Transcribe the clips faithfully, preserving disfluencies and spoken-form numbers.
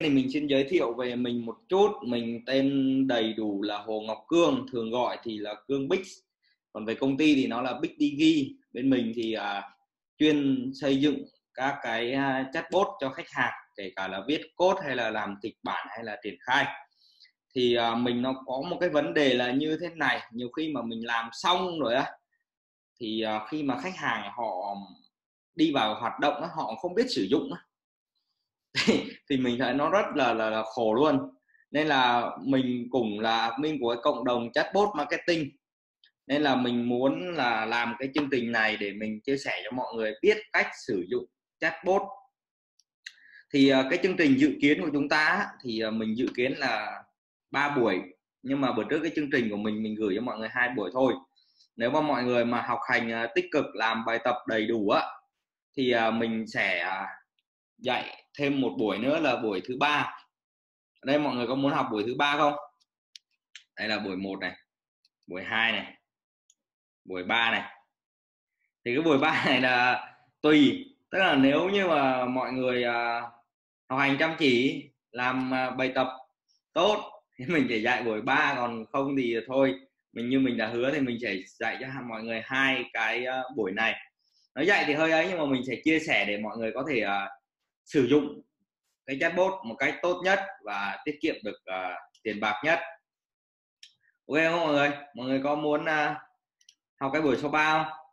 thì mình xin giới thiệu về mình một chút. Mình tên đầy đủ là Hồ Ngọc Cương, thường gọi thì là Cương Bix. Còn về công ty thì nó là BixDigi. Bên mình thì à, chuyên xây dựng các cái chatbot cho khách hàng, kể cả là viết code hay là làm kịch bản hay là triển khai. Thì à, mình nó có một cái vấn đề là như thế này, nhiều khi mà mình làm xong rồi á, thì à, khi mà khách hàng họ đi vào hoạt động á, họ không biết sử dụng á, thì mình thấy nó rất là, là là khổ luôn. Nên là mình cũng là admin của cái cộng đồng chatbot marketing, nên là mình muốn là làm cái chương trình này để mình chia sẻ cho mọi người biết cách sử dụng chatbot. Thì cái chương trình dự kiến của chúng ta thì mình dự kiến là ba buổi, nhưng mà bữa trước cái chương trình của mình mình gửi cho mọi người hai buổi thôi. Nếu mà mọi người mà học hành tích cực, làm bài tập đầy đủ á, thì mình sẽ dạy thêm một buổi nữa là buổi thứ ba. Ở đây mọi người có muốn học buổi thứ ba không? Đây là buổi một này, buổi hai này, buổi ba này. Thì cái buổi ba này là tùy, tức là nếu như mà mọi người học hành chăm chỉ, làm bài tập tốt thì mình chỉ dạy buổi ba, còn không thì thôi. Mình như mình đã hứa thì mình sẽ dạy cho mọi người hai cái buổi này. Nói dạy thì hơi ấy, nhưng mà mình sẽ chia sẻ để mọi người có thể uh, sử dụng cái chatbot một cách tốt nhất và tiết kiệm được uh, tiền bạc nhất. Ok không mọi người? Mọi người có muốn uh, học cái buổi số ba không?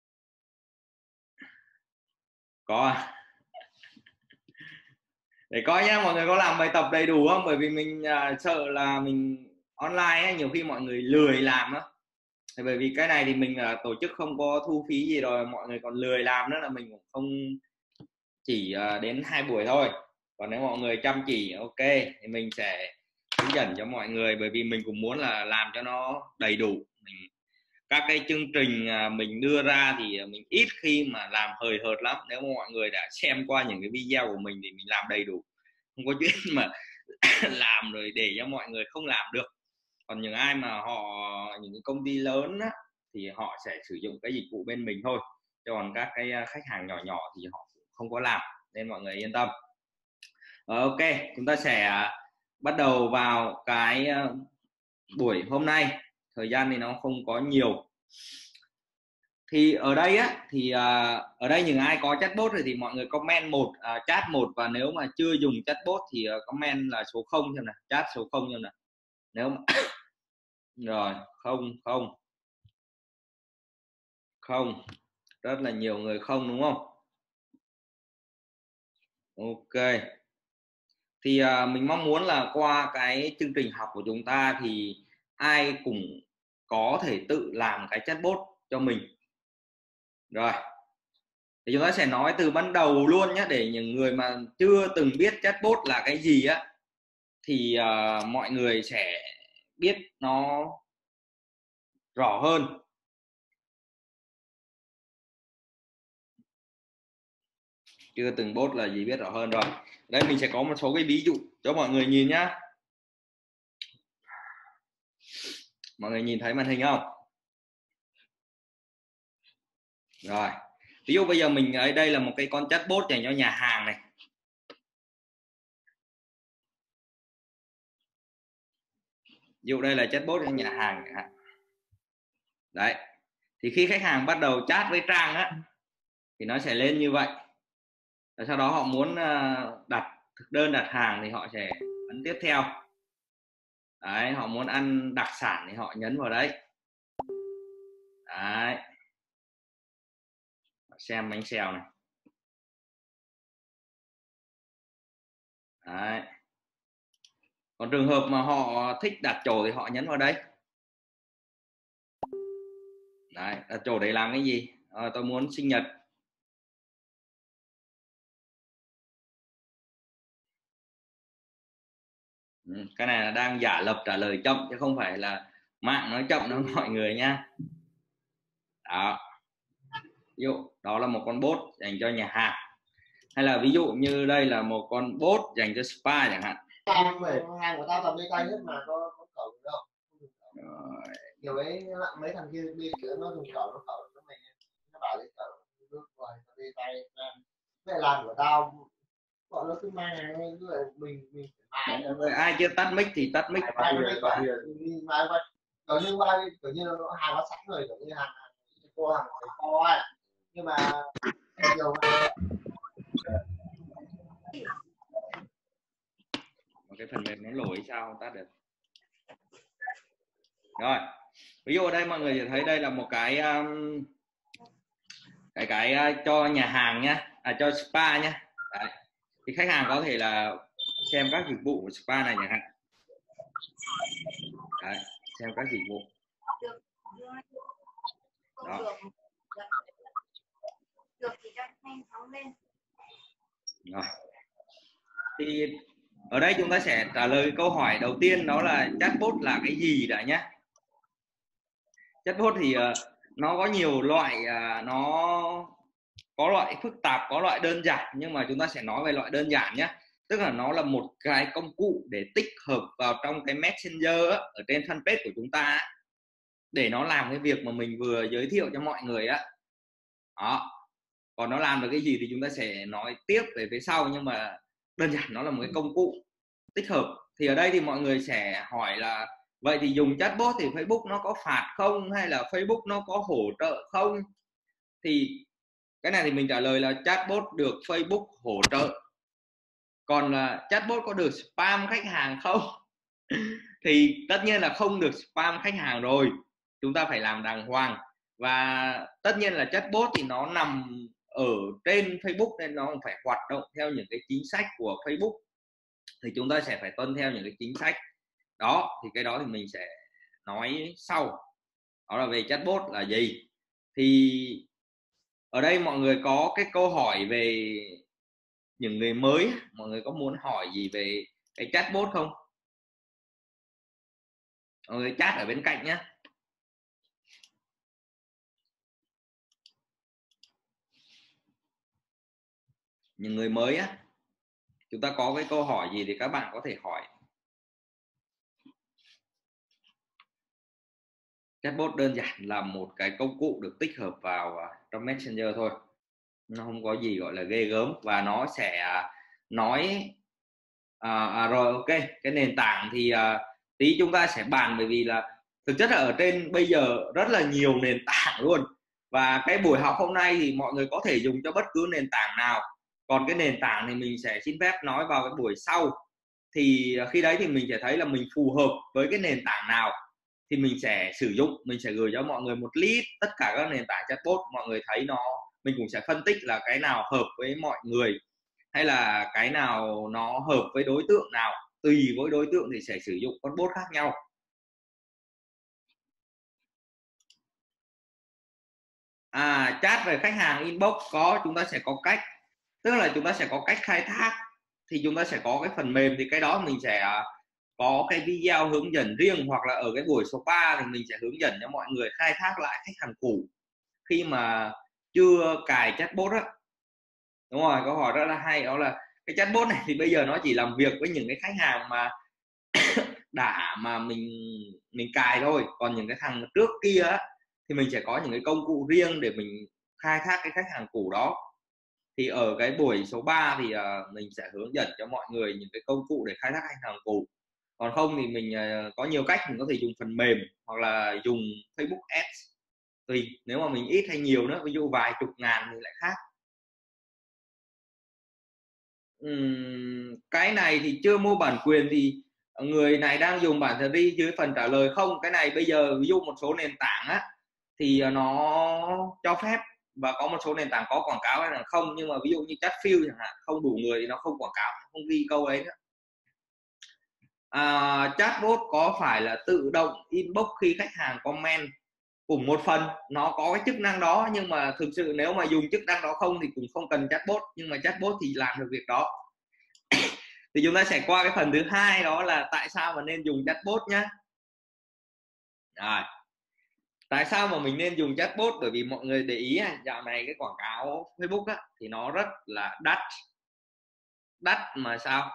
Có à? Để coi nhá, mọi người có làm bài tập đầy đủ không? Bởi vì mình uh, sợ là mình online ấy, nhiều khi mọi người lười làm á. Bởi vì cái này thì mình uh, tổ chức không có thu phí gì rồi, mọi người còn lười làm nữa là mình cũng không, chỉ uh, đến hai buổi thôi. Còn nếu mọi người chăm chỉ ok thì mình sẽ hướng dẫn cho mọi người, bởi vì mình cũng muốn là làm cho nó đầy đủ. Mình, các cái chương trình uh, mình đưa ra thì mình ít khi mà làm hời hợt lắm. Nếu mà mọi người đã xem qua những cái video của mình thì mình làm đầy đủ, không có chuyện mà làm rồi để cho mọi người không làm được. Còn những ai mà họ, những cái công ty lớn á, thì họ sẽ sử dụng cái dịch vụ bên mình thôi, còn các cái khách hàng nhỏ nhỏ thì họ không có làm, nên mọi người yên tâm. Ok, chúng ta sẽ bắt đầu vào cái buổi hôm nay. Thời gian thì nó không có nhiều. Thì ở đây á, thì ở đây những ai có chatbot rồi thì mọi người comment một, uh, chat một, và nếu mà chưa dùng chatbot thì comment là số không xem nào, chat số không xem nào. Nếu mà rồi không không không, rất là nhiều người không đúng không? Ok, thì à, mình mong muốn là qua cái chương trình học của chúng ta thì ai cũng có thể tự làm cái chatbot cho mình. Rồi thì chúng ta sẽ nói từ ban đầu luôn nhé, để những người mà chưa từng biết chatbot là cái gì á, thì à, mọi người sẽ biết nó rõ hơn. Chưa từng bot là gì biết rõ hơn rồi. Đây mình sẽ có một số cái ví dụ cho mọi người nhìn nhá. Mọi người nhìn thấy màn hình không? Rồi, ví dụ bây giờ mình ở đây là một cái con chatbot dành cho nhà hàng này. Ví dụ đây là chatbot cho nhà hàng. Đấy, thì khi khách hàng bắt đầu chat với Trang á, thì nó sẽ lên như vậy. Và sau đó họ muốn đặt thực đơn, đặt hàng thì họ sẽ ấn tiếp theo. Đấy, họ muốn ăn đặc sản thì họ nhấn vào đấy. Đấy, xem bánh xèo này. Đấy. Còn trường hợp mà họ thích đặt chỗ thì họ nhấn vào đây. Đấy, đặt chỗ để làm cái gì? À, tôi muốn sinh nhật. Ừ, cái này là đang giả lập trả lời chậm chứ không phải là mạng nói chậm đâu mọi người nha. Đó, ví dụ đó là một con bot dành cho nhà hàng, hay là ví dụ như đây là một con bot dành cho spa chẳng hạn. Hàng của tao toàn đi tay hết mà có có cậu đâu. Kiểu ấy mấy thằng kia đi kiểu nó dùng cậu nó cậu nó mày nó bảo đi cậu nước ngoài nó đi tay. Cái làm của tao Bọn nó cứ mang hàng lên rồi mình mình Mọi người ai chưa tắt mic thì tắt mic. mai nó mới quả mình mai mai kiểu như mai kiểu như nó hàng nó sẵn rồi, kiểu như hàng cô hàng phải kho ấy, nhưng mà nhiều hàng Cái phần mềm nó lỗi sao không tắt được. Rồi ví dụ ở đây mọi người thấy đây là một cái um, cái cái uh, cho nhà hàng nhá, à, cho spa nhá. Đấy. Thì khách hàng có thể là xem các dịch vụ của spa này chẳng hạn. Đấy, xem các dịch vụ đó. Rồi. Thì ở đây chúng ta sẽ trả lời câu hỏi đầu tiên, đó là chatbot là cái gì đã nhé. Chatbot thì uh, nó có nhiều loại, uh, nó có loại phức tạp, có loại đơn giản, nhưng mà chúng ta sẽ nói về loại đơn giản nhé. Tức là nó là một cái công cụ để tích hợp vào trong cái Messenger á, ở trên fanpage của chúng ta á, để nó làm cái việc mà mình vừa giới thiệu cho mọi người á. Đó. Còn nó làm được cái gì thì chúng ta sẽ nói tiếp về phía sau, nhưng mà đơn giản nó là một cái công cụ tích hợp. Thì ở đây thì mọi người sẽ hỏi là vậy thì dùng chatbot thì Facebook nó có phạt không, hay là Facebook nó có hỗ trợ không? Thì cái này thì mình trả lời là chatbot được Facebook hỗ trợ. Còn là chatbot có được spam khách hàng không? Thì tất nhiên là không được spam khách hàng rồi. Chúng ta phải làm đàng hoàng. Và tất nhiên là chatbot thì nó nằm ở trên Facebook nên nó phải hoạt động theo những cái chính sách của Facebook. Thì chúng ta sẽ phải tuân theo những cái chính sách đó. Thì cái đó thì mình sẽ nói sau. Đó là về chatbot là gì. Thì ở đây mọi người có cái câu hỏi về những người mới, mọi người có muốn hỏi gì về cái chatbot không? Mọi người chat ở bên cạnh nhé. Những người mới á, chúng ta có cái câu hỏi gì thì các bạn có thể hỏi. Chatbot đơn giản là một cái công cụ được tích hợp vào trong Messenger thôi, nó không có gì gọi là ghê gớm. Và nó sẽ nói à, à, rồi ok, cái nền tảng thì à, tí chúng ta sẽ bàn, bởi vì là thực chất là ở trên bây giờ rất là nhiều nền tảng luôn. Và cái buổi học hôm nay thì mọi người có thể dùng cho bất cứ nền tảng nào. Còn cái nền tảng thì mình sẽ xin phép nói vào cái buổi sau. Thì khi đấy thì mình sẽ thấy là mình phù hợp với cái nền tảng nào thì mình sẽ sử dụng. Mình sẽ gửi cho mọi người một list tất cả các nền tảng chatbot, mọi người thấy nó, mình cũng sẽ phân tích là cái nào hợp với mọi người, hay là cái nào nó hợp với đối tượng nào. Tùy với đối tượng thì sẽ sử dụng con bot khác nhau. À, chat về khách hàng inbox có, chúng ta sẽ có cách, tức là chúng ta sẽ có cách khai thác. Thì chúng ta sẽ có cái phần mềm, thì cái đó mình sẽ có cái video hướng dẫn riêng, hoặc là ở cái buổi số ba thì mình sẽ hướng dẫn cho mọi người khai thác lại khách hàng cũ khi mà chưa cài chatbot á. Đúng rồi, câu hỏi rất là hay, đó là cái chatbot này thì bây giờ nó chỉ làm việc với những cái khách hàng mà đã mà mình mình cài thôi. Còn những cái thằng trước kia á, thì mình sẽ có những cái công cụ riêng để mình khai thác cái khách hàng cũ đó. Thì ở cái buổi số ba thì uh, mình sẽ hướng dẫn cho mọi người những cái công cụ để khai thác khách hàng cũ. Còn không thì mình uh, có nhiều cách, mình có thể dùng phần mềm hoặc là dùng Facebook Ads, tùy. Nếu mà mình ít hay nhiều nữa, ví dụ vài chục ngàn thì lại khác. Uhm, cái này thì chưa mua bản quyền thì người này đang dùng bản thân đi dưới phần trả lời không. Cái này bây giờ ví dụ một số nền tảng á thì nó cho phép, và có một số nền tảng có quảng cáo hay là không. Nhưng mà ví dụ như Chatfield chẳng hạn, không đủ người thì nó không quảng cáo, không ghi câu ấy nữa. À, chatbot có phải là tự động inbox khi khách hàng comment? Cùng một phần nó có cái chức năng đó, nhưng mà thực sự nếu mà dùng chức năng đó không thì cũng không cần chatbot. Nhưng mà chatbot thì làm được việc đó. Thì chúng ta sẽ qua cái phần thứ hai, đó là tại sao mà nên dùng chatbot nhé. Rồi, tại sao mà mình nên dùng chatbot? Bởi vì mọi người để ý dạo này cái quảng cáo Facebook á, thì nó rất là đắt. Đắt mà sao?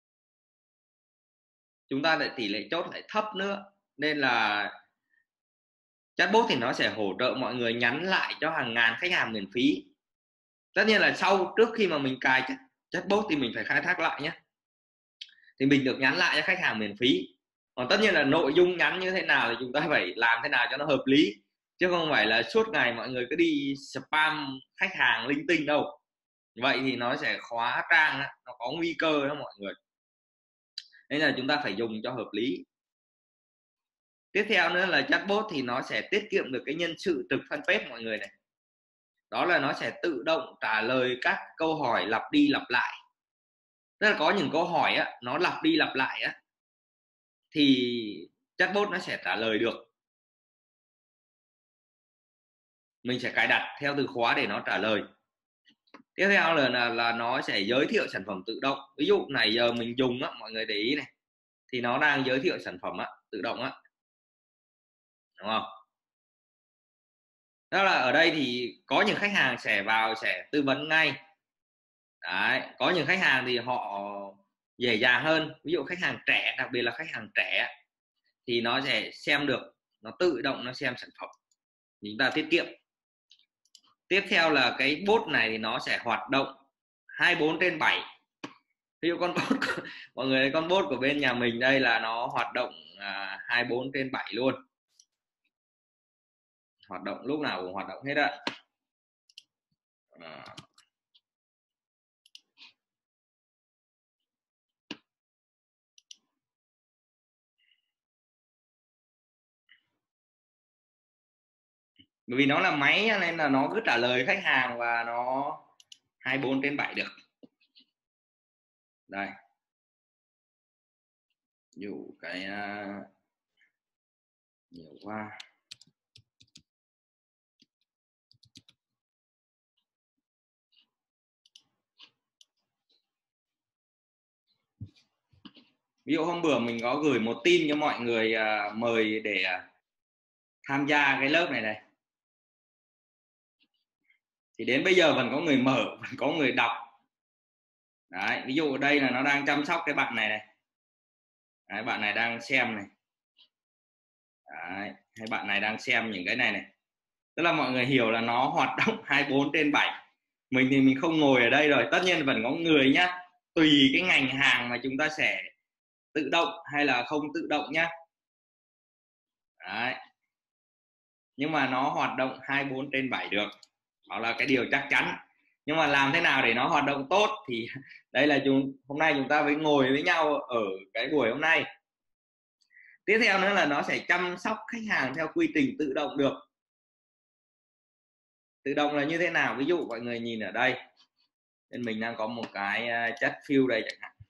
Chúng ta lại tỷ lệ chốt lại thấp nữa, nên là chatbot thì nó sẽ hỗ trợ mọi người nhắn lại cho hàng ngàn khách hàng miễn phí. Tất nhiên là sau trước khi mà mình cài chatbot thì mình phải khai thác lại nhé, thì mình được nhắn lại cho khách hàng miễn phí. Còn tất nhiên là nội dung nhắn như thế nào thì chúng ta phải làm thế nào cho nó hợp lý, chứ không phải là suốt ngày mọi người cứ đi spam khách hàng linh tinh đâu. Vậy thì nó sẽ khóa trang đó, nó có nguy cơ đó mọi người, nên là chúng ta phải dùng cho hợp lý. Tiếp theo nữa là chatbot thì nó sẽ tiết kiệm được cái nhân sự trực fanpage mọi người này. Đó là nó sẽ tự động trả lời các câu hỏi lặp đi lặp lại. Tức là có những câu hỏi á, nó lặp đi lặp lại á, thì chatbot nó sẽ trả lời được. Mình sẽ cài đặt theo từ khóa để nó trả lời. Tiếp theo là, là, là nó sẽ giới thiệu sản phẩm tự động. Ví dụ này giờ mình dùng á, mọi người để ý này, thì nó đang giới thiệu sản phẩm á, tự động á, đúng không? Đó là ở đây thì có những khách hàng sẽ vào sẽ tư vấn ngay. Đấy, có những khách hàng thì họ dễ dàng hơn, ví dụ khách hàng trẻ, đặc biệt là khách hàng trẻ thì nó sẽ xem được, nó tự động nó xem sản phẩm, chúng ta tiết kiệm. Tiếp theo là cái bot này thì nó sẽ hoạt động hai mươi bốn trên bảy. Ví dụ con bot của, mọi người thấy con bot của bên nhà mình đây là nó hoạt động à, hai mươi bốn trên bảy luôn, hoạt động lúc nào cũng hoạt động hết ạ. À. Bởi vì nó là máy nên là nó cứ trả lời khách hàng và nó hai mươi bốn trên bảy được. Đây, dụ cái uh, nhiều quá. Ví dụ hôm bữa mình có gửi một tin cho mọi người uh, mời để uh, tham gia cái lớp này này, thì đến bây giờ vẫn có người mở, vẫn có người đọc. Đấy, ví dụ ở đây là nó đang chăm sóc cái bạn này này. Đấy, bạn này đang xem này. Đấy, hay bạn này đang xem những cái này này. Tức là mọi người hiểu là nó hoạt động hai mươi bốn trên bảy. Mình thì mình không ngồi ở đây rồi, tất nhiên vẫn có người nhá, tùy cái ngành hàng mà chúng ta sẽ tự động hay là không tự động nhá. Đấy, nhưng mà nó hoạt động hai mươi bốn trên bảy được, đó là cái điều chắc chắn. Nhưng mà làm thế nào để nó hoạt động tốt thì đây là chúng hôm nay chúng ta mới ngồi với nhau ở cái buổi hôm nay. Tiếp theo nữa là nó sẽ chăm sóc khách hàng theo quy trình tự động được. Tự động là như thế nào? Ví dụ mọi người nhìn ở đây, bên mình đang có một cái chat field đây chẳng hạn.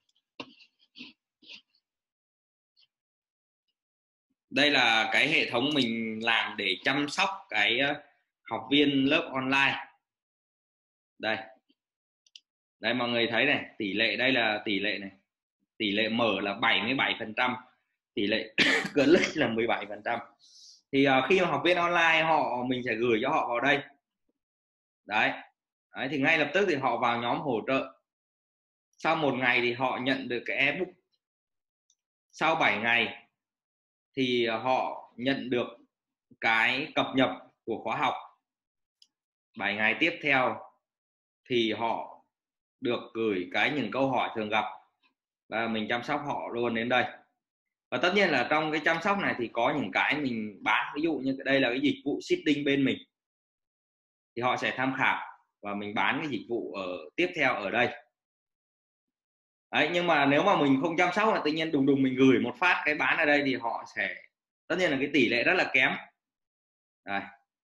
Đây là cái hệ thống mình làm để chăm sóc cái học viên lớp online. Đây, đây mọi người thấy này, tỷ lệ đây là tỷ lệ này, tỷ lệ mở là bảy mươi bảy phần trăm, tỷ lệ click là mười bảy phần trăm. Thì uh, khi mà học viên online họ mình sẽ gửi cho họ vào đây. Đấy. Đấy, thì ngay lập tức thì họ vào nhóm hỗ trợ. Sau một ngày thì họ nhận được cái ebook. Sau bảy ngày thì họ nhận được cái cập nhật của khóa học. bảy ngày tiếp theo thì họ được gửi cái những câu hỏi thường gặp và mình chăm sóc họ luôn đến đây. Và tất nhiên là trong cái chăm sóc này thì có những cái mình bán, ví dụ như đây là cái dịch vụ seeding bên mình thì họ sẽ tham khảo và mình bán cái dịch vụ ở tiếp theo ở đây. Đấy, nhưng mà nếu mà mình không chăm sóc là tự nhiên đùng đùng mình gửi một phát cái bán ở đây thì họ sẽ, tất nhiên là cái tỷ lệ rất là kém. Đây.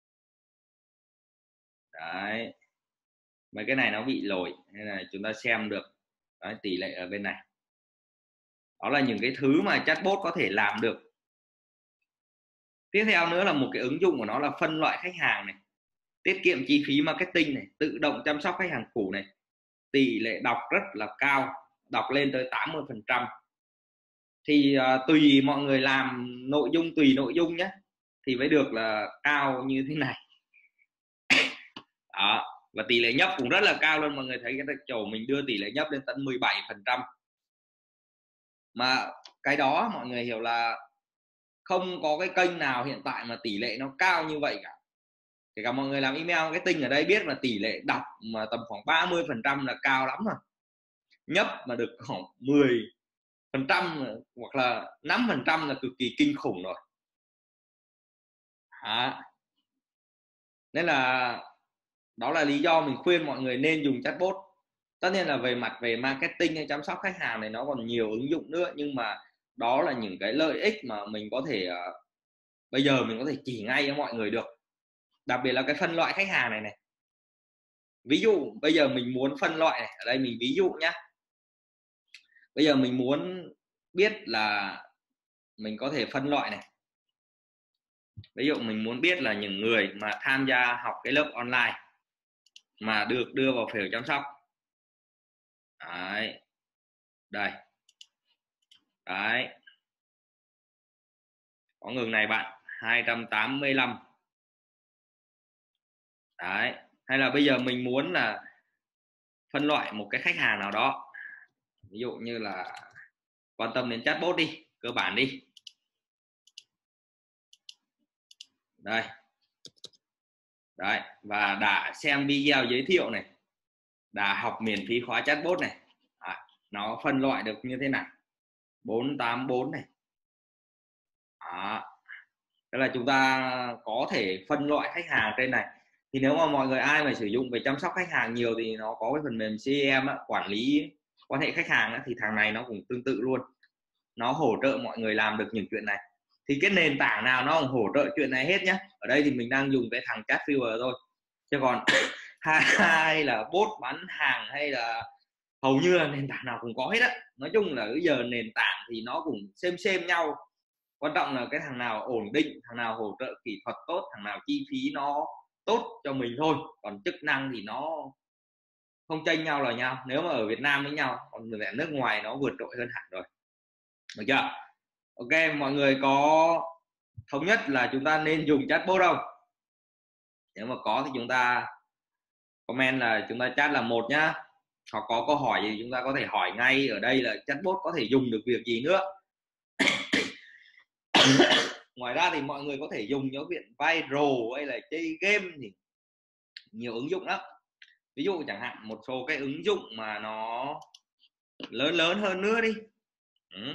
Đấy, mấy cái này nó bị lỗi nên là chúng ta xem được. Đấy, tỷ lệ ở bên này. Đó là những cái thứ mà chatbot có thể làm được. Tiếp theo nữa là một cái ứng dụng của nó là phân loại khách hàng này, tiết kiệm chi phí marketing này, tự động chăm sóc khách hàng cũ này, tỷ lệ đọc rất là cao, đọc lên tới tám mươi phần trăm. Thì uh, tùy mọi người làm nội dung, tùy nội dung nhé, thì mới được là cao như thế này. Đó. Và tỷ lệ nhấp cũng rất là cao luôn, mọi người thấy cái chỗ mình đưa tỷ lệ nhấp lên tận mười bảy phần trăm. Mà cái đó mọi người hiểu là không có cái kênh nào hiện tại mà tỷ lệ nó cao như vậy cả. Kể cả mọi người làm email marketing ở đây biết là tỷ lệ đọc mà tầm khoảng ba mươi phần trăm là cao lắm rồi. nhấp mà được khoảng mười phần trăm hoặc là năm phần trăm là cực kỳ kinh khủng rồi. À, nên là đó là lý do mình khuyên mọi người nên dùng chatbot. Tất nhiên là về mặt về marketing hay chăm sóc khách hàng này nó còn nhiều ứng dụng nữa, nhưng mà đó là những cái lợi ích mà mình có thể uh, bây giờ mình có thể chỉ ngay cho mọi người được. Đặc biệt là cái phân loại khách hàng này này. Ví dụ bây giờ mình muốn phân loại này, ở đây mình ví dụ nhá. Bây giờ mình muốn biết là mình có thể phân loại này. Ví dụ mình muốn biết là những người mà tham gia học cái lớp online mà được đưa vào phiếu chăm sóc. Đấy. Đây. Đấy. Có ngừng này bạn, hai trăm tám mươi lăm. Đấy. Hay là bây giờ mình muốn là phân loại một cái khách hàng nào đó. Ví dụ như là quan tâm đến chatbot đi, cơ bản đi. Đây. Đấy, và đã xem video giới thiệu này, đã học miễn phí khóa chatbot này. Đấy, nó phân loại được như thế nào? bốn tám bốn này. Đó. Thế là chúng ta có thể phân loại khách hàng trên này. Thì nếu mà mọi người ai mà sử dụng về chăm sóc khách hàng nhiều thì nó có cái phần mềm xê em á, quản lý quan hệ khách hàng á, thì thằng này nó cũng tương tự luôn. Nó hỗ trợ mọi người làm được những chuyện này. Thì cái nền tảng nào nó cũng hỗ trợ chuyện này hết nhé. Ở đây thì mình đang dùng cái thằng Chatfever thôi. Chứ còn hay là bot bán hàng hay là hầu như là nền tảng nào cũng có hết á. Nói chung là bây giờ nền tảng thì nó cũng xem xem nhau. Quan trọng là cái thằng nào ổn định, thằng nào hỗ trợ kỹ thuật tốt, thằng nào chi phí nó tốt cho mình thôi. Còn chức năng thì nó không chênh nhau là nhau. Nếu mà ở Việt Nam với nhau, còn người ở nước ngoài nó vượt trội hơn hẳn rồi. Được chưa? Ok, mọi người có thống nhất là chúng ta nên dùng chatbot không? Nếu mà có thì chúng ta comment là chúng ta chat là một nhá. Hoặc có câu hỏi gì chúng ta có thể hỏi ngay ở đây là chatbot có thể dùng được việc gì nữa. Ngoài ra thì mọi người có thể dùng cho việc viral hay là chơi game thì nhiều ứng dụng lắm. Ví dụ chẳng hạn một số cái ứng dụng mà nó lớn lớn hơn nữa đi. Ừ.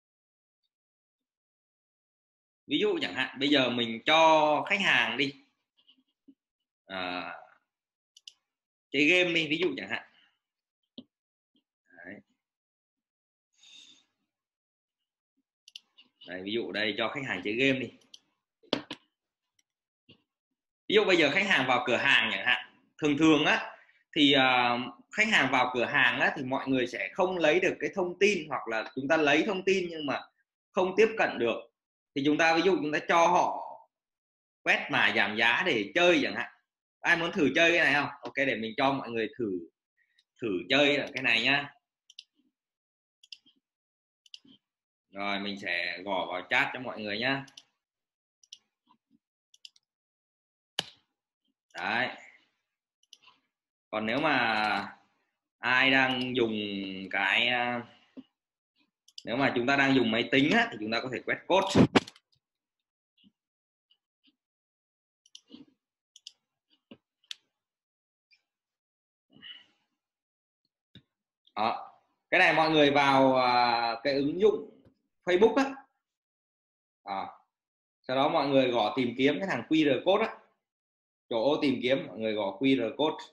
Ví dụ chẳng hạn bây giờ mình cho khách hàng đi à, chơi game đi, ví dụ chẳng hạn. Đấy. Đây, ví dụ đây cho khách hàng chơi game đi. Ví dụ bây giờ khách hàng vào cửa hàng chẳng hạn, thường thường á thì uh, khách hàng vào cửa hàng á thì mọi người sẽ không lấy được cái thông tin, hoặc là chúng ta lấy thông tin nhưng mà không tiếp cận được. Thì chúng ta ví dụ chúng ta cho họ quét mã giảm giá để chơi chẳng hạn. Ai muốn thử chơi cái này không? Ok, để mình cho mọi người thử thử chơi cái này nhá. Rồi mình sẽ gõ vào chat cho mọi người nhá. Đấy. Còn nếu mà ai đang dùng cái nếu mà chúng ta đang dùng máy tính á, thì chúng ta có thể quét code. Đó. Cái này mọi người vào uh, cái ứng dụng Facebook á. À. Sau đó mọi người gõ tìm kiếm cái thằng quy rờ code á. Chỗ tìm kiếm mọi người gõ quy rờ code.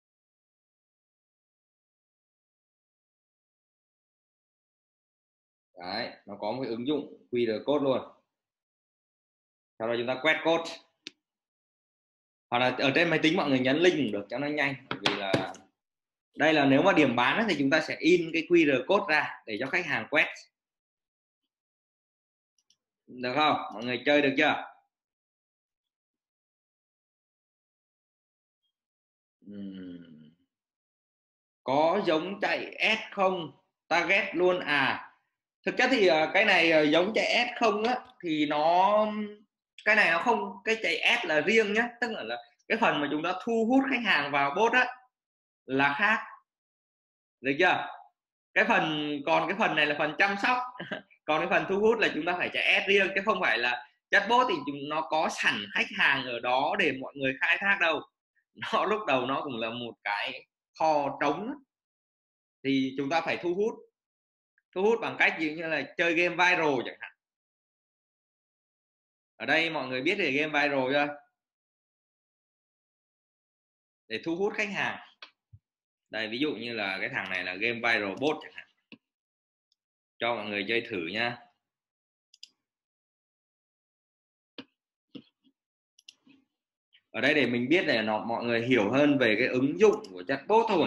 Đấy, nó có một cái ứng dụng quy rờ code luôn. Sau đó chúng ta quét code. Hoặc là ở trên máy tính mọi người nhấn link cũng được cho nó nhanh. Vì là đây là nếu mà điểm bán thì chúng ta sẽ in cái quy rờ code ra để cho khách hàng quét. Được không? Mọi người chơi được chưa? Uhm. Có giống chạy S không? Target luôn à? Thực chất thì cái này giống chạy S không á, thì nó cái này nó không, cái chạy S là riêng nhá, tức là, là cái phần mà chúng ta thu hút khách hàng vào bot á là khác. Được chưa? Cái phần còn cái phần này là phần chăm sóc. Còn cái phần thu hút là chúng ta phải chạy S riêng, chứ không phải là chatbot thì chúng nó có sẵn khách hàng ở đó để mọi người khai thác đâu. Nó lúc đầu nó cũng là một cái kho trống. thì chúng ta phải thu hút. Thu hút bằng cách như là chơi game viral chẳng hạn. Ở đây mọi người biết về game viral chưa? Để thu hút khách hàng. Đây ví dụ như là cái thằng này là game viral bot chẳng hạn. Cho mọi người chơi thử nha. Ở đây để mình biết để nó mọi người hiểu hơn về cái ứng dụng của chatbot thôi.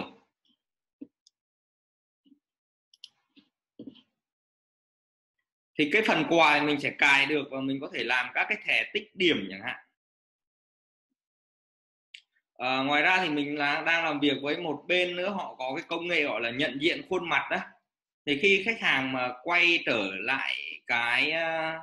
Thì cái phần quà mình sẽ cài được và mình có thể làm các cái thẻ tích điểm chẳng hạn. À, ngoài ra thì mình là đang làm việc với một bên nữa, họ có cái công nghệ gọi là nhận diện khuôn mặt đó. Thì khi khách hàng mà quay trở lại cái uh,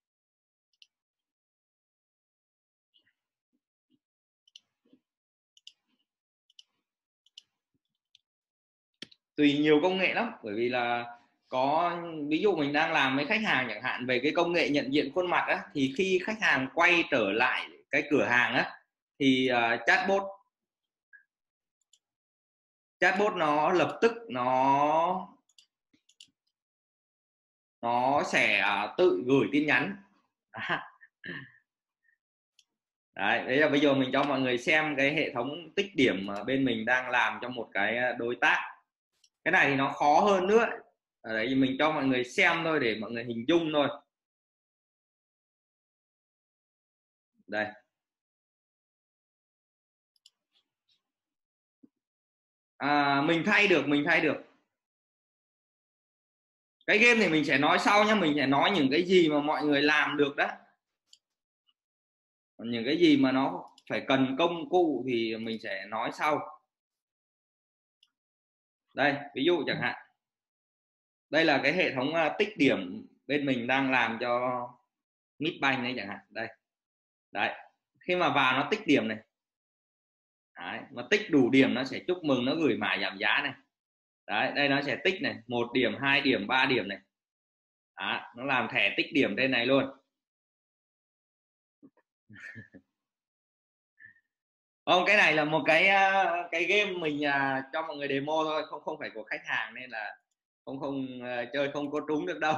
tùy nhiều công nghệ lắm, bởi vì là có ví dụ mình đang làm với khách hàng chẳng hạn về cái công nghệ nhận diện khuôn mặt á, thì khi khách hàng quay trở lại cái cửa hàng á thì uh, chatbot chatbot nó lập tức nó nó sẽ uh, tự gửi tin nhắn. Đấy, đấy là bây giờ mình cho mọi người xem cái hệ thống tích điểm mà bên mình đang làm cho một cái đối tác. Cái này thì nó khó hơn nữa. Ở đấy thì mình cho mọi người xem thôi để mọi người hình dung thôi. Đây. À, mình thay được, mình thay được. Cái game thì mình sẽ nói sau nhé, mình sẽ nói những cái gì mà mọi người làm được đó. Còn những cái gì mà nó phải cần công cụ thì mình sẽ nói sau. Đây, ví dụ chẳng hạn. Đây là cái hệ thống tích điểm bên mình đang làm cho Mid-Bank đấy chẳng hạn. Đây. Đấy. Khi mà vào nó tích điểm này. Đấy, mà tích đủ điểm nó sẽ chúc mừng, nó gửi mã giảm giá này. Đấy, đây nó sẽ tích này, một điểm, hai điểm, ba điểm này. Đó, nó làm thẻ tích điểm trên này luôn. Không, cái này là một cái cái game mình uh, cho mọi người demo thôi, không không phải của khách hàng nên là không không uh, chơi không có trúng được đâu.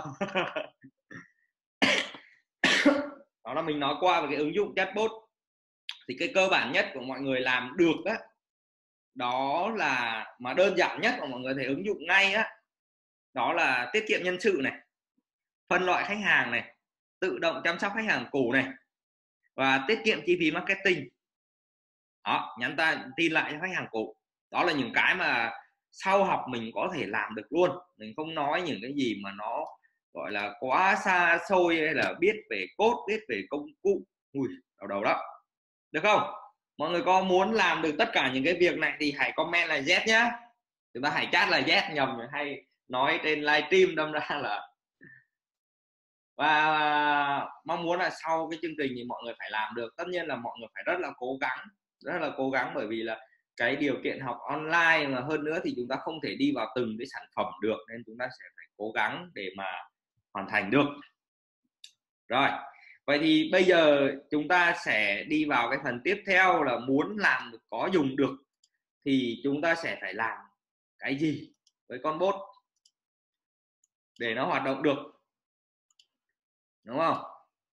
Đó là mình nói qua về cái ứng dụng chatbot. Thì cái cơ bản nhất của mọi người làm được đó, đó là mà đơn giản nhất mà mọi người thể ứng dụng ngay á, đó là tiết kiệm nhân sự này, phân loại khách hàng này, tự động chăm sóc khách hàng cũ này, và tiết kiệm chi phí marketing. Đó, nhắn ta tin lại cho khách hàng cũ. Đó là những cái mà sau học mình có thể làm được luôn. Mình không nói những cái gì mà nó gọi là quá xa xôi hay là biết về code, biết về công cụ. Ui, đầu đầu đó. Được không? Mọi người có muốn làm được tất cả những cái việc này thì hãy comment là Z nhá. Chúng ta hãy chat là Z, nhầm hay nói trên livestream đâm ra là. Và mong muốn là sau cái chương trình thì mọi người phải làm được. Tất nhiên là mọi người phải rất là cố gắng, rất là cố gắng, bởi vì là cái điều kiện học online mà hơn nữa thì chúng ta không thể đi vào từng cái sản phẩm được, nên chúng ta sẽ phải cố gắng để mà hoàn thành được. Rồi, vậy thì bây giờ chúng ta sẽ đi vào cái phần tiếp theo là muốn làm được, có dùng được thì chúng ta sẽ phải làm cái gì với con bot để nó hoạt động được, đúng không?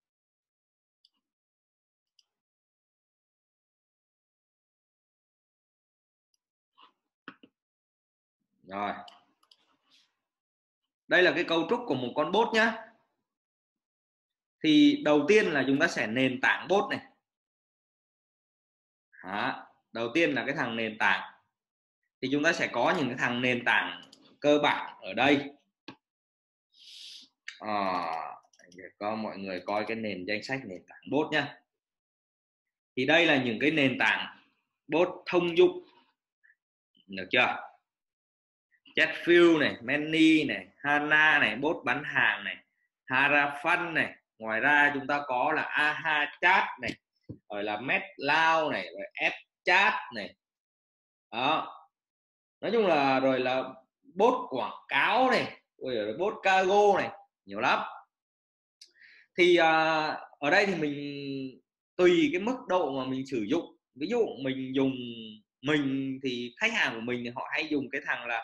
Rồi, đây là cái cấu trúc của một con bot nhé. Thì đầu tiên là chúng ta sẽ nền tảng bot này. Đó, đầu tiên là cái thằng nền tảng. Thì chúng ta sẽ có những cái thằng nền tảng cơ bản ở đây. À, để cho mọi người coi cái nền danh sách nền tảng bot nhá. Thì đây là những cái nền tảng bot thông dụng, được chưa? Chatfield này, Many này, Hana này, bot bán hàng này, Harafan này. Ngoài ra chúng ta có là Aha Chat này, rồi là Medloud này, rồi F Chat này. Đó. Nói chung là rồi là bot quảng cáo này, rồi bot cargo này, nhiều lắm. Thì uh, ở đây thì mình tùy cái mức độ mà mình sử dụng. Ví dụ mình dùng, mình thì khách hàng của mình thì họ hay dùng cái thằng là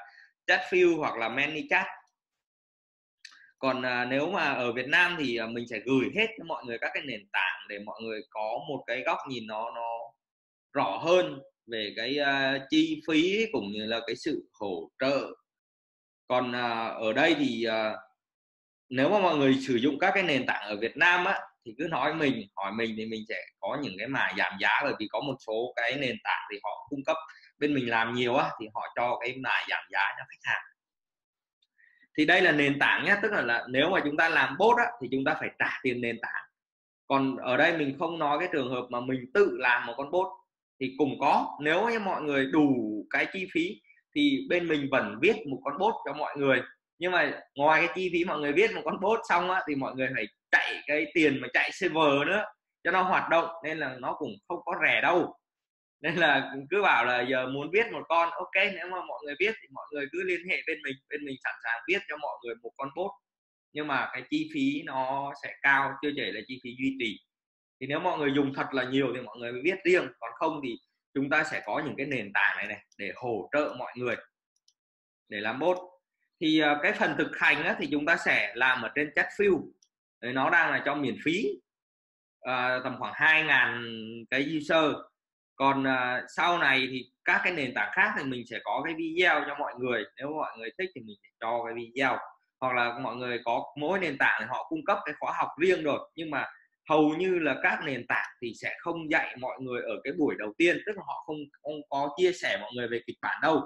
Chatfield hoặc là ManyChat. Còn à, nếu mà ở Việt Nam thì à, mình sẽ gửi hết cho mọi người các cái nền tảng để mọi người có một cái góc nhìn nó nó rõ hơn về cái uh, chi phí cũng như là cái sự hỗ trợ. Còn uh, ở đây thì uh, nếu mà mọi người sử dụng các cái nền tảng ở Việt Nam á, thì cứ nói mình hỏi mình thì mình sẽ có những cái mà giảm giá, bởi vì có một số cái nền tảng thì họ cung cấp, bên mình làm nhiều á thì họ cho cái mà giảm giá cho khách hàng. Thì đây là nền tảng nhé, tức là, là nếu mà chúng ta làm bot á, thì chúng ta phải trả tiền nền tảng. Còn ở đây mình không nói cái trường hợp mà mình tự làm một con bot thì cùng có, nếu như mọi người đủ cái chi phí thì bên mình vẫn viết một con bot cho mọi người. Nhưng mà ngoài cái chi phí mọi người viết một con bot xong á, thì mọi người phải chạy cái tiền mà chạy server nữa cho nó hoạt động, nên là nó cũng không có rẻ đâu. Nên là cứ bảo là giờ muốn viết một con, ok, nếu mà mọi người viết thì mọi người cứ liên hệ bên mình, bên mình sẵn sàng viết cho mọi người một con bot. Nhưng mà cái chi phí nó sẽ cao, chưa kể là chi phí duy trì. Thì nếu mọi người dùng thật là nhiều thì mọi người mới viết riêng, còn không thì chúng ta sẽ có những cái nền tảng này này để hỗ trợ mọi người để làm bot. Thì cái phần thực hành á, thì chúng ta sẽ làm ở trên Chatfield, nó đang là cho miễn phí, à, tầm khoảng hai ngàn cái user. Còn à, sau này thì các cái nền tảng khác thì mình sẽ có cái video cho mọi người, nếu mọi người thích thì mình sẽ cho cái video, hoặc là mọi người có mỗi nền tảng thì họ cung cấp cái khóa học riêng rồi. Nhưng mà hầu như là các nền tảng thì sẽ không dạy mọi người ở cái buổi đầu tiên, tức là họ không, không có chia sẻ mọi người về kịch bản đâu.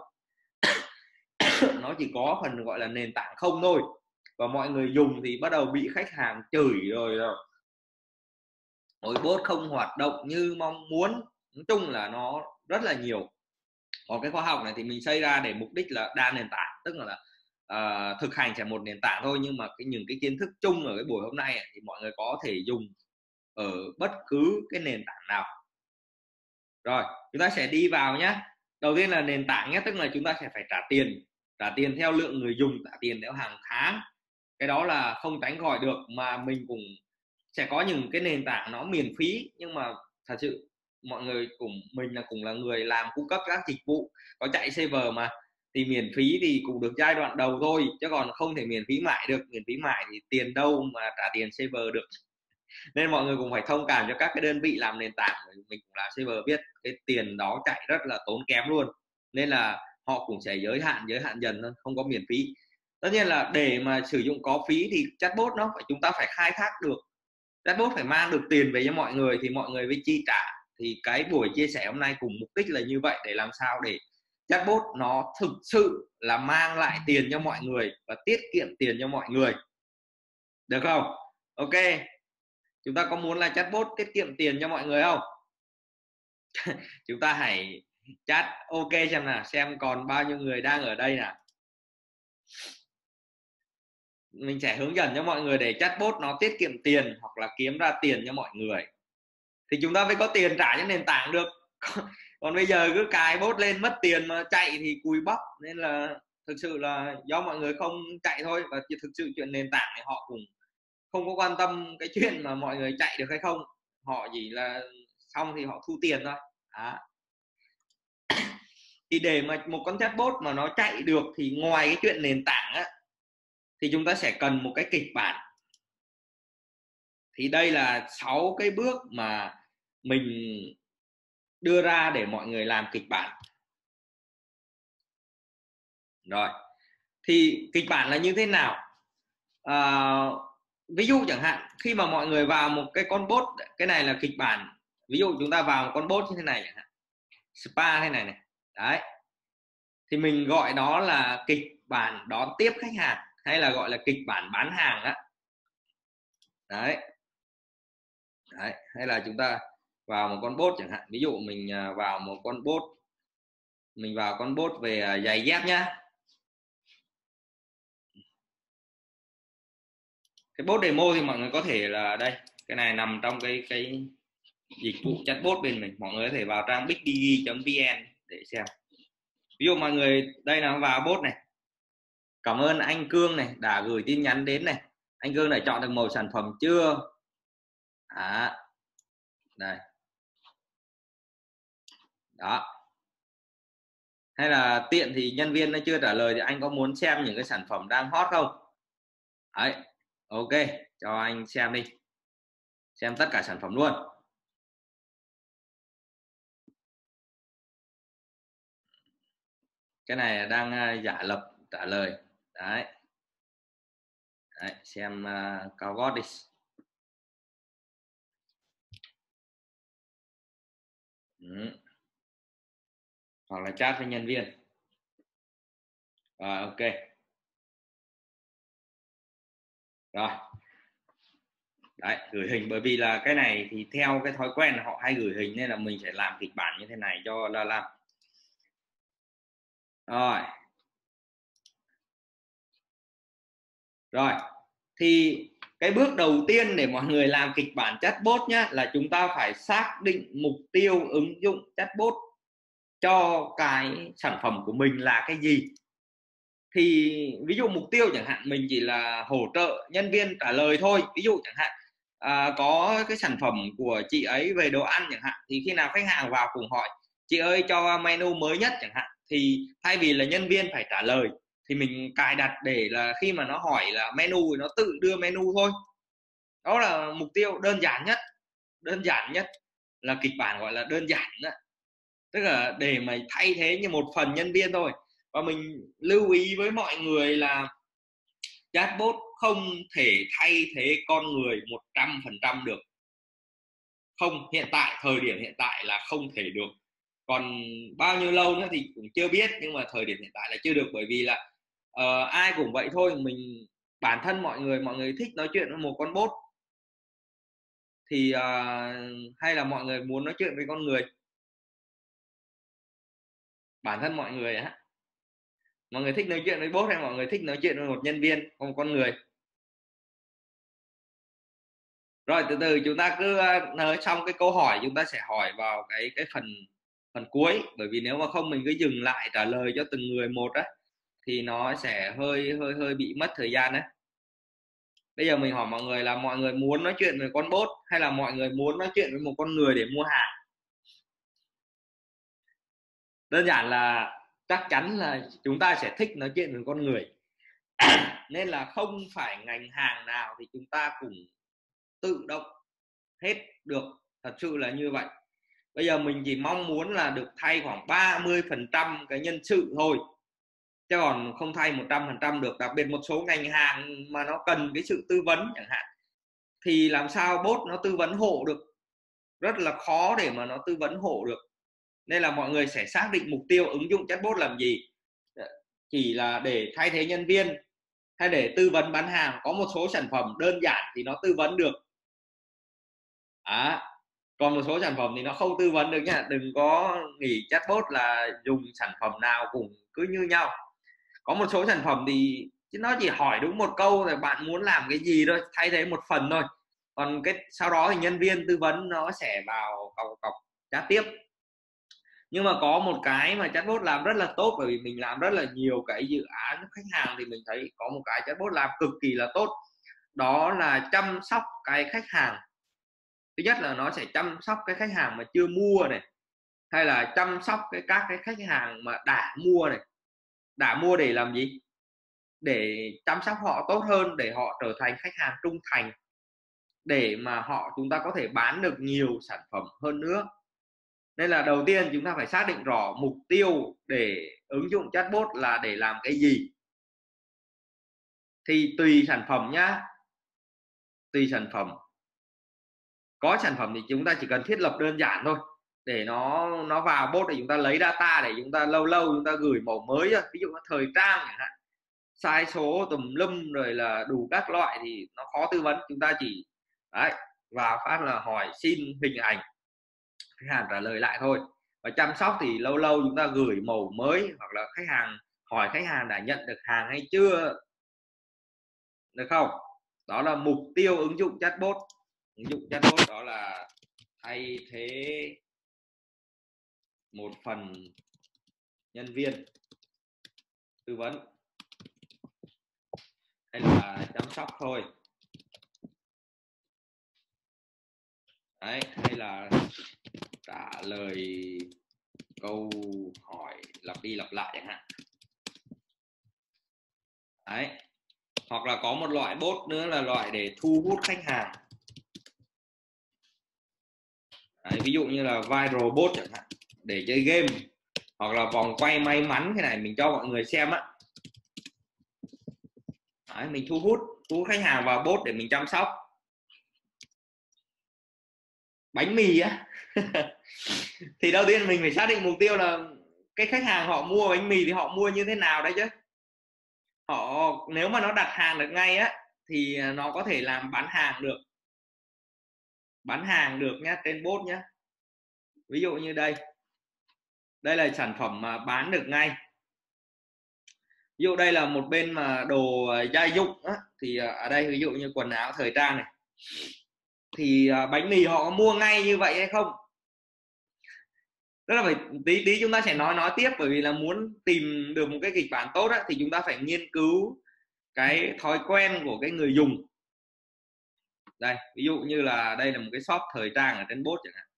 Nó chỉ có phần gọi là nền tảng không thôi, và mọi người dùng thì bắt đầu bị khách hàng chửi rồi rồi ôi bot không hoạt động như mong muốn. Nói chung là nó rất là nhiều. Còn cái khóa học này thì mình xây ra để mục đích là đa nền tảng, tức là, là uh, thực hành chỉ một nền tảng thôi, nhưng mà cái những cái kiến thức chung ở cái buổi hôm nay thì mọi người có thể dùng ở bất cứ cái nền tảng nào. Rồi chúng ta sẽ đi vào nhé. Đầu tiên là nền tảng nhé, tức là chúng ta sẽ phải trả tiền, trả tiền theo lượng người dùng, trả tiền theo hàng tháng. Cái đó là không tránh khỏi được, mà mình cũng sẽ có những cái nền tảng nó miễn phí, nhưng mà thật sự mọi người cùng mình là cùng là người làm cung cấp các dịch vụ, có chạy server mà, thì miễn phí thì cũng được giai đoạn đầu thôi, chứ còn không thể miễn phí mãi được. Miễn phí mãi thì tiền đâu mà trả tiền server được. Nên mọi người cũng phải thông cảm cho các cái đơn vị làm nền tảng, mình cũng làm server biết cái tiền đó chạy rất là tốn kém luôn, nên là họ cũng sẽ giới hạn giới hạn dần thôi, không có miễn phí. Tất nhiên là để mà sử dụng có phí thì chatbot nó phải, chúng ta phải khai thác được, chatbot phải mang được tiền về cho mọi người thì mọi người mới chi trả. Thì cái buổi chia sẻ hôm nay cùng mục đích là như vậy, để làm sao để chatbot nó thực sự là mang lại tiền cho mọi người và tiết kiệm tiền cho mọi người, được không? Ok, chúng ta có muốn là chatbot tiết kiệm tiền cho mọi người không? Chúng ta hãy chat ok xem nào, xem còn bao nhiêu người đang ở đây nào. Mình sẽ hướng dẫn cho mọi người để chatbot nó tiết kiệm tiền hoặc là kiếm ra tiền cho mọi người, thì chúng ta mới có tiền trả cho nền tảng được. Còn bây giờ cứ cài bot lên mất tiền mà chạy thì cùi bắp. Nên là thực sự là do mọi người không chạy thôi, và thực sự chuyện nền tảng thì họ cũng không có quan tâm cái chuyện mà mọi người chạy được hay không, họ chỉ là xong thì họ thu tiền thôi. Đó. Thì để mà một con chatbot mà nó chạy được thì ngoài cái chuyện nền tảng á, thì chúng ta sẽ cần một cái kịch bản. Thì đây là sáu cái bước mà mình đưa ra để mọi người làm kịch bản. Rồi, thì kịch bản là như thế nào? À, ví dụ chẳng hạn khi mà mọi người vào một cái con bot, cái này là kịch bản. Ví dụ chúng ta vào một con bot như thế này chẳng hạn, spa thế này này, đấy, thì mình gọi đó là kịch bản đón tiếp khách hàng, hay là gọi là kịch bản bán hàng đó. Đấy. Đấy, hay là chúng ta vào một con bot chẳng hạn, ví dụ mình vào một con bot, mình vào con bot về giày dép nhá. Cái bot demo thì mọi người có thể là đây, cái này nằm trong cái cái dịch vụ chatbot bên mình, mọi người có thể vào trang bigdigi chấm vn để xem. Ví dụ mọi người đây là vào bot này, cảm ơn anh Cương này đã gửi tin nhắn đến này, anh Cương này chọn được màu sản phẩm chưa? À, đây đó, Hay là tiện thì nhân viên nó chưa trả lời thì anh có muốn xem những cái sản phẩm đang hot không? Đấy, ok, cho anh xem đi, xem tất cả sản phẩm luôn. Cái này đang giả lập trả lời. Đấy, đấy xem uh, cao gót đi. Ừ. Hoặc là chat với nhân viên. Rồi, ok. Rồi. Đấy, gửi hình, bởi vì là cái này thì theo cái thói quen họ hay gửi hình nên là mình sẽ làm kịch bản như thế này cho La Lam. Rồi. Rồi. Thì cái bước đầu tiên để mọi người làm kịch bản chatbot nhá, là chúng ta phải xác định mục tiêu ứng dụng chatbot cho cái sản phẩm của mình là cái gì. Thì ví dụ mục tiêu chẳng hạn mình chỉ là hỗ trợ nhân viên trả lời thôi, ví dụ chẳng hạn à, có cái sản phẩm của chị ấy về đồ ăn chẳng hạn, thì khi nào khách hàng vào cùng hỏi chị ơi cho menu mới nhất chẳng hạn, thì thay vì là nhân viên phải trả lời thì mình cài đặt để là khi mà nó hỏi là menu thì nó tự đưa menu thôi. Đó là mục tiêu đơn giản nhất, đơn giản nhất là kịch bản gọi là đơn giản đó. Tức là để mà thay thế như một phần nhân viên thôi. Và mình lưu ý với mọi người là chatbot không thể thay thế con người một trăm phần trăm được. Không, hiện tại, thời điểm hiện tại là không thể được. Còn bao nhiêu lâu nữa thì cũng chưa biết, nhưng mà thời điểm hiện tại là chưa được, bởi vì là uh, ai cũng vậy thôi. Mình bản thân mọi người, mọi người thích nói chuyện với một con bot thì uh, hay là mọi người muốn nói chuyện với con người? Bản thân mọi người á, mọi người thích nói chuyện với bot hay mọi người thích nói chuyện với một nhân viên, một con người? Rồi từ từ chúng ta cứ nói xong cái câu hỏi, chúng ta sẽ hỏi vào cái cái phần phần cuối, bởi vì nếu mà không mình cứ dừng lại trả lời cho từng người một á thì nó sẽ hơi hơi hơi bị mất thời gian đấy. Bây giờ mình hỏi mọi người là mọi người muốn nói chuyện với con bot hay là mọi người muốn nói chuyện với một con người để mua hàng? Đơn giản là chắc chắn là chúng ta sẽ thích nói chuyện với con người. Nên là không phải ngành hàng nào thì chúng ta cùng tự động hết được, thật sự là như vậy. Bây giờ mình chỉ mong muốn là được thay khoảng ba mươi phần trăm cái nhân sự thôi, chứ còn không thay một trăm phần trăm được. Đặc biệt một số ngành hàng mà nó cần cái sự tư vấn chẳng hạn, thì làm sao bot nó tư vấn hộ được, rất là khó để mà nó tư vấn hộ được. Nên là mọi người sẽ xác định mục tiêu ứng dụng chatbot làm gì, chỉ là để thay thế nhân viên hay để tư vấn bán hàng. Có một số sản phẩm đơn giản thì nó tư vấn được à, còn một số sản phẩm thì nó không tư vấn được nhá. Đừng có nghĩ chatbot là dùng sản phẩm nào cũng cứ như nhau. Có một số sản phẩm thì nó chỉ hỏi đúng một câu rồi bạn muốn làm cái gì thôi, thay thế một phần thôi, còn cái sau đó thì nhân viên tư vấn nó sẽ vào cọc cọc chat tiếp. Nhưng mà có một cái mà chatbot làm rất là tốt, bởi vì mình làm rất là nhiều cái dự án khách hàng thì mình thấy có một cái chatbot làm cực kỳ là tốt, đó là chăm sóc cái khách hàng. Thứ nhất là nó sẽ chăm sóc cái khách hàng mà chưa mua này, hay là chăm sóc cái các cái khách hàng mà đã mua này. Đã mua để làm gì? Để chăm sóc họ tốt hơn, để họ trở thành khách hàng trung thành, để mà họ chúng ta có thể bán được nhiều sản phẩm hơn nữa. Nên là đầu tiên chúng ta phải xác định rõ mục tiêu để ứng dụng chatbot là để làm cái gì. Thì tùy sản phẩm nhá, tùy sản phẩm. Có sản phẩm thì chúng ta chỉ cần thiết lập đơn giản thôi, để nó nó vào bot để chúng ta lấy data, để chúng ta lâu lâu chúng ta gửi mẫu mới. Ví dụ nó thời trang chẳng hạn, sai số tùm lum rồi là đủ các loại thì nó khó tư vấn. Chúng ta chỉ đấy vào phát là hỏi xin hình ảnh, khách hàng trả lời lại thôi. Và chăm sóc thì lâu lâu chúng ta gửi mẫu mới, hoặc là khách hàng hỏi khách hàng đã nhận được hàng hay chưa, được không? Đó là mục tiêu ứng dụng chatbot. Ứng dụng chatbot đó là thay thế một phần nhân viên tư vấn hay là chăm sóc thôi. Đấy, hay là trả lời câu hỏi lặp đi lặp lại chẳng hạn. Đấy. Hoặc là có một loại bot nữa là loại để thu hút khách hàng. Đấy, ví dụ như là viral bot chẳng hạn, để chơi game, hoặc là vòng quay may mắn. Cái này mình cho mọi người xem á. Đấy, mình thu hút thu hút khách hàng vào bot để mình chăm sóc. Bánh mì á. Thì đầu tiên mình phải xác định mục tiêu là cái khách hàng họ mua bánh mì thì họ mua như thế nào đấy chứ. Họ nếu mà nó đặt hàng được ngay á thì nó có thể làm bán hàng được. Bán hàng được nhá, trên bot nhá. Ví dụ như đây. Đây là sản phẩm mà bán được ngay. Ví dụ đây là một bên mà đồ gia dụng á, thì ở đây ví dụ như quần áo thời trang này, thì bánh mì họ có mua ngay như vậy hay không? Tức là phải tí tí chúng ta sẽ nói nói tiếp, bởi vì là muốn tìm được một cái kịch bản tốt á, thì chúng ta phải nghiên cứu cái thói quen của cái người dùng. Đây ví dụ như là đây là một cái shop thời trang ở trên bot chẳng hạn,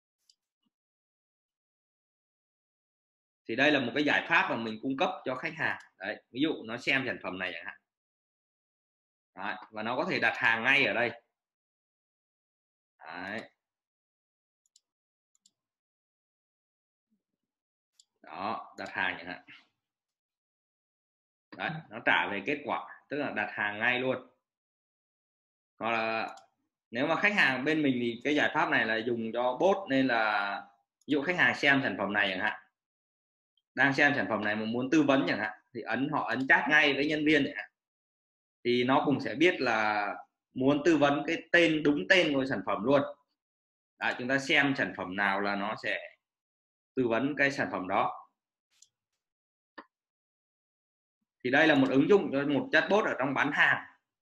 thì đây là một cái giải pháp mà mình cung cấp cho khách hàng. Đấy, ví dụ nó xem sản phẩm này chẳng hạn. Đấy, và nó có thể đặt hàng ngay ở đây. Đấy. Đó, đặt hàng chẳng hạn. Đấy, nó trả về kết quả, tức là đặt hàng ngay luôn. Còn là nếu mà khách hàng bên mình thì cái giải pháp này là dùng cho bot, nên là ví dụ khách hàng xem sản phẩm này chẳng hạn, đang xem sản phẩm này mà muốn tư vấn chẳng hạn, thì ấn họ ấn chat ngay với nhân viên chẳng hạn, thì nó cũng sẽ biết là muốn tư vấn cái tên, đúng tên của sản phẩm luôn. Đấy, chúng ta xem sản phẩm nào là nó sẽ tư vấn cái sản phẩm đó. Thì đây là một ứng dụng cho một chatbot ở trong bán hàng.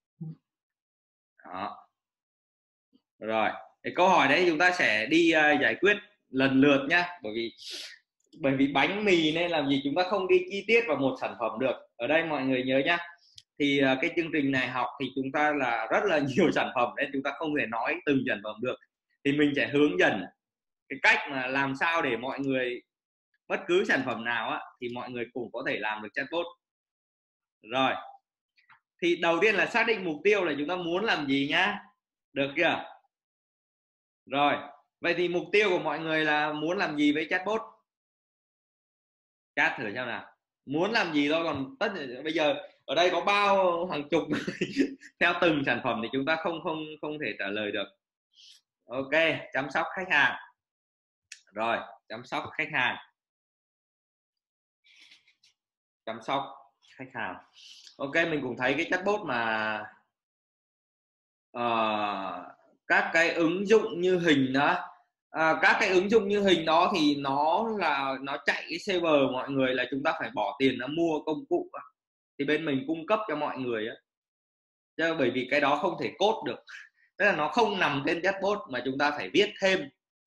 Đó. Rồi, cái câu hỏi đấy chúng ta sẽ đi uh, giải quyết lần lượt nhá, bởi vì bởi vì bánh mì nên làm gì chúng ta không đi chi tiết vào một sản phẩm được. Ở đây mọi người nhớ nhá, thì uh, cái chương trình này học thì chúng ta là rất là nhiều sản phẩm, nên chúng ta không thể nói từng sản phẩm được. Thì mình sẽ hướng dẫn cái cách mà làm sao để mọi người bất cứ sản phẩm nào á, thì mọi người cũng có thể làm được chatbot. Rồi, thì đầu tiên là xác định mục tiêu là chúng ta muốn làm gì nhá, được chưa? Rồi, vậy thì mục tiêu của mọi người là muốn làm gì với chatbot? Chat thử xem nào, muốn làm gì thôi. Còn tất bây giờ ở đây có bao hàng chục theo từng sản phẩm thì chúng ta không không không thể trả lời được. Ok, chăm sóc khách hàng. Rồi, chăm sóc khách hàng. Chăm sóc khách hàng. Ok, mình cũng thấy cái chatbot mà uh, các cái ứng dụng như hình đó, à, các cái ứng dụng như hình đó thì nó là nó chạy cái server mọi người, là chúng ta phải bỏ tiền nó mua công cụ, thì bên mình cung cấp cho mọi người á. Chứ bởi vì cái đó không thể code được, tức là nó không nằm trên chatbot mà chúng ta phải viết thêm.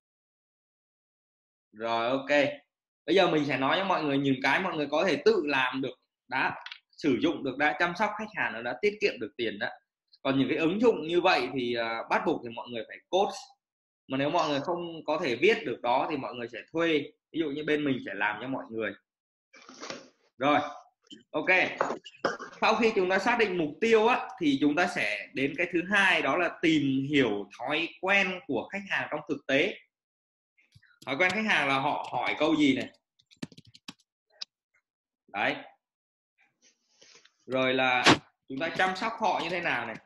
Rồi, ok, bây giờ mình sẽ nói cho mọi người những cái mọi người có thể tự làm được, đã sử dụng được, đã chăm sóc khách hàng, nó đã tiết kiệm được tiền đó. Còn những cái ứng dụng như vậy thì uh, bắt buộc thì mọi người phải code, mà nếu mọi người không có thể viết được đó thì mọi người sẽ thuê, ví dụ như bên mình sẽ làm cho mọi người. Rồi, ok, sau khi chúng ta xác định mục tiêu á, thì chúng ta sẽ đến cái thứ hai, đó là tìm hiểu thói quen của khách hàng trong thực tế. Thói quen khách hàng là họ hỏi câu gì này, đấy, rồi là chúng ta chăm sóc họ như thế nào này,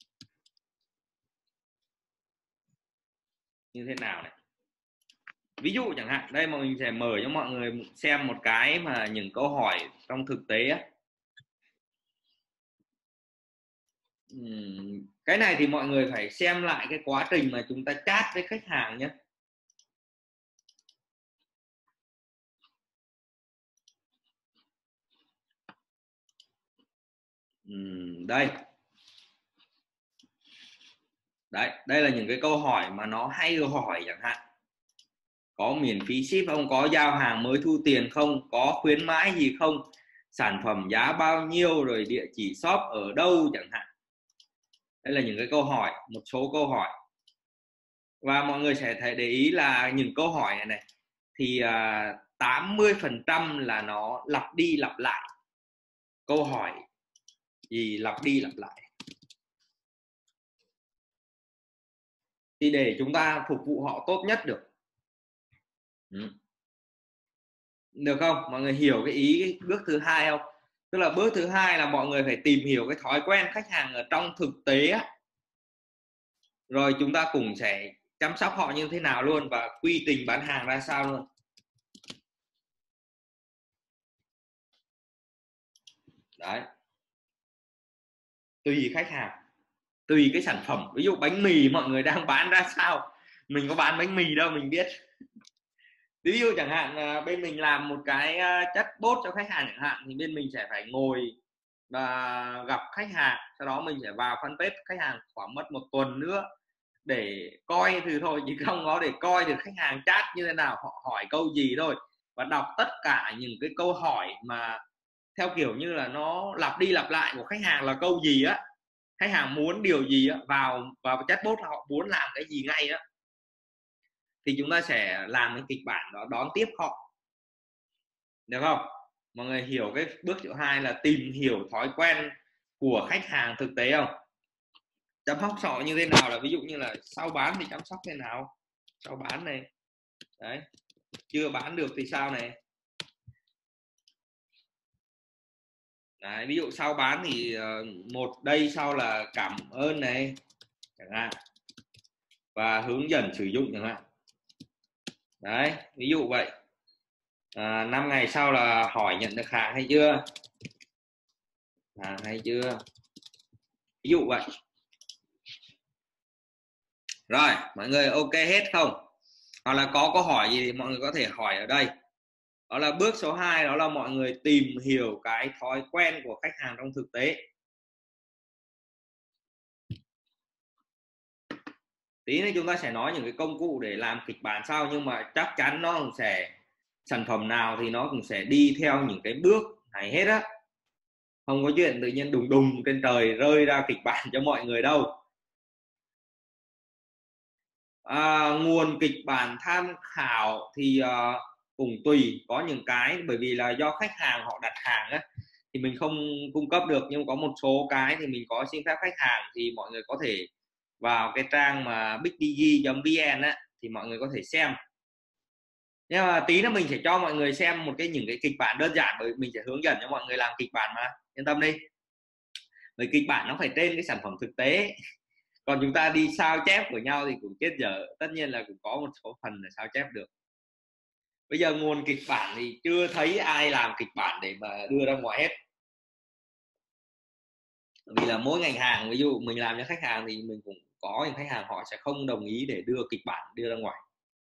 như thế nào này. Ví dụ chẳng hạn đây mà mình sẽ mở cho mọi người xem một cái mà những câu hỏi trong thực tế á. Uhm, cái này thì mọi người phải xem lại cái quá trình mà chúng ta chat với khách hàng nhé. Uhm, đây đấy, đây là những cái câu hỏi mà nó hay hỏi chẳng hạn: có miễn phí ship không, có giao hàng mới thu tiền không, có khuyến mãi gì không, sản phẩm giá bao nhiêu, rồi địa chỉ shop ở đâu chẳng hạn. Đây là những cái câu hỏi, một số câu hỏi. Và mọi người sẽ thấy để ý là những câu hỏi này này thì à, tám mươi phần trăm là nó lặp đi lặp lại, câu hỏi gì lặp đi lặp lại. Thì để chúng ta phục vụ họ tốt nhất được. Ừ. Được không? Mọi người hiểu cái ý cái bước thứ hai không? Tức là bước thứ hai là mọi người phải tìm hiểu cái thói quen khách hàng ở trong thực tế á. Rồi chúng ta cùng sẽ chăm sóc họ như thế nào luôn và quy trình bán hàng ra sao luôn. Đấy. Tùy khách hàng, tùy cái sản phẩm. Ví dụ bánh mì mọi người đang bán ra sao, mình có bán bánh mì đâu mình biết. Ví dụ chẳng hạn bên mình làm một cái chatbot cho khách hàng chẳng hạn, thì bên mình sẽ phải ngồi và gặp khách hàng, sau đó mình sẽ vào fanpage khách hàng khoảng mất một tuần nữa để coi thử thôi, chỉ không có để coi được khách hàng chat như thế nào, họ hỏi câu gì thôi, và đọc tất cả những cái câu hỏi mà theo kiểu như là nó lặp đi lặp lại của khách hàng là câu gì á, khách hàng muốn điều gì á, vào vào chatbot họ muốn làm cái gì ngay á, thì chúng ta sẽ làm cái kịch bản đó đón tiếp họ, được không? Mọi người hiểu cái bước thứ hai là tìm hiểu thói quen của khách hàng thực tế không? Chăm sóc họ như thế nào là ví dụ như là sau bán thì chăm sóc thế nào, sau bán này, đấy, chưa bán được thì sao này, đấy, ví dụ sau bán thì một đây sau là cảm ơn này chẳng hạn, và hướng dẫn sử dụng chẳng hạn, đấy, ví dụ vậy. À, năm ngày sau là hỏi nhận được hàng hay chưa, hàng hay chưa, ví dụ vậy. Rồi mọi người ok hết không? Hoặc là có câu hỏi gì thì mọi người có thể hỏi ở đây. Đó là bước số hai, đó là mọi người tìm hiểu cái thói quen của khách hàng trong thực tế. Tí nữa chúng ta sẽ nói những cái công cụ để làm kịch bản sau, nhưng mà chắc chắn nó cũng sẽ, sản phẩm nào thì nó cũng sẽ đi theo những cái bước này hết á. Không có chuyện tự nhiên đùng đùng trên trời rơi ra kịch bản cho mọi người đâu. À, nguồn kịch bản tham khảo thì uh, cũng tùy, có những cái bởi vì là do khách hàng họ đặt hàng á, thì mình không cung cấp được, nhưng có một số cái thì mình có xin phép khách hàng, thì mọi người có thể vào cái trang mà bigdigi chấm vn á, thì mọi người có thể xem. Nhưng mà tí nữa mình sẽ cho mọi người xem một cái những cái kịch bản đơn giản, bởi mình sẽ hướng dẫn cho mọi người làm kịch bản mà, yên tâm đi. Bởi kịch bản nó phải trên cái sản phẩm thực tế, còn chúng ta đi sao chép của nhau thì cũng chết dở. Tất nhiên là cũng có một số phần là sao chép được. Bây giờ nguồn kịch bản thì chưa thấy ai làm kịch bản để mà đưa ra ngoài hết, vì là mỗi ngành hàng, ví dụ mình làm cho khách hàng thì mình cũng có những khách hàng họ sẽ không đồng ý để đưa kịch bản đưa ra ngoài.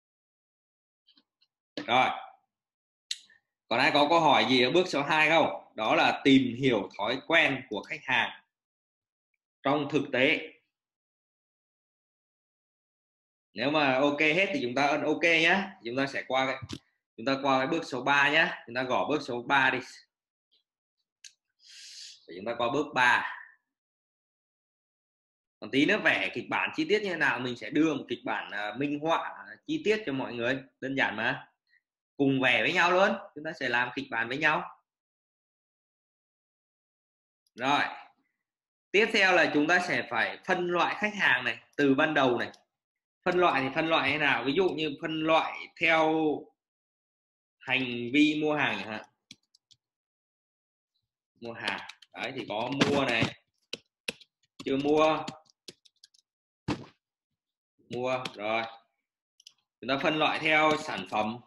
Rồi, còn ai có câu hỏi gì ở bước số hai không? Đó là tìm hiểu thói quen của khách hàng trong thực tế. Nếu mà ok hết thì chúng ta ấn ok nhé. Chúng ta sẽ qua cái chúng ta qua cái bước số ba nhé. Chúng ta gõ bước số ba đi. Để chúng ta qua bước ba. Còn tí nữa vẽ kịch bản chi tiết như thế nào mình sẽ đưa một kịch bản uh, minh họa chi tiết cho mọi người, đơn giản mà. Cùng vẽ với nhau luôn, chúng ta sẽ làm kịch bản với nhau. Rồi. Tiếp theo là chúng ta sẽ phải phân loại khách hàng này từ ban đầu này. Phân loại thì phân loại thế nào? Ví dụ như phân loại theo hành vi mua hàng chẳng hạn. Mua hàng. Đấy thì có mua này, chưa mua, mua. Rồi. Chúng ta phân loại theo sản phẩm,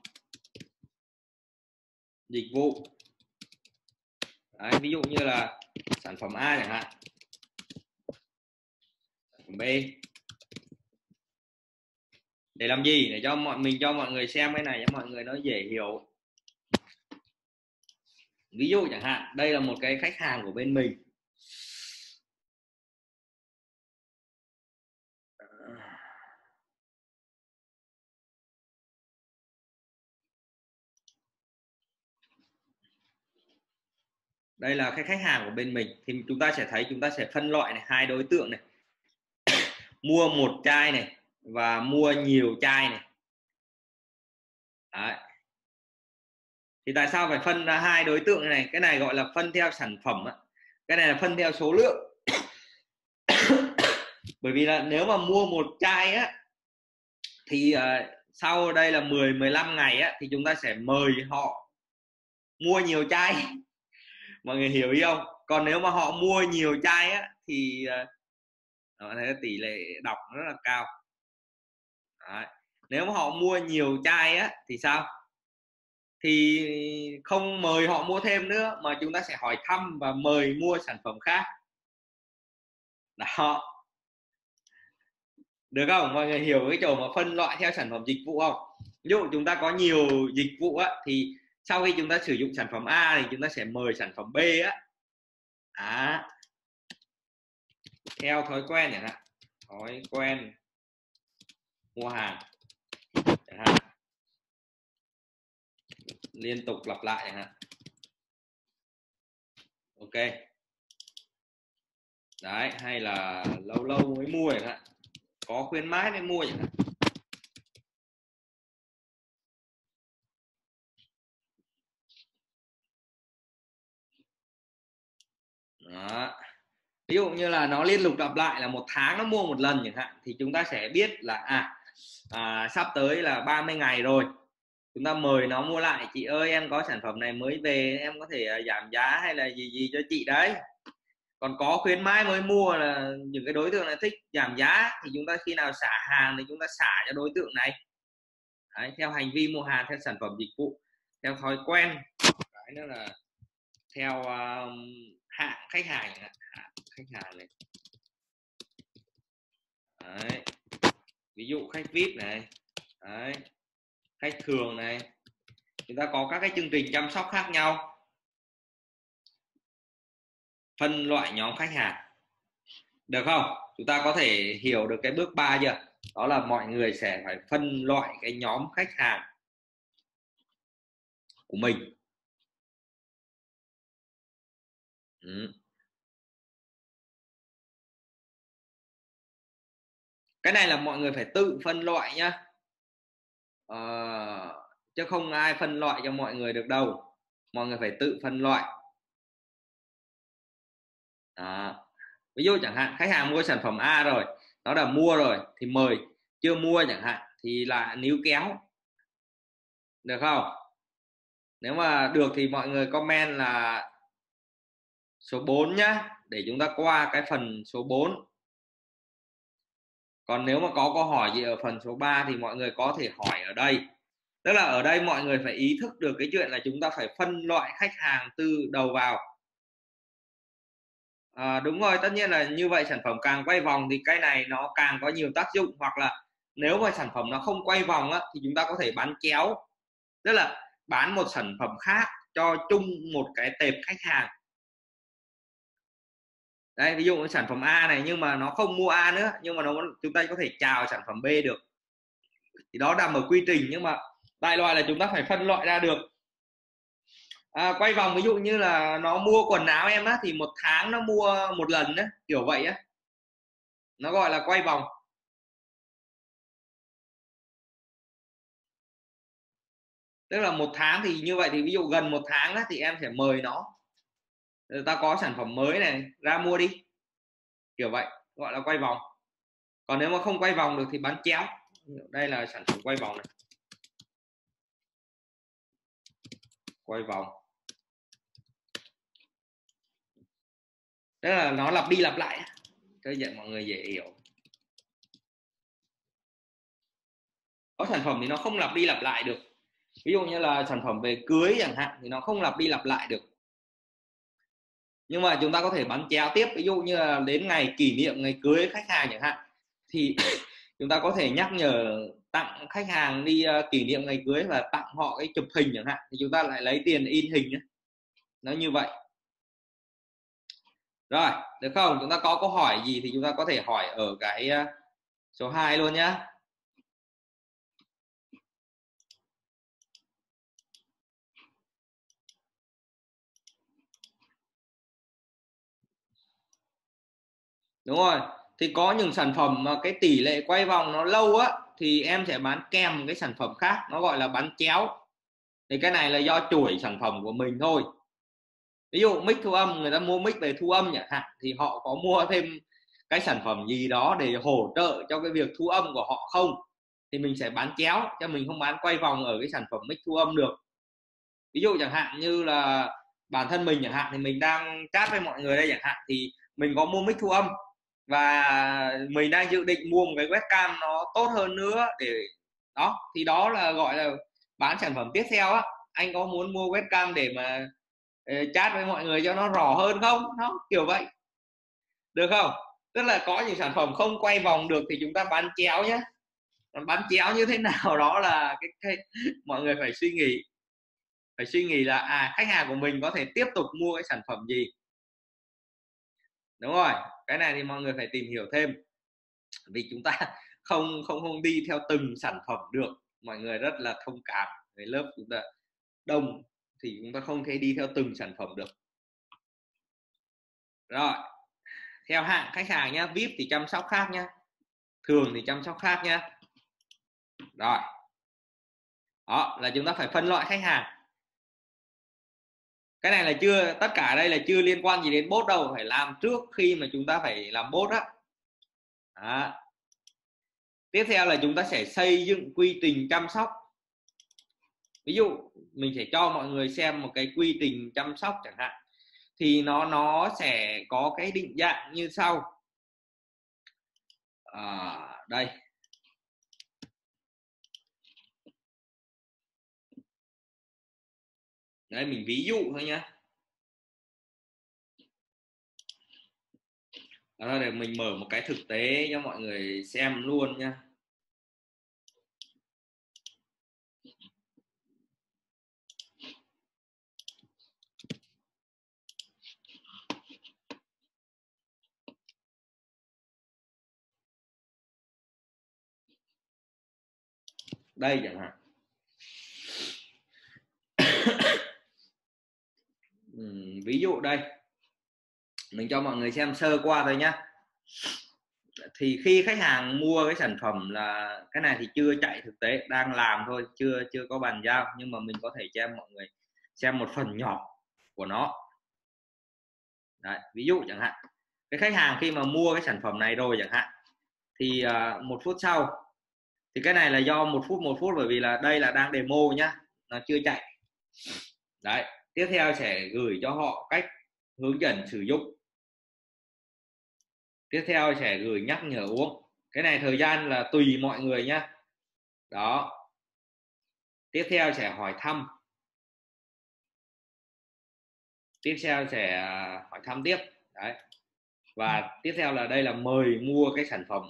dịch vụ. Đấy, ví dụ như là sản phẩm A chẳng hạn, sản phẩm B. Để làm gì? Để cho mọi mình cho mọi người xem cái này cho mọi người nó dễ hiểu. Ví dụ chẳng hạn đây là một cái khách hàng của bên mình. Đây là cái khách hàng của bên mình, thì chúng ta sẽ thấy chúng ta sẽ phân loại này, hai đối tượng này. Mua một chai này và mua nhiều chai này. Đấy. Thì tại sao phải phân ra hai đối tượng này? Cái này gọi là phân theo sản phẩm á, cái này là phân theo số lượng. Bởi vì là nếu mà mua một chai á thì uh, sau đây là mười mười lăm ngày á thì chúng ta sẽ mời họ mua nhiều chai. Mọi người hiểu ý không? Còn nếu mà họ mua nhiều chai á thì uh, thấy tỷ lệ đọc rất là cao. Đấy. Nếu mà họ mua nhiều chai á thì sao? Thì không mời họ mua thêm nữa mà chúng ta sẽ hỏi thăm và mời mua sản phẩm khác. Đó. Được không? Mọi người hiểu cái chỗ mà phân loại theo sản phẩm dịch vụ không? Ví dụ chúng ta có nhiều dịch vụ á thì sau khi chúng ta sử dụng sản phẩm A thì chúng ta sẽ mời sản phẩm B á. À, theo thói quen chẳng hạn, thói quen mua hàng chẳng hạn, liên tục lặp lại chẳng hạn. Ok. Đấy, hay là lâu lâu mới mua chẳng hạn, có khuyến mãi mới mua chẳng hạn. Đó. Ví dụ như là nó liên tục lặp lại là một tháng nó mua một lần chẳng hạn, thì chúng ta sẽ biết là à, à sắp tới là ba mươi ngày rồi, chúng ta mời nó mua lại. Chị ơi, em có sản phẩm này mới về, em có thể giảm giá hay là gì gì cho chị đấy. Còn có khuyến mãi mới mua là những cái đối tượng này thích giảm giá thì chúng ta khi nào xả hàng thì chúng ta xả cho đối tượng này. Đấy, theo hành vi mua hàng, theo sản phẩm dịch vụ, theo thói quen. Cái nữa là theo uh, hạng khách hàng, hạng khách hàng này. Đấy. Ví dụ khách vê i pê này, đấy, khách thường này, chúng ta có các cái chương trình chăm sóc khác nhau. Phân loại nhóm khách hàng, được không? Chúng ta có thể hiểu được cái bước ba chưa? Đó là mọi người sẽ phải phân loại cái nhóm khách hàng của mình. Ừ. Cái này là mọi người phải tự phân loại nhá, ờ, chứ không ai phân loại cho mọi người được đâu. Mọi người phải tự phân loại. Đó. Ví dụ chẳng hạn khách hàng mua sản phẩm A rồi, nó đã mua rồi thì mời, chưa mua chẳng hạn thì là níu kéo, được không? Nếu mà được thì mọi người comment là số bốn nhá, để chúng ta qua cái phần số bốn. Còn nếu mà có câu hỏi gì ở phần số ba thì mọi người có thể hỏi ở đây. Tức là ở đây mọi người phải ý thức được cái chuyện là chúng ta phải phân loại khách hàng từ đầu vào. À, đúng rồi, tất nhiên là như vậy, sản phẩm càng quay vòng thì cái này nó càng có nhiều tác dụng. Hoặc là nếu mà sản phẩm nó không quay vòng á, thì chúng ta có thể bán chéo, tức là bán một sản phẩm khác cho chung một cái tệp khách hàng. Đây, ví dụ sản phẩm A này nhưng mà nó không mua A nữa, nhưng mà nó chúng ta có thể chào sản phẩm B được. Thì đó nằm ở quy trình, nhưng mà đại loại là chúng ta phải phân loại ra được. À, quay vòng ví dụ như là nó mua quần áo em á, thì một tháng nó mua một lần á, kiểu vậy á, nó gọi là quay vòng. Tức là một tháng thì như vậy, thì ví dụ gần một tháng á, thì em sẽ mời nó, ta có sản phẩm mới này, ra mua đi, kiểu vậy, gọi là quay vòng. Còn nếu mà không quay vòng được thì bán chéo. Đây là sản phẩm quay vòng này, quay vòng, tức là nó lặp đi lặp lại cho vậy mọi người dễ hiểu. Có sản phẩm thì nó không lặp đi lặp lại được, ví dụ như là sản phẩm về cưới chẳng hạn thì nó không lặp đi lặp lại được, nhưng mà chúng ta có thể bán chéo tiếp. Ví dụ như là đến ngày kỷ niệm ngày cưới khách hàng chẳng hạn, thì chúng ta có thể nhắc nhở tặng khách hàng đi uh, kỷ niệm ngày cưới và tặng họ cái chụp hình chẳng hạn, thì chúng ta lại lấy tiền in hình nhé. Nó như vậy. Rồi, được không? Chúng ta có câu hỏi gì thì chúng ta có thể hỏi ở cái uh, số hai luôn nhá. Đúng rồi, thì có những sản phẩm mà cái tỷ lệ quay vòng nó lâu á, thì em sẽ bán kèm cái sản phẩm khác, nó gọi là bán chéo. thì cái này là do chuỗi sản phẩm của mình thôi. Ví dụ mic thu âm, người ta mua mic về thu âm chẳng hạn, thì họ có mua thêm cái sản phẩm gì đó để hỗ trợ cho cái việc thu âm của họ không, thì mình sẽ bán chéo, cho mình không bán quay vòng ở cái sản phẩm mic thu âm được. Ví dụ chẳng hạn như là bản thân mình chẳng hạn, thì mình đang chat với mọi người đây chẳng hạn, thì mình có mua mic thu âm và mình đang dự định mua một cái webcam nó tốt hơn nữa để đó, thì đó là gọi là bán sản phẩm tiếp theo á. Anh có muốn mua webcam để mà chat với mọi người cho nó rõ hơn không? Nó kiểu vậy, được không? Tức là có những sản phẩm không quay vòng được thì chúng ta bán chéo nhé. Bán chéo như thế nào đó là cái, cái mọi người phải suy nghĩ, phải suy nghĩ là à, khách hàng của mình có thể tiếp tục mua cái sản phẩm gì. Đúng rồi, cái này thì mọi người phải tìm hiểu thêm, vì chúng ta không không không đi theo từng sản phẩm được. Mọi người rất là thông cảm, cái lớp chúng ta đông thì chúng ta không thể đi theo từng sản phẩm được. Rồi, theo hạng khách hàng nhá, vê i pê thì chăm sóc khác nhá, thường thì chăm sóc khác nhá. Rồi, đó là chúng ta phải phân loại khách hàng. Cái này là chưa, tất cả đây là chưa liên quan gì đến bot đâu, phải làm trước khi mà chúng ta phải làm bot á. Đó. Tiếp theo là chúng ta sẽ xây dựng quy trình chăm sóc. Ví dụ mình sẽ cho mọi người xem một cái quy trình chăm sóc chẳng hạn, thì nó nó sẽ có cái định dạng như sau. À, đây. Đấy, mình ví dụ thôi nhá. Đó, để mình mở một cái thực tế cho mọi người xem luôn nhá. Đây chẳng hạn. uhm, ví dụ đây, mình cho mọi người xem sơ qua thôi nhá. Thì khi khách hàng mua cái sản phẩm, là cái này thì chưa chạy thực tế, đang làm thôi, chưa chưa có bàn giao, nhưng mà mình có thể cho mọi người xem một phần nhỏ của nó. Đấy, ví dụ chẳng hạn, cái khách hàng khi mà mua cái sản phẩm này rồi chẳng hạn, thì uh, một phút sau, thì cái này là do một phút một phút bởi vì là đây là đang demo nhá, nó chưa chạy. Đấy, tiếp theo sẽ gửi cho họ cách hướng dẫn sử dụng. Tiếp theo sẽ gửi nhắc nhở uống. Cái này thời gian là tùy mọi người nhá. Đó. Tiếp theo sẽ hỏi thăm. Tiếp theo sẽ hỏi thăm tiếp. Đấy. Và tiếp theo là đây là mời mua cái sản phẩm.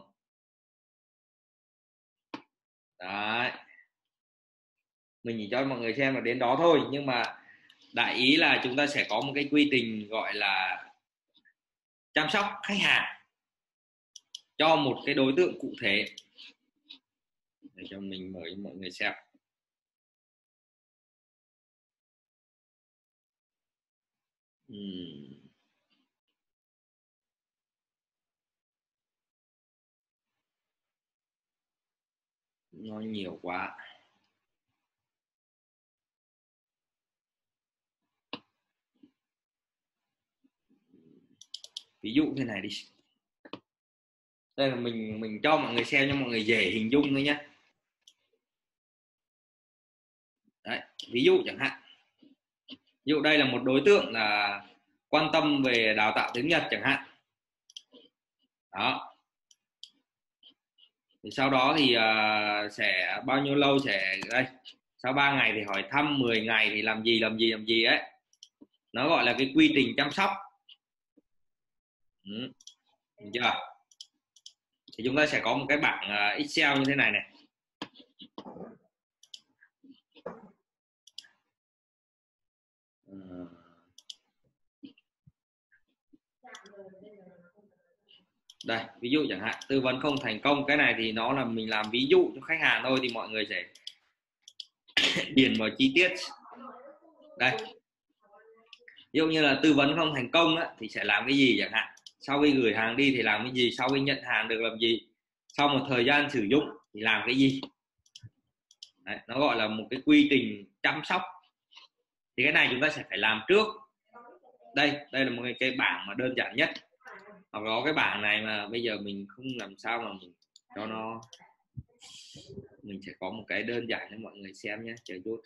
Đấy. Mình chỉ cho mọi người xem là đến đó thôi, nhưng mà đại ý là chúng ta sẽ có một cái quy trình gọi là chăm sóc khách hàng cho một cái đối tượng cụ thể. Để cho mình mời mọi người xem. uhm. Nó nhiều quá. Ví dụ thế này đi. Đây là mình mình cho mọi người xem cho mọi người dễ hình dung thôi nhé. Đấy, ví dụ chẳng hạn. Ví dụ đây là một đối tượng là quan tâm về đào tạo tiếng Nhật chẳng hạn. Đó. Thì sau đó thì uh, sẽ bao nhiêu lâu sẽ đây. Sau ba ngày thì hỏi thăm, mười ngày thì làm gì làm gì làm gì ấy. Nó gọi là cái quy trình chăm sóc. Ừ. Được chưa? Thì chúng ta sẽ có một cái bảng uh, Excel như thế này này. Đây, ví dụ chẳng hạn tư vấn không thành công, cái này thì nó là mình làm ví dụ cho khách hàng thôi, thì mọi người sẽ điền vào chi tiết. Đây, ví dụ như là tư vấn không thành công á, thì sẽ làm cái gì chẳng hạn, sau khi gửi hàng đi thì làm cái gì, sau khi nhận hàng được làm gì, sau một thời gian sử dụng thì làm cái gì. Đấy, nó gọi là một cái quy trình chăm sóc. Thì cái này chúng ta sẽ phải làm trước. Đây, đây là một cái, cái bảng mà đơn giản nhất. Hoặc có cái bảng này mà bây giờ mình không làm sao mà mình cho nó, mình sẽ có một cái đơn giản cho mọi người xem nhé. Chờ chút.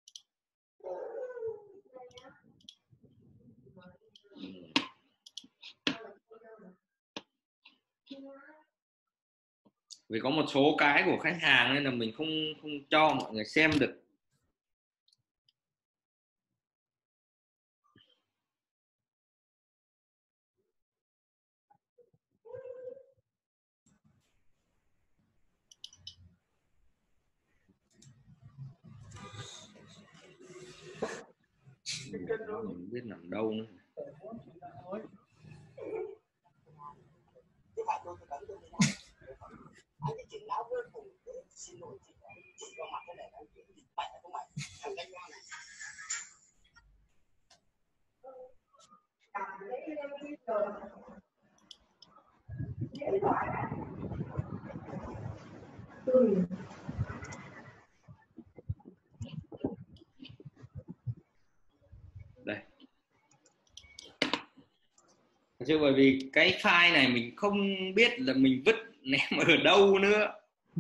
Vì có một số cái của khách hàng nên là mình không không cho mọi người xem được. Mình biết nằm đâu nữa. Đây. Chứ bởi vì cái file này mình không biết là mình vứt ném ở đâu nữa,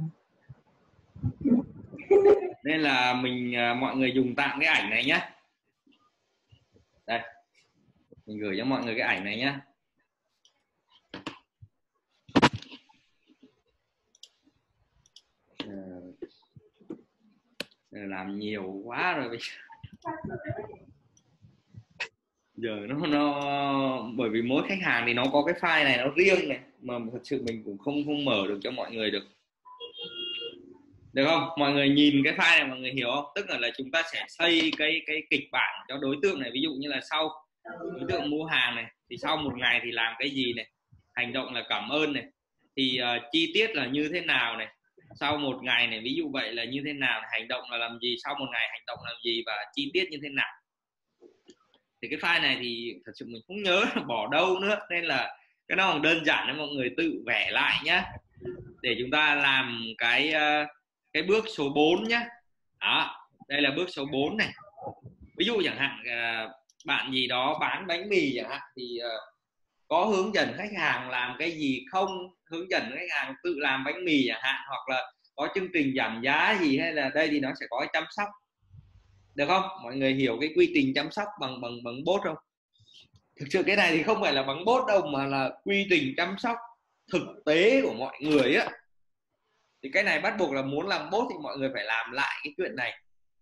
nên là mình mọi người dùng tạm cái ảnh này nhé. Đây, mình gửi cho mọi người cái ảnh này nhé. Làm nhiều quá rồi bây giờ nó nó bởi vì mỗi khách hàng thì nó có cái file này nó riêng này, mà thật sự mình cũng không không mở được cho mọi người được. Được không? Mọi người nhìn cái file này mọi người hiểu không? Tức là, là chúng ta sẽ xây cái cái kịch bản cho đối tượng này. Ví dụ như là sau đối tượng mua hàng này thì sau một ngày thì làm cái gì này, hành động là cảm ơn này, thì uh, chi tiết là như thế nào này, sau một ngày này ví dụ vậy là như thế nào, hành động là làm gì, sau một ngày hành động làm gì và chi tiết như thế nào. Thì cái file này thì thật sự mình không nhớ là bỏ đâu nữa, nên là cái nó còn đơn giản để mọi người tự vẽ lại nhá, để chúng ta làm cái cái bước số bốn nhá. Đó, đây là bước số bốn này. Ví dụ chẳng hạn bạn gì đó bán bánh mì chẳng hạn thì có hướng dẫn khách hàng làm cái gì không, hướng dẫn khách hàng tự làm bánh mì chẳng hạn, hoặc là có chương trình giảm giá gì, hay là đây thì nó sẽ có chăm sóc. Được không? Mọi người hiểu cái quy trình chăm sóc bằng bằng bằng bot không? Thực sự cái này thì không phải là bằng bot đâu, mà là quy trình chăm sóc thực tế của mọi người á. Thì cái này bắt buộc là muốn làm bot thì mọi người phải làm lại cái chuyện này,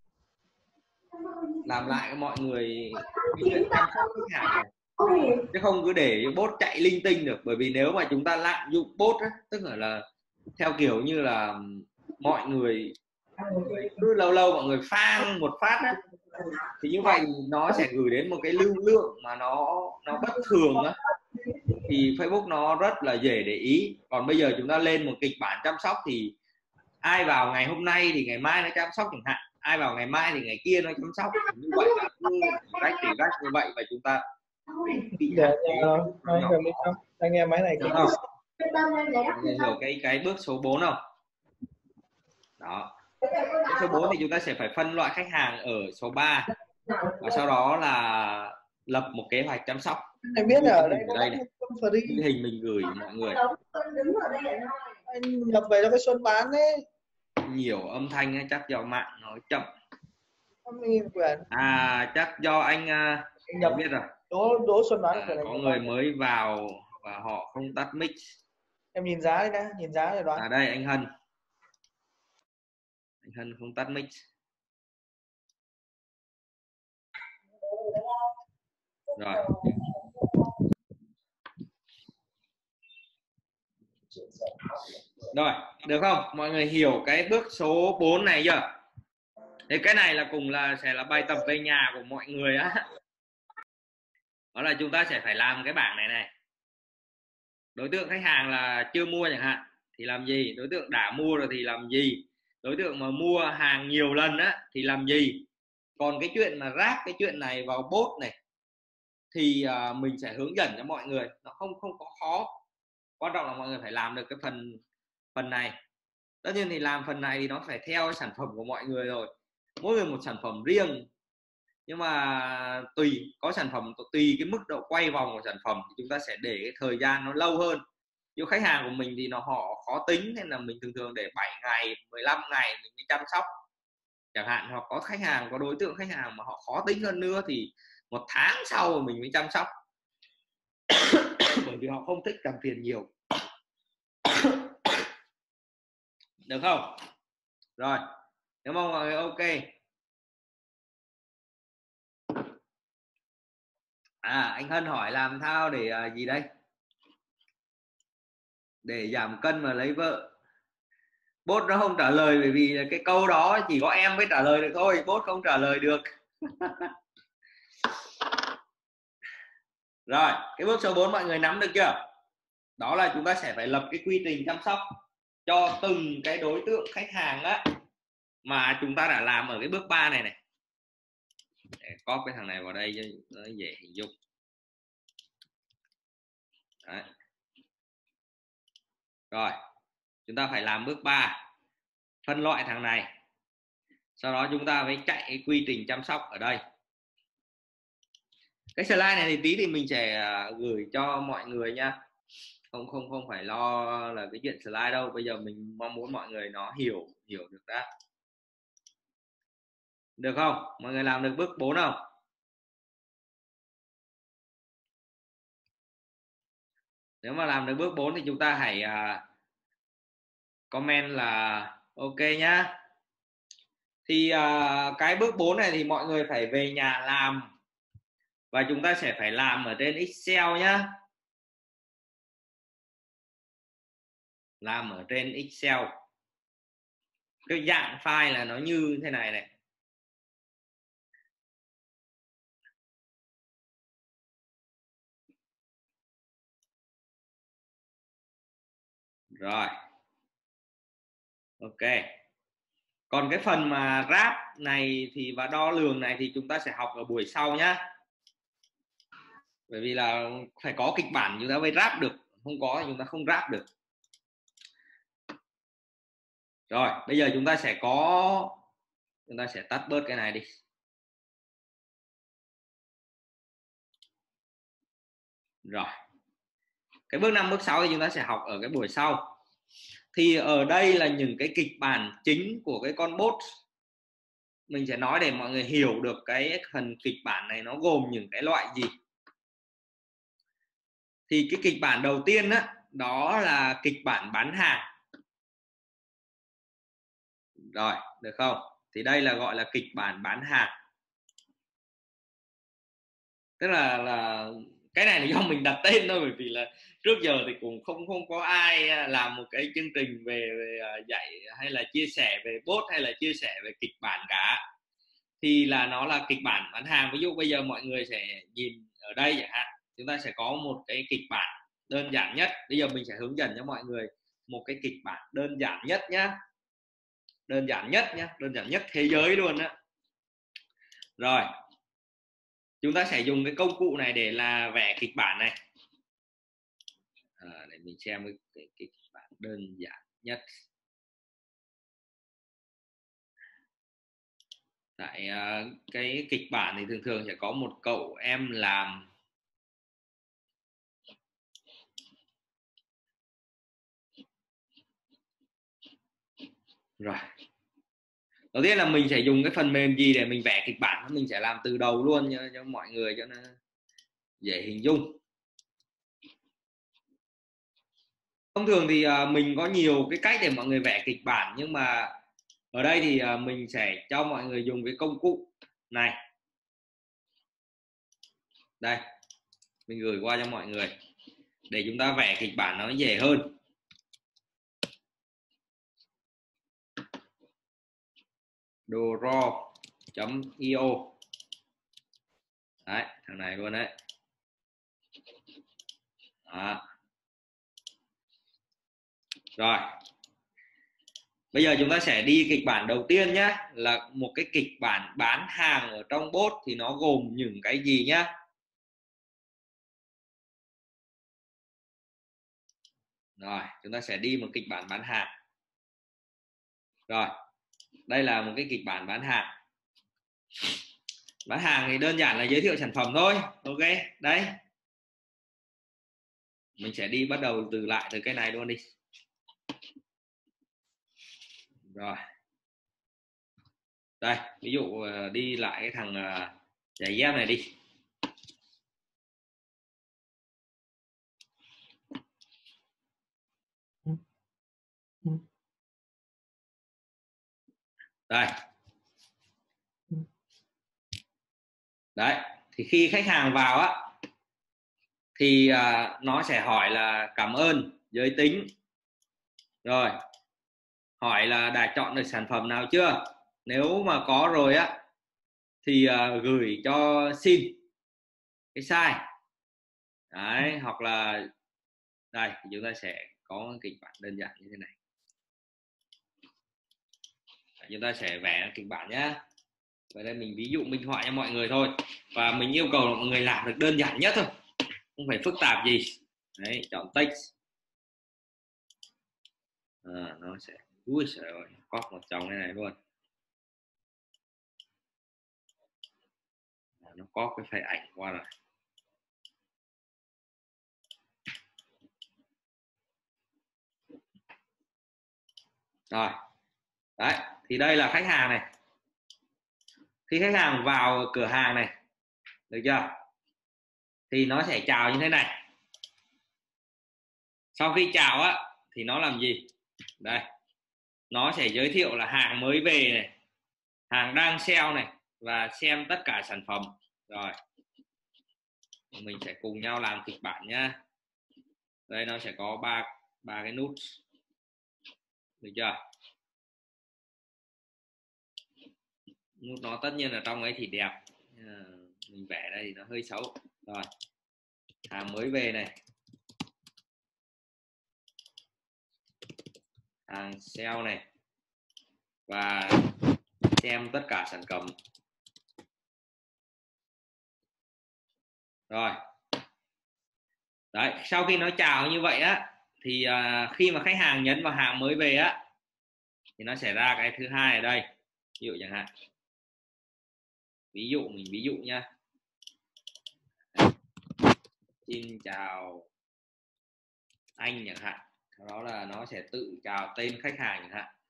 làm lại mọi người cái chuyện chăm sóc khách hàng này, chứ không cứ để bot chạy linh tinh được. Bởi vì nếu mà chúng ta lạm dụng bot á, tức là, là theo kiểu như là mọi người cứ lâu lâu mọi người phang một phát á, thì như vậy nó sẽ gửi đến một cái lưu lượng mà nó nó bất thường á, thì Facebook nó rất là dễ để ý. Còn bây giờ chúng ta lên một kịch bản chăm sóc thì ai vào ngày hôm nay thì ngày mai nó chăm sóc chẳng hạn, ai vào ngày mai thì ngày kia nó chăm sóc, như vậy là cứ rách tỉ rách như vậy và chúng ta bị hạn chế. Anh nghe máy này được không? Hiểu cái cái bước số bốn không? Đó. Bước số bốn thì chúng ta sẽ phải phân loại khách hàng ở số ba, và sau đó là lập một kế hoạch chăm sóc. Anh biết ở đây, ở đây này, cái hình mình gửi mọi người. Anh nhập về cho cái Xuân bán đấy. Nhiều âm thanh ấy, chắc do mạng nói chậm. Quyền. À chắc do anh, anh nhập biết rồi. Đỗ Đỗ Xuân bán. À, có người mới vào và họ không tắt mic. Em nhìn giá đây đã, nhìn giá để đoán. À đây anh Hân. Anh Hân không tắt mic. Rồi. Rồi, được không? Mọi người hiểu cái bước số bốn này chưa? Thế cái này là cùng là sẽ là bài tập về nhà của mọi người á. Đó là chúng ta sẽ phải làm cái bảng này này. Đối tượng khách hàng là chưa mua chẳng hạn thì làm gì? Đối tượng đã mua rồi thì làm gì? Đối tượng mà mua hàng nhiều lần á thì làm gì? Còn cái chuyện mà ráp cái chuyện này vào bot này thì uh, mình sẽ hướng dẫn cho mọi người, nó không không có khó. Quan trọng là mọi người phải làm được cái phần phần này. Tất nhiên thì làm phần này thì nó phải theo sản phẩm của mọi người rồi, mỗi người một sản phẩm riêng, nhưng mà tùy có sản phẩm tùy cái mức độ quay vòng của sản phẩm thì chúng ta sẽ để cái thời gian nó lâu hơn. Như khách hàng của mình thì nó họ khó tính nên là mình thường thường để bảy ngày mười lăm ngày mình mới chăm sóc chẳng hạn, hoặc có khách hàng có đối tượng khách hàng mà họ khó tính hơn nữa thì một tháng sau mình mới chăm sóc bởi vì họ không thích làm phiền nhiều. Được không? Rồi, nếu mong mọi người ok. À, anh Hân hỏi làm thao để uh, gì đây? Để giảm cân và lấy vợ. Bốt nó không trả lời bởi vì cái câu đó chỉ có em mới trả lời được thôi, bốt không trả lời được. Rồi, cái bước số bốn mọi người nắm được chưa? Đó là chúng ta sẽ phải lập cái quy trình chăm sóc cho từng cái đối tượng khách hàng á mà chúng ta đã làm ở cái bước ba này này. Để copy cái thằng này vào đây cho nó dễ hình dung. Đấy. Rồi, chúng ta phải làm bước ba, phân loại thằng này. Sau đó chúng ta mới chạy cái quy trình chăm sóc ở đây. Cái slide này thì tí thì mình sẽ gửi cho mọi người nha. Không không không phải lo là cái chuyện slide đâu. Bây giờ mình mong muốn mọi người nó hiểu hiểu được đã. Được không? Mọi người làm được bước bốn không? Nếu mà làm được bước bốn thì chúng ta hãy uh, comment là ok nhá. Thì uh, cái bước bốn này thì mọi người phải về nhà làm. Và chúng ta sẽ phải làm ở trên Excel nhá. Làm ở trên Excel. Cái dạng file là nó như thế này này. Rồi. Ok. Còn cái phần mà ráp này thì và đo lường này thì chúng ta sẽ học ở buổi sau nhá. Bởi vì là phải có kịch bản chúng ta mới ráp được, không có thì chúng ta không ráp được. Rồi, bây giờ chúng ta sẽ có chúng ta sẽ tắt bớt cái này đi. Rồi. Cái bước năm, bước sáu thì chúng ta sẽ học ở cái buổi sau. Thì ở đây là những cái kịch bản chính của cái con bot. Mình sẽ nói để mọi người hiểu được cái phần kịch bản này nó gồm những cái loại gì. Thì cái kịch bản đầu tiên đó, đó là kịch bản bán hàng. Rồi, được không? Thì đây là gọi là kịch bản bán hàng. Tức là là cái này là do mình đặt tên thôi, bởi vì là trước giờ thì cũng không không có ai làm một cái chương trình về, về dạy hay là chia sẻ về bot hay là chia sẻ về kịch bản cả. Thì là nó là kịch bản bán hàng. Ví dụ bây giờ mọi người sẽ nhìn ở đây chẳng hạn, chúng ta sẽ có một cái kịch bản đơn giản nhất. Bây giờ mình sẽ hướng dẫn cho mọi người một cái kịch bản đơn giản nhất nhá. Đơn giản nhất nhá, đơn giản nhất thế giới luôn á. Rồi. Chúng ta sẽ dùng cái công cụ này để là vẽ kịch bản này. À, để mình xem cái, cái, cái kịch bản đơn giản nhất. Tại uh, cái kịch bản thì thường thường sẽ có một cậu em làm rồi. Đầu tiên là mình sẽ dùng cái phần mềm gì để mình vẽ kịch bản, mình sẽ làm từ đầu luôn cho, cho mọi người cho nó dễ hình dung. Thông thường thì uh, mình có nhiều cái cách để mọi người vẽ kịch bản, nhưng mà ở đây thì uh, mình sẽ cho mọi người dùng cái công cụ này. Đây, mình gửi qua cho mọi người để chúng ta vẽ kịch bản nó dễ hơn. Draw chấm i o. Đấy, thằng này luôn đấy. Đó. Rồi. Bây giờ chúng ta sẽ đi kịch bản đầu tiên nhé, là một cái kịch bản bán hàng ở trong bot thì nó gồm những cái gì nhá. Rồi, chúng ta sẽ đi một kịch bản bán hàng. Rồi, đây là một cái kịch bản bán hàng. Bán hàng thì đơn giản là giới thiệu sản phẩm thôi. Ok, đấy. Mình sẽ đi bắt đầu từ lại từ cái này luôn đi. Rồi. Đây, ví dụ đi lại cái thằng giày dép này đi. Đây. Đấy, thì khi khách hàng vào á thì à, nó sẽ hỏi là cảm ơn, giới tính, rồi hỏi là đã chọn được sản phẩm nào chưa, nếu mà có rồi á thì à, gửi cho xin cái size đấy, hoặc là đây chúng ta sẽ có kịch bản đơn giản như thế này. Chúng ta sẽ vẽ kịch bản nhé. Vậy đây mình ví dụ minh họa cho mọi người thôi, và mình yêu cầu mọi người làm được đơn giản nhất thôi, không phải phức tạp gì. Đấy, chọn text à, nó sẽ ui trời ơi, copy một trong cái này luôn, à, nó có cái file ảnh qua rồi. Rồi đấy, thì đây là khách hàng này. Khi khách hàng vào cửa hàng này, được chưa, thì nó sẽ chào như thế này. Sau khi chào á thì nó làm gì, đây nó sẽ giới thiệu là hàng mới về này, hàng đang sale này, và xem tất cả sản phẩm. Rồi mình sẽ cùng nhau làm kịch bản nhá. Đây nó sẽ có ba ba cái nút, được chưa. Nút nó tất nhiên là trong ấy thì đẹp, mình vẽ đây thì nó hơi xấu. Rồi hàng mới về này, hàng sale này, và xem tất cả sản phẩm. Rồi đấy, sau khi nó chào như vậy á thì à, khi mà khách hàng nhấn vào hàng mới về á thì nó sẽ ra cái thứ hai ở đây. Ví dụ chẳng hạn, ví dụ mình ví dụ nha, xin chào anh chẳng hạn, sau đó là nó sẽ tự chào tên khách hàng chẳng hạn.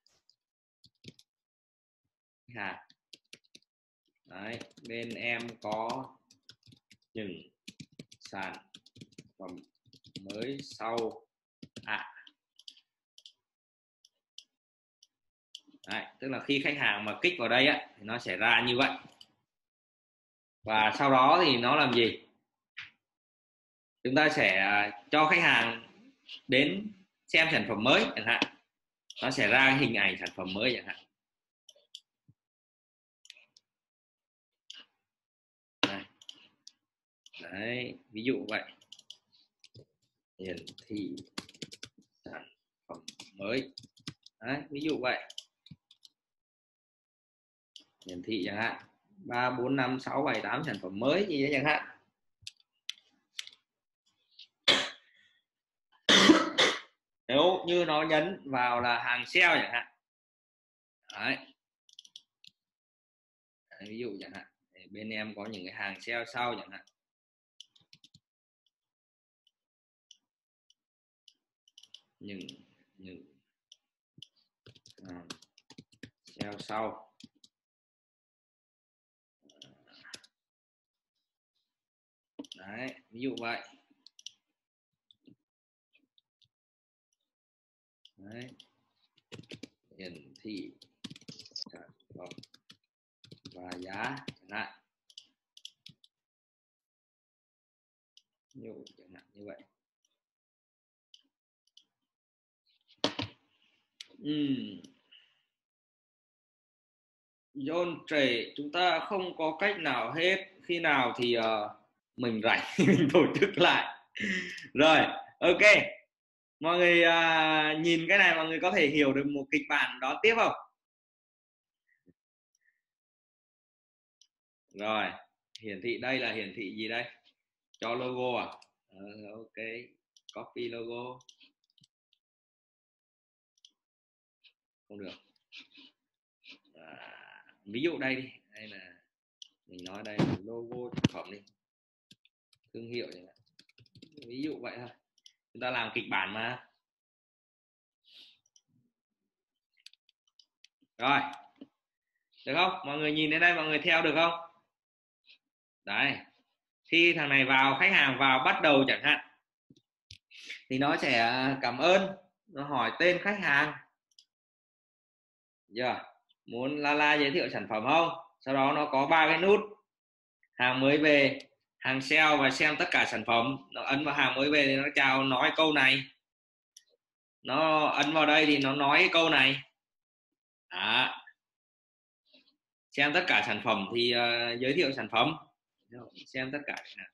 Khách hàng đấy, bên em có những sản phẩm mới sau ạ. À. Đấy, tức là khi khách hàng mà kích vào đây á thì nó sẽ ra như vậy. Và sau đó thì nó làm gì, chúng ta sẽ cho khách hàng đến xem sản phẩm mới chẳng hạn, nó sẽ ra hình ảnh sản phẩm mới chẳng hạn. Đây. Đấy, ví dụ vậy, hiển thị sản phẩm mới. Đấy, ví dụ vậy, hiển thị chẳng hạn ba bốn năm sáu bảy tám sản phẩm mới gì đấy chẳng hạn. Nếu như nó nhấn vào là hàng sale chẳng hạn. Đấy. Đấy, ví dụ chẳng hạn bên em có những cái hàng sale sau chẳng hạn. Những những à, sale sau. Đấy, ví dụ vậy. Đấy. Hiển thị sản phẩm và giá chẳng hạn. Ví dụ chẳng hạn như vậy. Uhm. John trễ, chúng ta không có cách nào hết, khi nào thì uh, mình rảnh mình tổ chức lại. Rồi, ok. Mọi người uh, nhìn cái này mọi người có thể hiểu được một kịch bản đó tiếp không? Rồi, hiển thị đây là hiển thị gì đây? Cho logo à? Uh, ok, copy logo. Không được. ví dụ đây đi, đây là mình nói đây là logo sản phẩm đi, thương hiệu chẳng hạn, ví dụ vậy thôi. Chúng ta làm kịch bản mà. Rồi, được không? Mọi người nhìn đến đây, mọi người theo được không? Đấy, khi thằng này vào, khách hàng vào bắt đầu chẳng hạn, thì nó sẽ cảm ơn, nó hỏi tên khách hàng, giờ muốn la la giới thiệu sản phẩm không. Sau đó nó có ba cái nút: hàng mới về, hàng sale và xem tất cả sản phẩm. Nó ấn vào hàng mới về thì nó chào nói câu này, nó ấn vào đây thì nó nói cái câu này. Đó. Xem tất cả sản phẩm thì uh, giới thiệu sản phẩm, xem tất cả.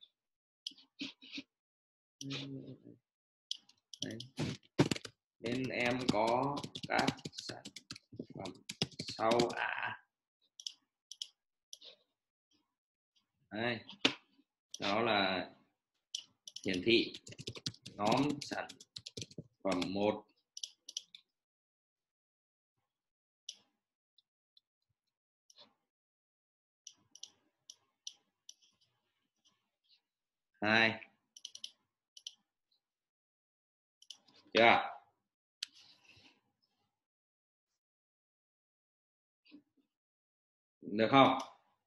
Đấy. Nên em có các sản phẩm sau à. Đây. Đó là hiển thị nhóm sản phẩm một, hai, chưa? Được không?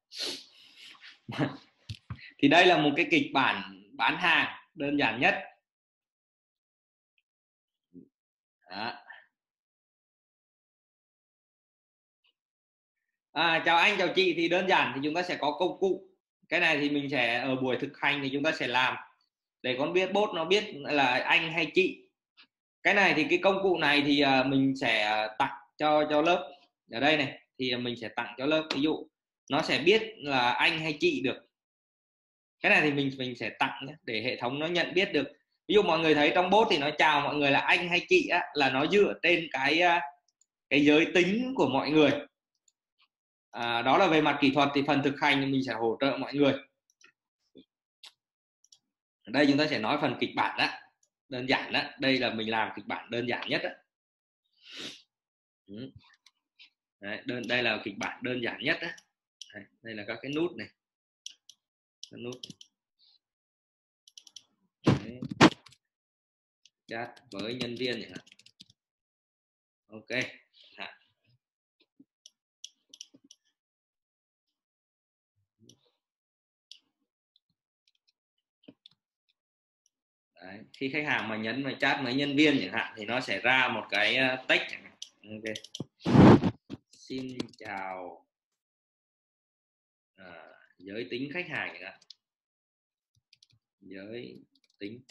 Thì đây là một cái kịch bản bán hàng đơn giản nhất. Đó. À, chào anh, chào chị thì đơn giản thì chúng ta sẽ có công cụ. Cái này thì mình sẽ ở buổi thực hành thì chúng ta sẽ làm để con biết bot nó biết là anh hay chị. Cái này thì cái công cụ này thì mình sẽ tặng cho cho lớp ở đây này, thì mình sẽ tặng cho lớp, ví dụ nó sẽ biết là anh hay chị được. Cái này thì mình mình sẽ tặng nhé, để hệ thống nó nhận biết được. Ví dụ mọi người thấy trong bot thì nó chào mọi người là anh hay chị á, là nó dựa trên cái cái giới tính của mọi người. À, đó là về mặt kỹ thuật. Thì phần thực hành thì mình sẽ hỗ trợ mọi người. Ở đây chúng ta sẽ nói phần kịch bản đó, đơn giản đó. Đây là mình làm kịch bản đơn giản nhất đó. Đấy, đơn, đây là kịch bản đơn giản nhất đó. Đây, đây là các cái nút này, các nút đấy. Chat với nhân viên chẳng hạn. Ok. Hạ. Đấy, khi khách hàng mà nhấn vào chat với nhân viên chẳng hạn thì nó sẽ ra một cái text chẳng hạn. Ok. Xin chào à, giới tính khách hàng chẳng hạn. Giới tính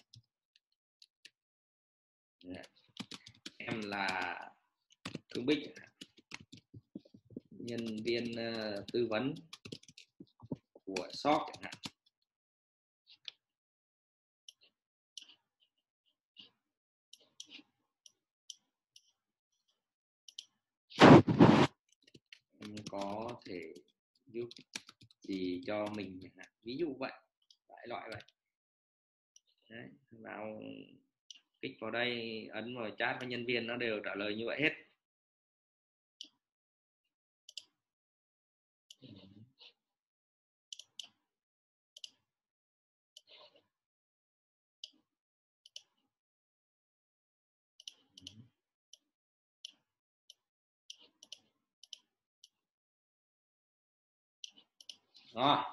yeah. Em là Thương Bích, nhân viên uh, tư vấn của shop chẳng hạn. Em có thể giúp gì cho mình chẳng hạn, ví dụ vậy, đại loại vậy. Đấy, nào kích vào đây, ấn vào chat với nhân viên, nó đều trả lời như vậy hết. Đó.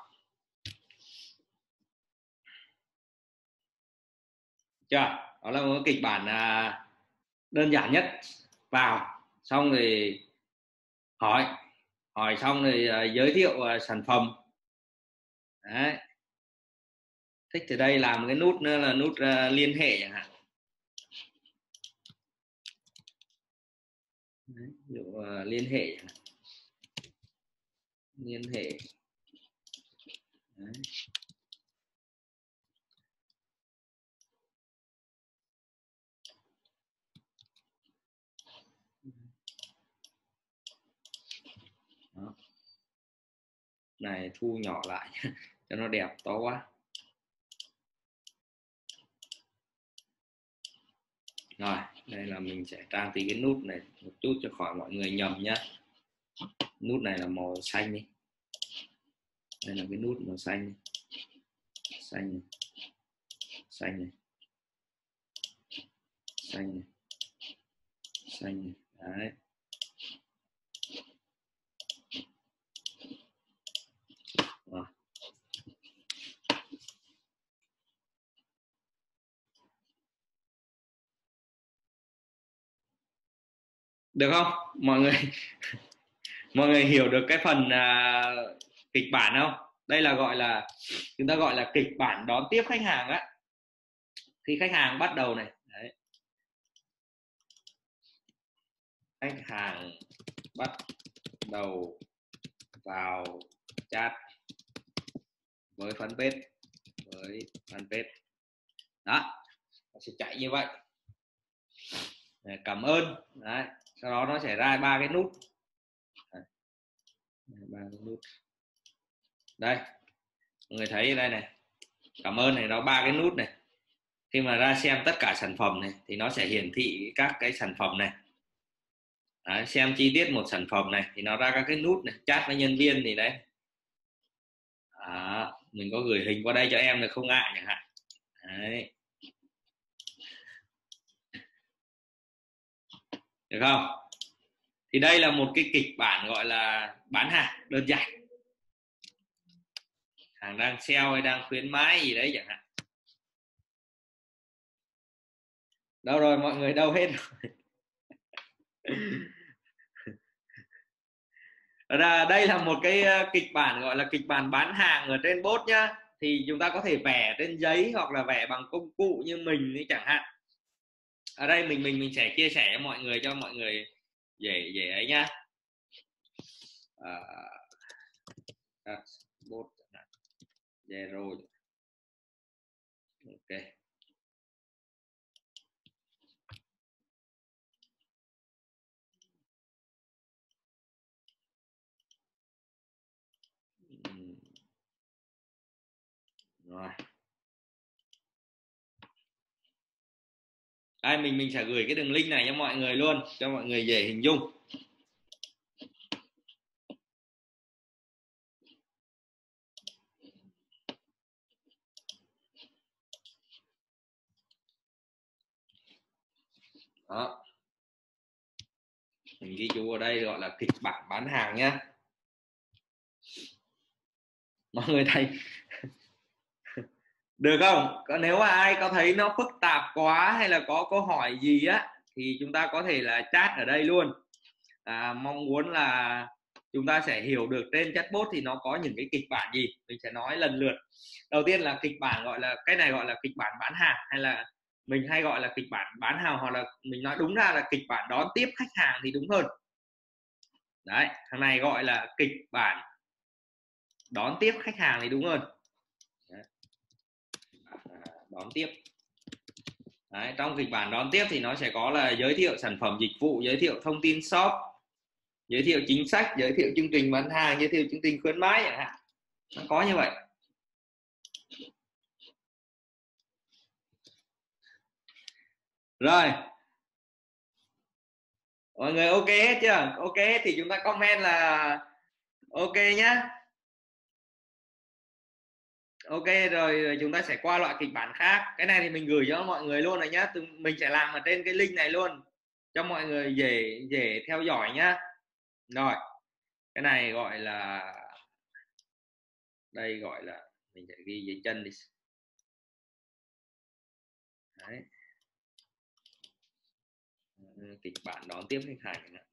Chưa? Đó là một kịch bản à, đơn giản nhất. Vào xong thì hỏi, hỏi xong thì à, giới thiệu à, sản phẩm. Đấy. Thích từ đây làm cái nút nữa là nút uh, liên hệ chẳng hạn. Đấy, ví dụ uh, liên hệ chẳng hạn. Liên hệ. Đấy. Đó. Này thu nhỏ lại cho nó đẹp, to quá. Rồi, đây là mình sẽ trang tí cái nút này một chút cho khỏi mọi người nhầm nhá. nút này là màu xanh đi, đây là cái nút màu xanh, xanh này, xanh này, xanh này, xanh này. Đấy. À. Được không mọi người? Mọi người hiểu được cái phần uh, kịch bản không? Đây là gọi là, chúng ta gọi là kịch bản đón tiếp khách hàng á. Khi khách hàng bắt đầu này, đấy, khách hàng bắt đầu vào chat với fanpage, với fanpage đó, nó sẽ chạy như vậy. Để cảm ơn. Đấy. Sau đó nó sẽ ra ba cái nút, ba cái nút đây, mọi người thấy đây này, cảm ơn này, nó ba cái nút này. Khi mà ra xem tất cả sản phẩm này thì nó sẽ hiển thị các cái sản phẩm này. Đấy, xem chi tiết một sản phẩm này thì nó ra các cái nút này, chat với nhân viên thì đấy. À, mình có gửi hình qua đây cho em là không ngại chẳng hạn. Đấy. Được không? Thì đây là một cái kịch bản gọi là bán hàng đơn giản. Hàng đang sale hay đang khuyến mãi gì đấy chẳng hạn. Đâu rồi mọi người, đâu hết rồi? Đây là một cái kịch bản gọi là kịch bản bán hàng ở trên bot nhá. Thì chúng ta có thể vẽ trên giấy hoặc là vẽ bằng công cụ như mình ấy chẳng hạn. Ở đây mình mình mình sẽ chia sẻ cho mọi người, cho mọi người dễ dễ ấy nhá. À, bot zero. Ok. Rồi. Đây, mình mình sẽ gửi cái đường link này cho mọi người luôn, cho mọi người dễ hình dung. Đó. Mình ghi chú ở đây gọi là kịch bản bán hàng nhá. Mọi người thấy được không? Nếu mà ai có thấy nó phức tạp quá hay là có câu hỏi gì á thì chúng ta có thể là chat ở đây luôn. À, mong muốn là chúng ta sẽ hiểu được trên chatbot thì nó có những cái kịch bản gì, mình sẽ nói lần lượt. Đầu tiên là kịch bản, gọi là cái này gọi là kịch bản bán hàng, hay là mình hay gọi là kịch bản bán hàng, hoặc là mình nói đúng ra là kịch bản đón tiếp khách hàng thì đúng hơn. Đấy, thằng này gọi là kịch bản đón tiếp khách hàng thì đúng hơn. Đấy. Đón tiếp. Đấy, trong kịch bản đón tiếp thì nó sẽ có là giới thiệu sản phẩm dịch vụ, giới thiệu thông tin shop, giới thiệu chính sách, giới thiệu chương trình bán hàng, giới thiệu chương trình khuyến mãi chẳng hạn. Nó có như vậy. Rồi, mọi người ok hết chưa? Ok thì chúng ta comment là ok nhá. Ok rồi, rồi chúng ta sẽ qua loại kịch bản khác. Cái này thì mình gửi cho mọi người luôn rồi nhá. Mình sẽ làm ở trên cái link này luôn cho mọi người dễ dễ theo dõi nhá. Rồi, cái này gọi là, đây gọi là, mình sẽ ghi dưới chân đi. Đấy. Kịch bản đón tiếp khách hàng này.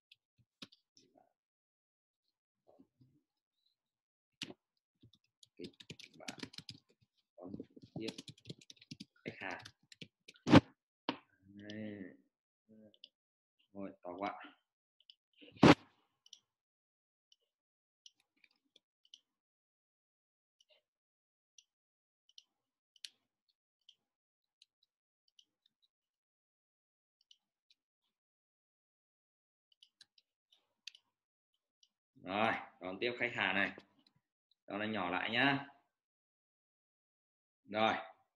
Kịch bản đón tiếp khách hàng. Đấy. Rồi, to quá. Rồi, đón tiếp khách hàng này, cho nó nhỏ lại nhá. Rồi,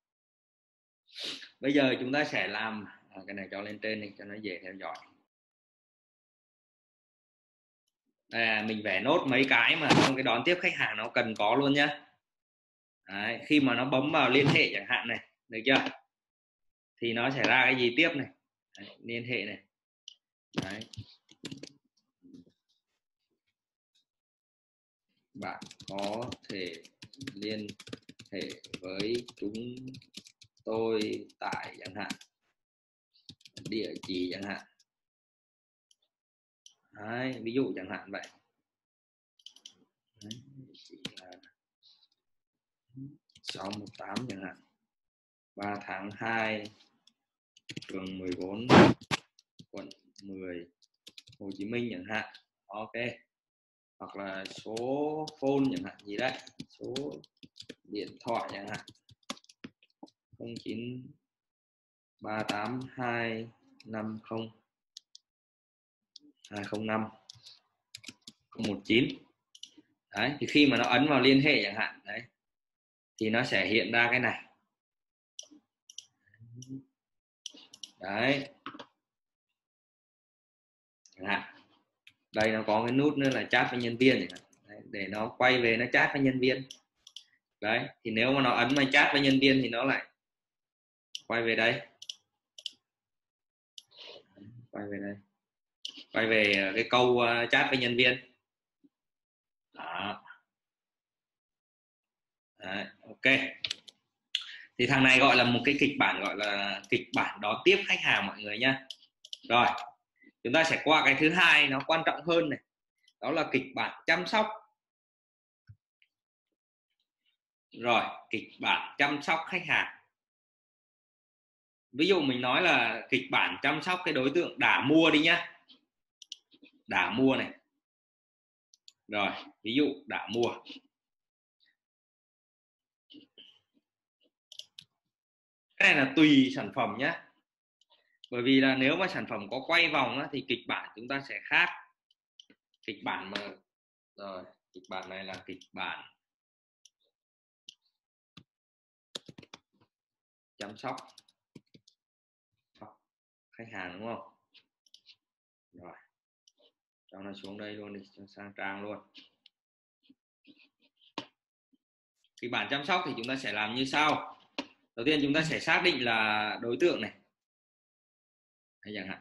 bây giờ chúng ta sẽ làm à, cái này cho lên trên đi cho nó dễ theo dõi. à, mình vẽ nốt mấy cái mà trong cái đón tiếp khách hàng nó cần có luôn nhá. Đấy, khi mà nó bấm vào liên hệ chẳng hạn này, được chưa, thì nó sẽ ra cái gì tiếp này. Đấy, liên hệ này. Đấy. Bạn có thể liên hệ với chúng tôi tại chẳng hạn địa chỉ chẳng hạn. Đấy, ví dụ chẳng hạn vậy. Đấy, chỉ là sáu một tám chẳng hạn, ba tháng hai, phường mười bốn, quận mười, Hồ Chí Minh chẳng hạn. Ok, hoặc là số phone chẳng hạn gì đấy, số điện thoại chẳng hạn không chín ba tám hai năm không hai không năm không một chín. Đấy, thì khi mà nó ấn vào liên hệ chẳng hạn đấy thì nó sẽ hiện ra cái này. Đấy, chẳng hạn đây nó có cái nút nữa là chat với nhân viên này. Đấy, để nó quay về nó chat với nhân viên. Đấy, thì nếu mà nó ấn vào chat với nhân viên thì nó lại quay về đây, quay về đây, quay về cái câu chat với nhân viên. Đó. Đấy, ok. Thì thằng này gọi là một cái kịch bản, gọi là kịch bản đón tiếp khách hàng mọi người nhá. Rồi, chúng ta sẽ qua cái thứ hai, nó quan trọng hơn này, đó là kịch bản chăm sóc. Rồi, kịch bản chăm sóc khách hàng. Ví dụ mình nói là kịch bản chăm sóc cái đối tượng đã mua đi nhá, đã mua này. Rồi, ví dụ đã mua. Cái này là tùy sản phẩm nhé. Bởi vì là nếu mà sản phẩm có quay vòng á, thì kịch bản chúng ta sẽ khác. Kịch bản mà rồi, kịch bản này là kịch bản chăm sóc khách hàng đúng không? Rồi, cho nó xuống đây luôn đi, cho sang trang luôn. Kịch bản chăm sóc thì chúng ta sẽ làm như sau. Đầu tiên chúng ta sẽ xác định là đối tượng này, hay chẳng hạn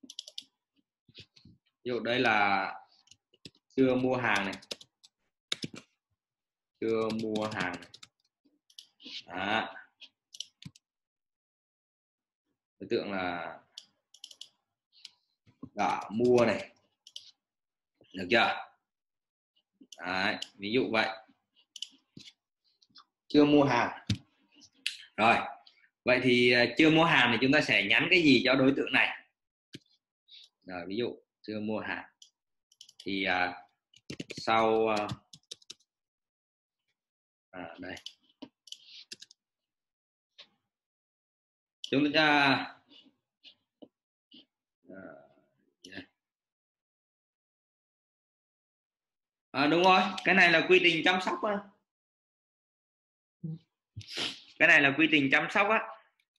ví dụ đây là chưa mua hàng này, chưa mua hàng này. Đó. Đối tượng là đã mua này, được chưa? Đấy, ví dụ vậy, chưa mua hàng. Rồi, vậy thì chưa mua hàng thì chúng ta sẽ nhắn cái gì cho đối tượng này? Rồi, ví dụ chưa mua hàng thì à, sau à, đây chúng ta à, à, đúng rồi, cái này là quy trình chăm sóc á. Cái này là quy trình chăm sóc á.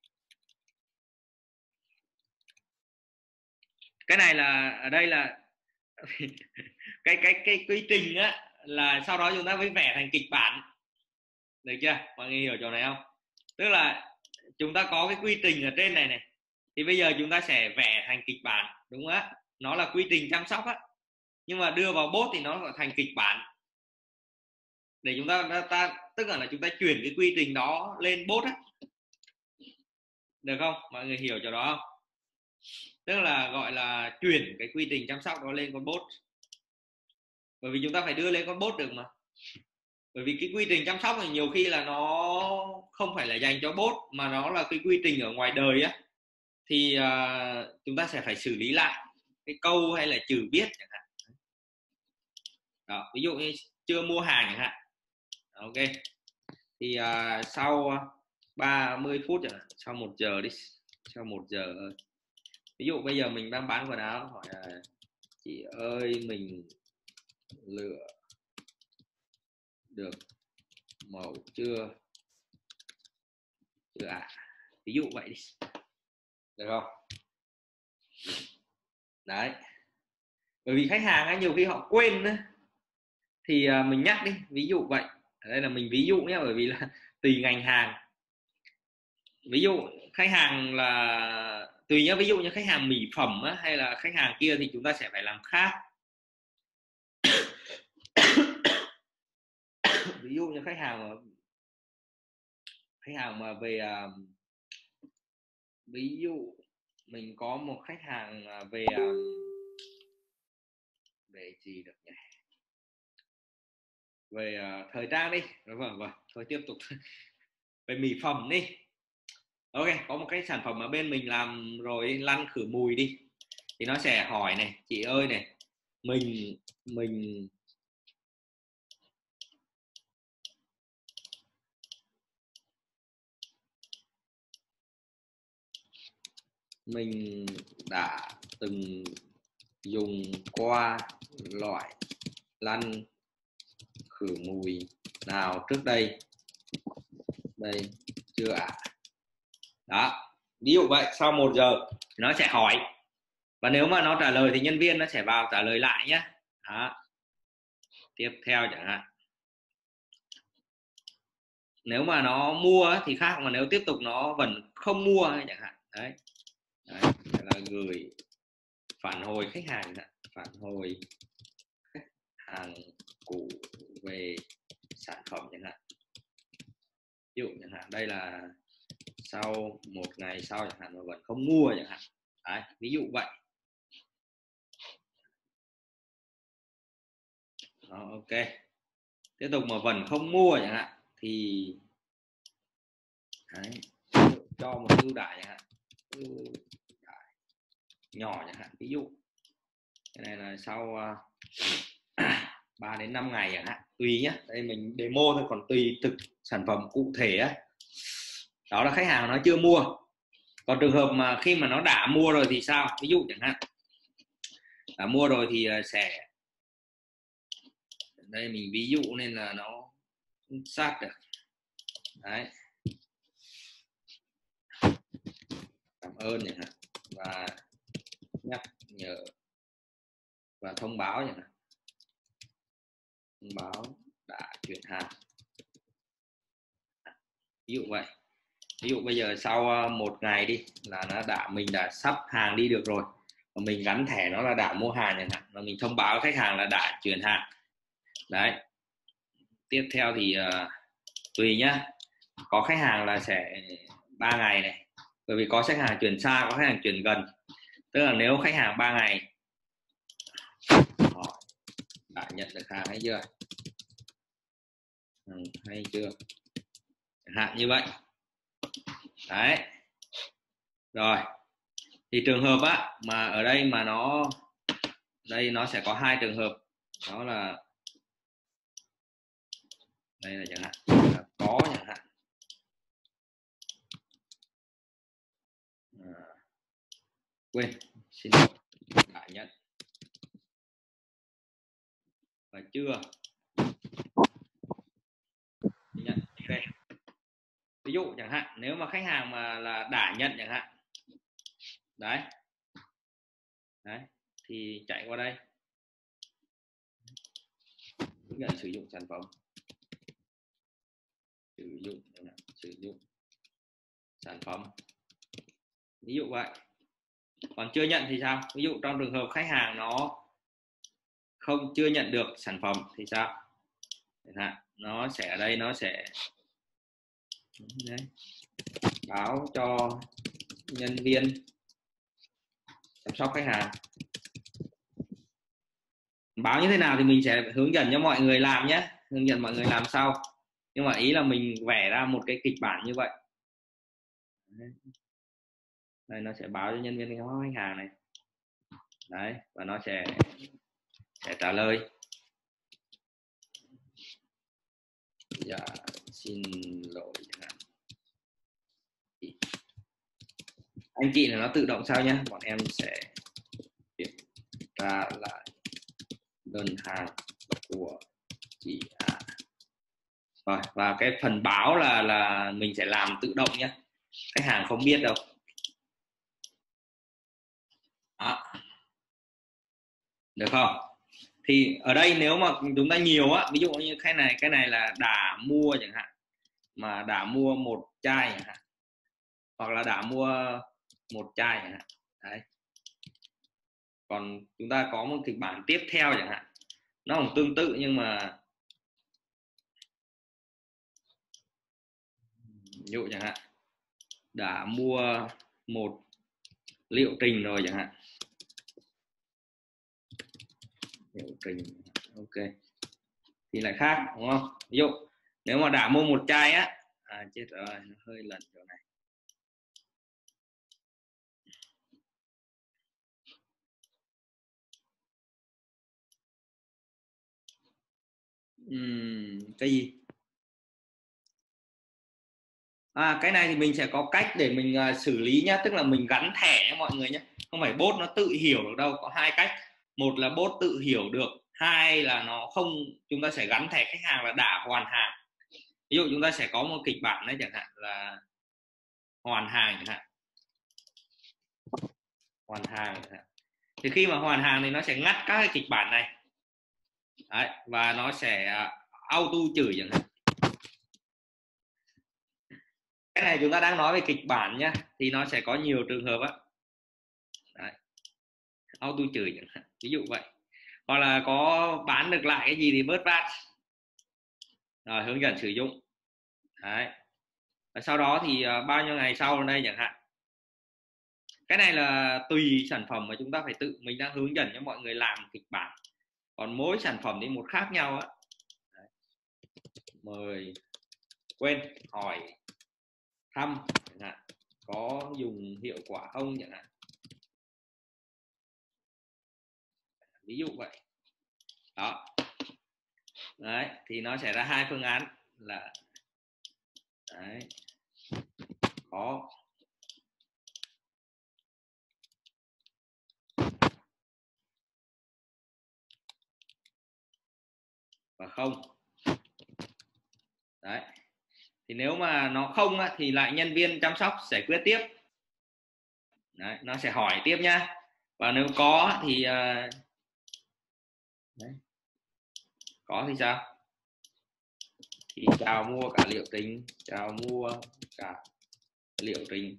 Cái này là ở đây là cái cái cái quy trình á, là sau đó chúng ta mới vẽ thành kịch bản, được chưa? Mọi người hiểu chỗ này không? Tức là chúng ta có cái quy trình ở trên này này, thì bây giờ chúng ta sẽ vẽ thành kịch bản, đúng không á? Nó là quy trình chăm sóc á, nhưng mà đưa vào bot thì nó thành kịch bản để chúng ta, ta tức là, là chúng ta chuyển cái quy trình đó lên bot á, được không? Mọi người hiểu chỗ đó không? Tức là gọi là chuyển cái quy trình chăm sóc đó lên con bot, bởi vì chúng ta phải đưa lên con bot được mà. Bởi vì cái quy trình chăm sóc thì nhiều khi là nó không phải là dành cho bot, mà nó là cái quy trình ở ngoài đời á, thì uh, chúng ta sẽ phải xử lý lại cái câu hay là chữ viết chẳng hạn. Đó, ví dụ như chưa mua hàng chẳng hạn. Ok, thì uh, sau ba mươi phút chẳng hạn, sau một giờ đi, sau một giờ. Ví dụ bây giờ mình đang bán quần áo, hỏi là chị ơi mình lựa được mẫu chưa? Chưa ạ. À? Ví dụ vậy đi, được không? Đấy, Bởi vì khách hàng ấy, nhiều khi họ quên nữa. Thì uh, mình nhắc đi, ví dụ vậy. Ở đây là mình ví dụ nhé, bởi vì là tùy ngành hàng. Ví dụ khách hàng là tùy nhá, ví dụ như khách hàng mỹ phẩm á, hay là khách hàng kia thì chúng ta sẽ phải làm khác. Ví dụ như khách hàng mà khách hàng mà về uh, ví dụ mình có một khách hàng về uh, về gì được nhỉ, về uh, thời trang đi, vâng vâng thôi tiếp tục. Về mỹ phẩm đi. Ok, có một cái sản phẩm mà bên mình làm rồi, lăn khử mùi đi, thì nó sẽ hỏi này, chị ơi này, mình mình mình đã từng dùng qua loại lăn khử mùi nào trước đây đây chưa ạ? À? Đó, ví dụ vậy. Sau một giờ nó sẽ hỏi, và nếu mà nó trả lời thì nhân viên nó sẽ vào trả lời lại nhé. Đó. Tiếp theo chẳng hạn, nếu mà nó mua thì khác, mà nếu tiếp tục nó vẫn không mua chẳng hạn, đấy, đấy là gửi phản hồi khách hàng, phản hồi khách hàng cũ về sản phẩm chẳng hạn. Ví dụ chẳng hạn đây là sau một ngày sau chẳng hạn mà vẫn không mua chẳng hạn, đấy, ví dụ vậy. Đó, ok. Tiếp tục mà vẫn không mua chẳng hạn thì đấy, cho một ưu đãi chẳng hạn, ưu đãi nhỏ chẳng hạn. Ví dụ cái này là sau uh, ba đến năm ngày chẳng hạn, tùy nhé, đây mình demo thôi, còn tùy thực sản phẩm cụ thể á. Đó là khách hàng nó chưa mua. Còn trường hợp mà khi mà nó đã mua rồi thì sao? Ví dụ chẳng hạn đã mua rồi thì sẽ, đây mình ví dụ nên là nó không sát được. Đấy, cảm ơn chẳng hạn, và nhắc nhở và thông báo chẳng hạn, thông báo đã chuyển hàng, ví dụ vậy. Ví dụ bây giờ sau một ngày đi là nó đã, mình đã sắp hàng đi được rồi, và mình gắn thẻ nó là đã mua hàng chẳng hạn, và mình thông báo khách hàng là đã chuyển hàng. Đấy, tiếp theo thì uh, tùy nhá, có khách hàng là sẽ ba ngày này, bởi vì có khách hàng chuyển xa, có khách hàng chuyển gần. Tức là nếu khách hàng ba ngày họ đã nhận được hàng hay chưa, ừ, hay chưa chẳng hạn như vậy. Đấy, rồi thì trường hợp á mà ở đây mà nó đây nó sẽ có hai trường hợp, đó là đây là chẳng hạn là có chẳng hạn à, quên, xin lỗi, đã nhận và chưa nhận đây. Ví dụ chẳng hạn nếu mà khách hàng mà là đã nhận chẳng hạn, đấy đấy thì chạy qua đây hướng dẫn sử dụng sản phẩm, sử dụng sử dụng sản phẩm, ví dụ vậy. Còn chưa nhận thì sao? Ví dụ trong trường hợp khách hàng nó không chưa nhận được sản phẩm thì sao? Nó sẽ ở đây nó sẽ đấy, báo cho nhân viên chăm sóc khách hàng. Báo như thế nào thì mình sẽ hướng dẫn cho mọi người làm nhé, hướng dẫn mọi người làm sau. Nhưng mà ý là mình vẽ ra một cái kịch bản như vậy. Đây nó sẽ báo cho nhân viên chăm sóc khách hàng này. Đấy, và nó sẽ sẽ trả lời. Dạ xin lỗi chẳng hạn. Anh chị là nó tự động sao nhé, bọn em sẽ kiểm tra lại đơn hàng của chị à. Rồi, và cái phần báo là là mình sẽ làm tự động nhé, khách hàng không biết đâu. Đó. được không? Thì ở đây nếu mà chúng ta nhiều á, ví dụ như cái này cái này là đã mua chẳng hạn, mà đã mua một chai chẳng hạn, hoặc là đã mua một chai chẳng hạn. Đấy. Còn chúng ta có một kịch bản tiếp theo chẳng hạn, nó cũng tương tự nhưng mà ví dụ chẳng hạn đã mua một liệu trình rồi chẳng hạn, liệu trình, ok, thì lại khác đúng không? Ví dụ nếu mà đã mua một chai á, à chết rồi, nó hơi lẫn chỗ này. Uhm, cái gì? À, cái này thì mình sẽ có cách để mình uh, xử lý nhá, tức là mình gắn thẻ mọi người nhé, không phải bot nó tự hiểu được đâu. Có hai cách, một là bot tự hiểu được, hai là nó không, chúng ta sẽ gắn thẻ khách hàng là đã hoàn hàng. Ví dụ chúng ta sẽ có một kịch bản đấy chẳng hạn là hoàn hàng chẳng hạn, hoàn hàng chẳng hạn. Thì khi mà hoàn hàng thì nó sẽ ngắt các cái kịch bản này. Đấy, và nó sẽ uh, auto chửi chẳng hạn. Cái này chúng ta đang nói về kịch bản nhá, thì nó sẽ có nhiều trường hợp á. Đấy, auto chửi chẳng hạn, ví dụ vậy. Hoặc là có bán được lại cái gì thì bớt vát, rồi hướng dẫn sử dụng. Đấy. Và sau đó thì uh, bao nhiêu ngày sau đây chẳng hạn. Cái này là tùy sản phẩm mà chúng ta phải tự mình đang hướng dẫn cho mọi người làm kịch bản, còn mỗi sản phẩm thì một khác nhau á. Đấy. Mời, quên, hỏi, thăm chẳng hạn, có dùng hiệu quả không chẳng hạn, ví dụ vậy. Đó. Đấy, thì nó sẽ ra hai phương án là đấy, có và không. Đấy. Thì nếu mà nó không á, thì lại nhân viên chăm sóc giải quyết tiếp. Đấy, nó sẽ hỏi tiếp nhá. Và nếu có thì uh... đấy. Có thì sao? Thì chào mua cả liệu trình, chào mua cả liệu trình.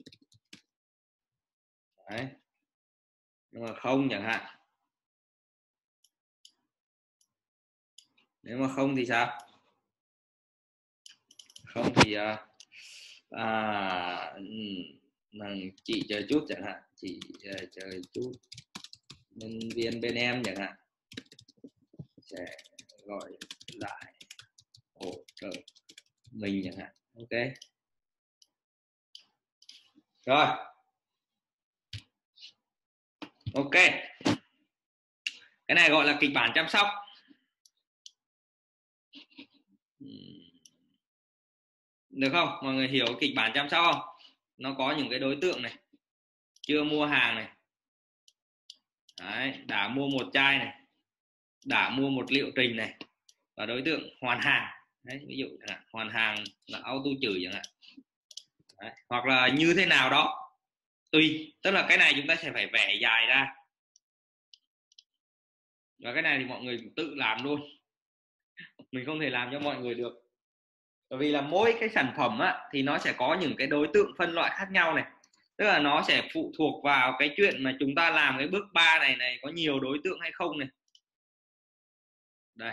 Đấy. Nhưng mà không chẳng hạn. Nếu mà không thì sao? Không thì uh, à, chị chờ chút chẳng hạn, chị uh, chờ chút, nhân viên bên em chẳng hạn sẽ gọi lại hỗ trợ mình chẳng hạn. Ok. Rồi. Ok. Cái này gọi là kịch bản chăm sóc. Được không? Mọi người hiểu kịch bản chăm sóc không? Nó có những cái đối tượng này, chưa mua hàng này. Đấy, đã mua một chai này, đã mua một liệu trình này, và đối tượng hoàn hàng. Đấy, ví dụ là hoàn hàng là auto chửi chẳng hạn. Đấy, hoặc là như thế nào đó tùy, tức là cái này chúng ta sẽ phải vẽ dài ra, và cái này thì mọi người tự làm luôn, mình không thể làm cho mọi người được, bởi vì là mỗi cái sản phẩm á, thì nó sẽ có những cái đối tượng phân loại khác nhau này, tức là nó sẽ phụ thuộc vào cái chuyện mà chúng ta làm cái bước ba này này có nhiều đối tượng hay không này. Đây,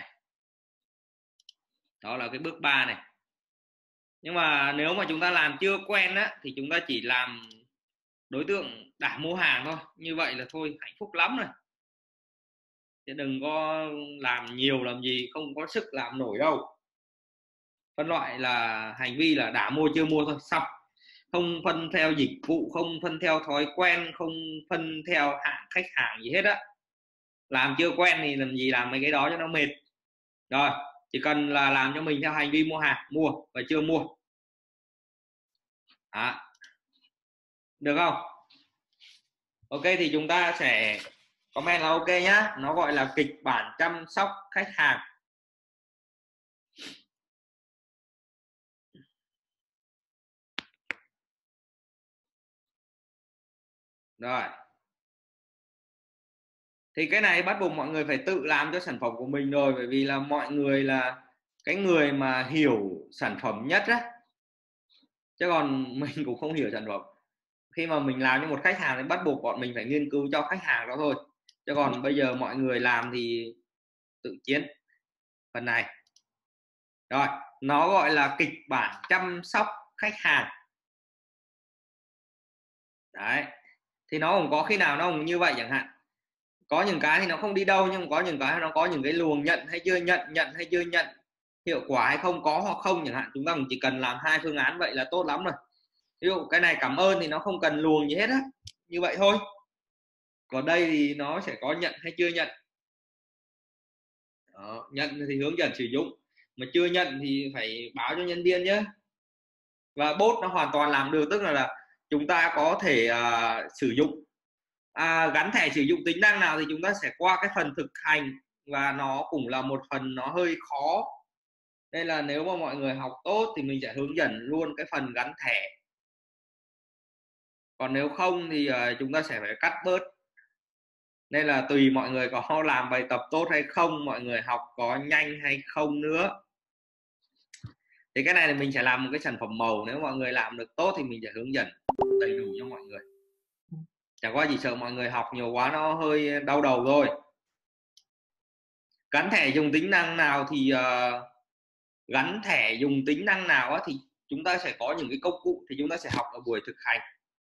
đó là cái bước ba này. Nhưng mà nếu mà chúng ta làm chưa quen á, thì chúng ta chỉ làm đối tượng đã mua hàng thôi, như vậy là thôi hạnh phúc lắm rồi, chứ đừng có làm nhiều làm gì, không có sức làm nổi đâu. Phân loại là hành vi là đã mua chưa mua thôi, xong. Không phân theo dịch vụ, không phân theo thói quen, không phân theo hạng khách hàng gì hết á. Làm chưa quen thì làm gì làm mấy cái đó cho nó mệt. Rồi, chỉ cần là làm cho mình theo hành vi mua hàng, mua và chưa mua. Đó. Được không? Ok, thì chúng ta sẽ comment là ok nhá. Nó gọi là kịch bản chăm sóc khách hàng. Rồi. Thì cái này bắt buộc mọi người phải tự làm cho sản phẩm của mình rồi, bởi vì là mọi người là cái người mà hiểu sản phẩm nhất á, chứ còn mình cũng không hiểu sản phẩm. Khi mà mình làm cho một khách hàng thì bắt buộc bọn mình phải nghiên cứu cho khách hàng đó thôi, chứ còn bây giờ mọi người làm thì tự chiến phần này. Rồi, nó gọi là kịch bản chăm sóc khách hàng. Đấy, thì nó cũng có khi nào nó cũng như vậy chẳng hạn. Có những cái thì nó không đi đâu, nhưng có những cái nó có những cái luồng nhận hay chưa nhận, nhận hay chưa nhận, hiệu quả hay không, có hoặc không chẳng hạn. Chúng ta cũng chỉ cần làm hai phương án vậy là tốt lắm rồi. Ví dụ cái này cảm ơn thì nó không cần luồng gì hết á, như vậy thôi. Còn đây thì nó sẽ có nhận hay chưa nhận. Đó, nhận thì hướng dẫn sử dụng, mà chưa nhận thì phải báo cho nhân viên nhé. Và bot nó hoàn toàn làm được, tức là, là chúng ta có thể uh, sử dụng à, gắn thẻ sử dụng tính năng nào thì chúng ta sẽ qua cái phần thực hành, và nó cũng là một phần nó hơi khó. Nên là nếu mà mọi người học tốt thì mình sẽ hướng dẫn luôn cái phần gắn thẻ. Còn nếu không thì uh, chúng ta sẽ phải cắt bớt. Nên là tùy mọi người có làm bài tập tốt hay không, mọi người học có nhanh hay không nữa. Thì cái này thì mình sẽ làm một cái sản phẩm màu. Nếu mọi người làm được tốt thì mình sẽ hướng dẫn đầy đủ cho mọi người. Chẳng qua chỉ sợ mọi người học nhiều quá nó hơi đau đầu thôi. Gắn thẻ dùng tính năng nào thì uh, gắn thẻ dùng tính năng nào á, thì chúng ta sẽ có những cái công cụ thì chúng ta sẽ học ở buổi thực hành.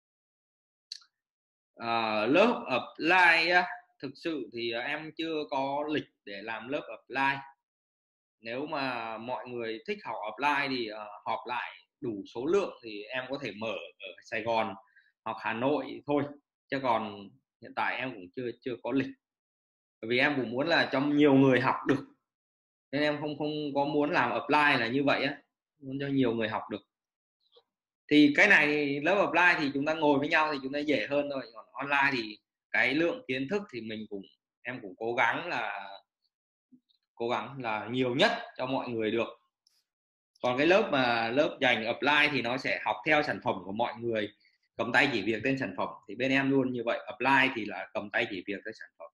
Uh, lớp apply á, thực sự thì em chưa có lịch để làm lớp apply. Nếu mà mọi người thích học apply thì uh, họp lại đủ số lượng thì em có thể mở ở Sài Gòn hoặc Hà Nội thôi, chứ còn hiện tại em cũng chưa chưa có lịch, bởi vì em cũng muốn là cho nhiều người học được, nên em không không có muốn làm apply là như vậy á, muốn cho nhiều người học được. Thì cái này lớp apply thì chúng ta ngồi với nhau thì chúng ta dễ hơn thôi, còn online thì cái lượng kiến thức thì mình cũng em cũng cố gắng là cố gắng là nhiều nhất cho mọi người được. Còn cái lớp mà lớp dành apply thì nó sẽ học theo sản phẩm của mọi người, cầm tay chỉ việc tên sản phẩm, thì bên em luôn như vậy. Apply thì là cầm tay chỉ việc tới sản phẩm.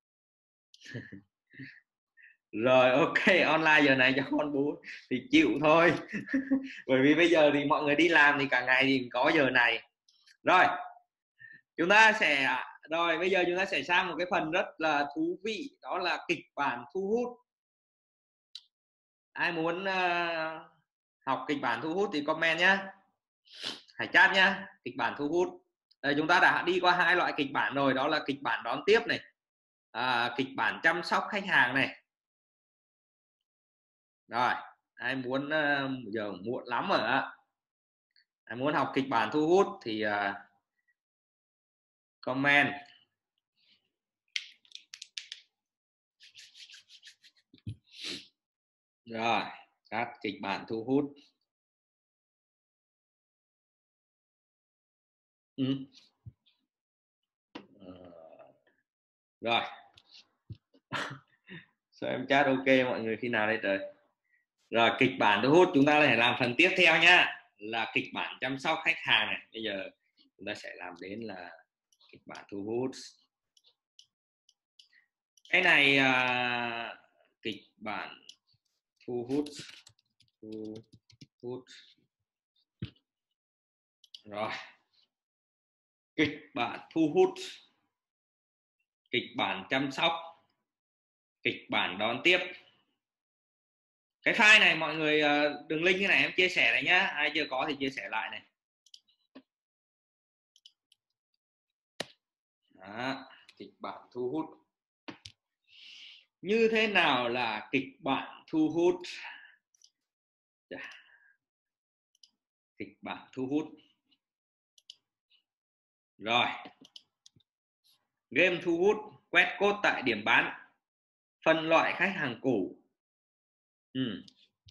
Rồi, ok, online giờ này cho con bú thì chịu thôi. Bởi vì bây giờ thì mọi người đi làm thì cả ngày thì có giờ này. Rồi, chúng ta sẽ rồi bây giờ chúng ta sẽ sang một cái phần rất là thú vị, đó là kịch bản thu hút. Ai muốn uh, học kịch bản thu hút thì comment nhá, hãy chat nhá. Kịch bản thu hút, đây, chúng ta đã đi qua hai loại kịch bản rồi, đó là kịch bản đón tiếp này, à, kịch bản chăm sóc khách hàng này. Rồi, ai muốn uh, giờ muộn lắm rồi á, ai muốn học kịch bản thu hút thì uh, comment. Rồi, các kịch bản thu hút. Ừ. Rồi. Sao em chat ok mọi người khi nào đây trời. Rồi, kịch bản thu hút chúng ta sẽ làm phần tiếp theo nhá, là kịch bản chăm sóc khách hàng này. Bây giờ chúng ta sẽ làm đến là kịch bản thu hút. Cái này à, kịch bản thu hút thu hút. Rồi, kịch bản thu hút, kịch bản chăm sóc, kịch bản đón tiếp. Cái file này mọi người, đường link cái này em chia sẻ này nhá, ai chưa có thì chia sẻ lại này. Đó, kịch bản thu hút. Như thế nào là kịch bản thu hút? Kịch bản thu hút. Rồi, game thu hút, quét code tại điểm bán, phân loại khách hàng cũ. Ừ.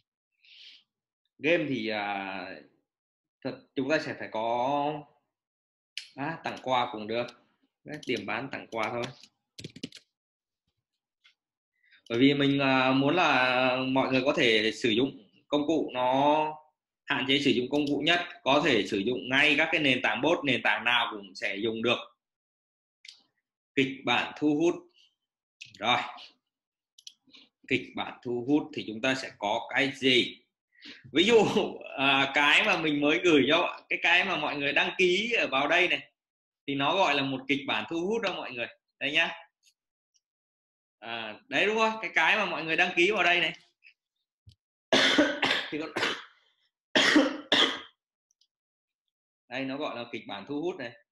Game thì à, thật, chúng ta sẽ phải có à, tặng quà cũng được, điểm bán tặng quà thôi. Bởi vì mình à, muốn là mọi người có thể sử dụng công cụ, nó hạn chế sử dụng công cụ nhất, có thể sử dụng ngay các cái nền tảng bot, nền tảng nào cũng sẽ dùng được. Kịch bản thu hút. Rồi, kịch bản thu hút thì chúng ta sẽ có cái gì? Ví dụ à, cái mà mình mới gửi cho cái cái mà mọi người đăng ký ở vào đây này thì nó gọi là một kịch bản thu hút đó mọi người. Đây nhá. À, đấy đúng không? Cái cái mà mọi người đăng ký vào đây này. Thì con... đây nó gọi là kịch bản thu hút này.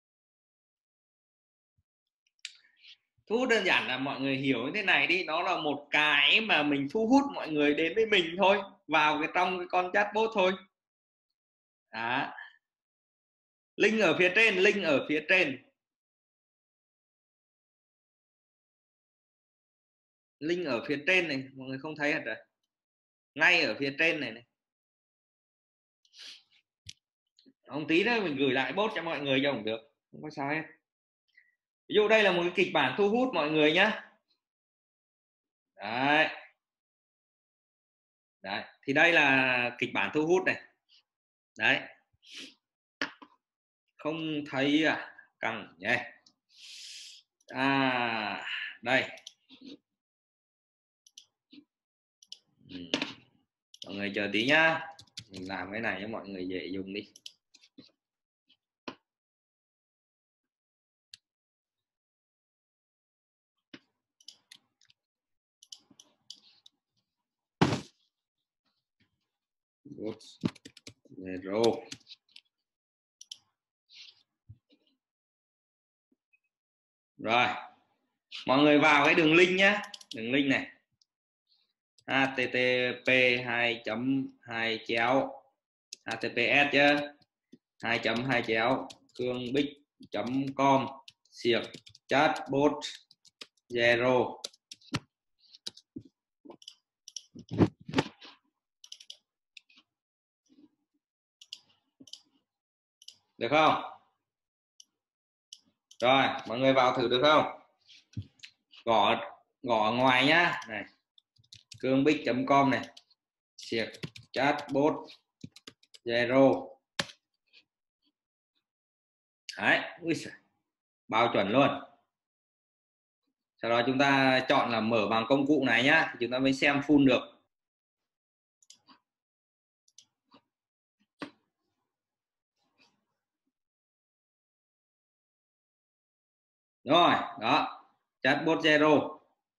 Thu hút đơn giản là mọi người hiểu như thế này đi, nó là một cái mà mình thu hút mọi người đến với mình thôi, vào cái trong cái con chatbot thôi. Đó. Link ở phía trên, link ở phía trên. Link ở phía trên này, mọi người không thấy hả trời? Ngay ở phía trên này này. Ông tí nữa mình gửi lại bot cho mọi người cho cũng được, không có sao hết. Ví dụ đây là một cái kịch bản thu hút mọi người nhá. Đấy. Đấy, thì đây là kịch bản thu hút này. Đấy. Không thấy à? Căng nhé. À, đây. Ừ. Mọi người chờ tí nhá. Mình làm cái này cho mọi người dễ dùng đi. Zero. Rồi, mọi người vào cái đường link nhé, đường link này h t t p hai chấm hai chéo h t t p s chứ hai chấm hai chéo cương bích chấm com siệc chatbot zero. Được không? Rồi, mọi người vào thử được không? Gõ gõ ở ngoài nhá, này cương bích chấm com này siệc chatbot zero. Đấy, ui giời, bao chuẩn luôn. Sau đó chúng ta chọn là mở bằng công cụ này nhá, thì chúng ta mới xem full được. Rồi, đó, chatbot zero.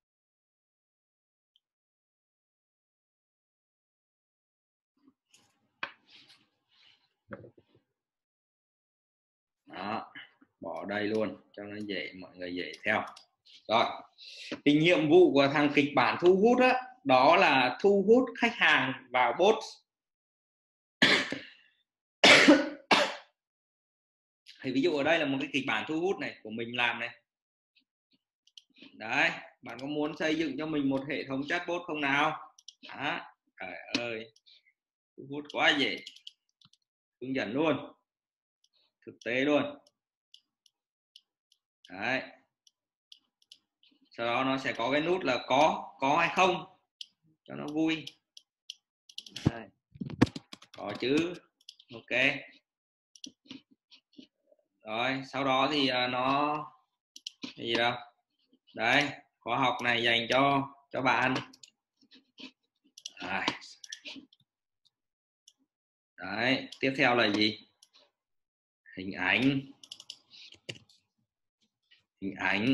Đó, bỏ đây luôn cho nó dễ, mọi người dễ theo. Rồi, thì nhiệm vụ của thằng kịch bản thu hút đó, đó là thu hút khách hàng vào bot. Thì ví dụ ở đây là một cái kịch bản thu hút này của mình làm này. Đấy, bạn có muốn xây dựng cho mình một hệ thống chatbot không nào? Đó, trời ơi, thu hút quá dễ, hướng dẫn luôn, thực tế luôn. Đấy, sau đó nó sẽ có cái nút là có có hay không cho nó vui. Đây. Có chứ, ok. Rồi sau đó thì nó cái gì đâu, đấy, khóa học này dành cho cho bạn. Đấy. Đấy, tiếp theo là gì? Hình ảnh, hình ảnh.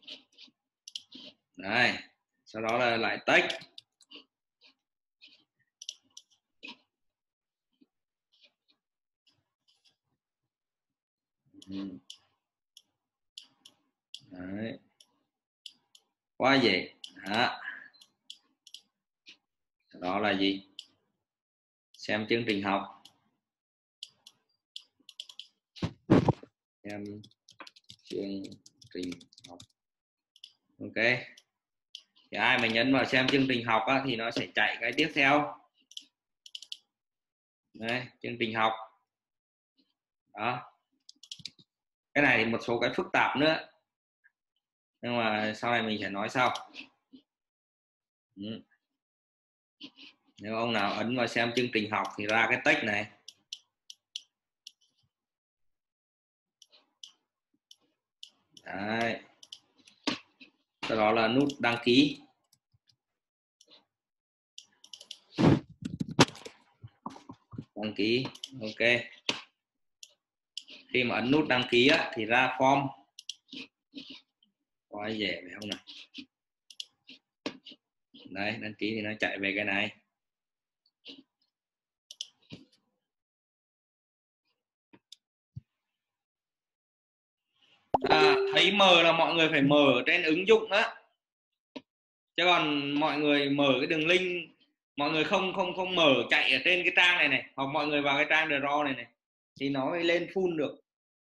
Đây, sau đó là lại text. Đấy, quá dễ. Đó. Sau đó là gì? Xem chương trình học. Xem chương trình học. Ok. Thì ai mà nhấn vào xem chương trình học á, thì nó sẽ chạy cái tiếp theo. Đây, chương trình học. Đó. Cái này thì một số cái phức tạp nữa, nhưng mà sau này mình sẽ nói sau. Ừ. Nếu ông nào ấn vào xem chương trình học thì ra cái text này. Đấy. sau đó là nút đăng ký. Đăng ký, ok. Khi mà ấn nút đăng ký á, thì ra form. Có ai dễ phải không nào? Đấy, đăng ký thì nó chạy về cái này. À, thấy mở là mọi người phải mở trên ứng dụng á, chứ còn mọi người mở cái đường link, mọi người không không không mở chạy ở trên cái trang này này, hoặc mọi người vào cái trang draw này này thì nó mới lên full được.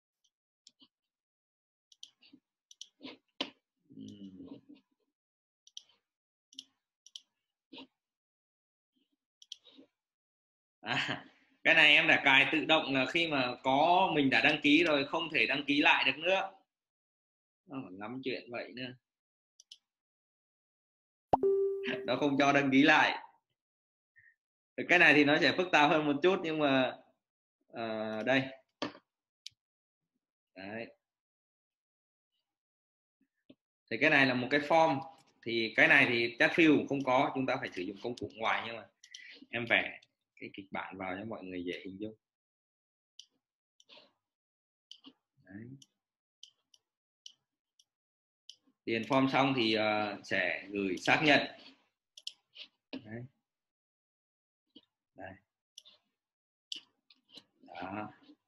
À, cái này em đã cài tự động là khi mà có mình đã đăng ký rồi không thể đăng ký lại được nữa. Nó còn lắm chuyện vậy nữa, nó không cho đăng ký lại. Cái này thì nó sẽ phức tạp hơn một chút, nhưng mà uh, đây đấy. Thì cái này là một cái form, thì cái này thì chat field cũng không có, chúng ta phải sử dụng công cụ ngoài, nhưng mà em vẽ cái kịch bản vào cho mọi người dễ hình dung. Đấy. Điền form xong thì uh, sẽ gửi xác nhận. Đấy. Đây. Đó.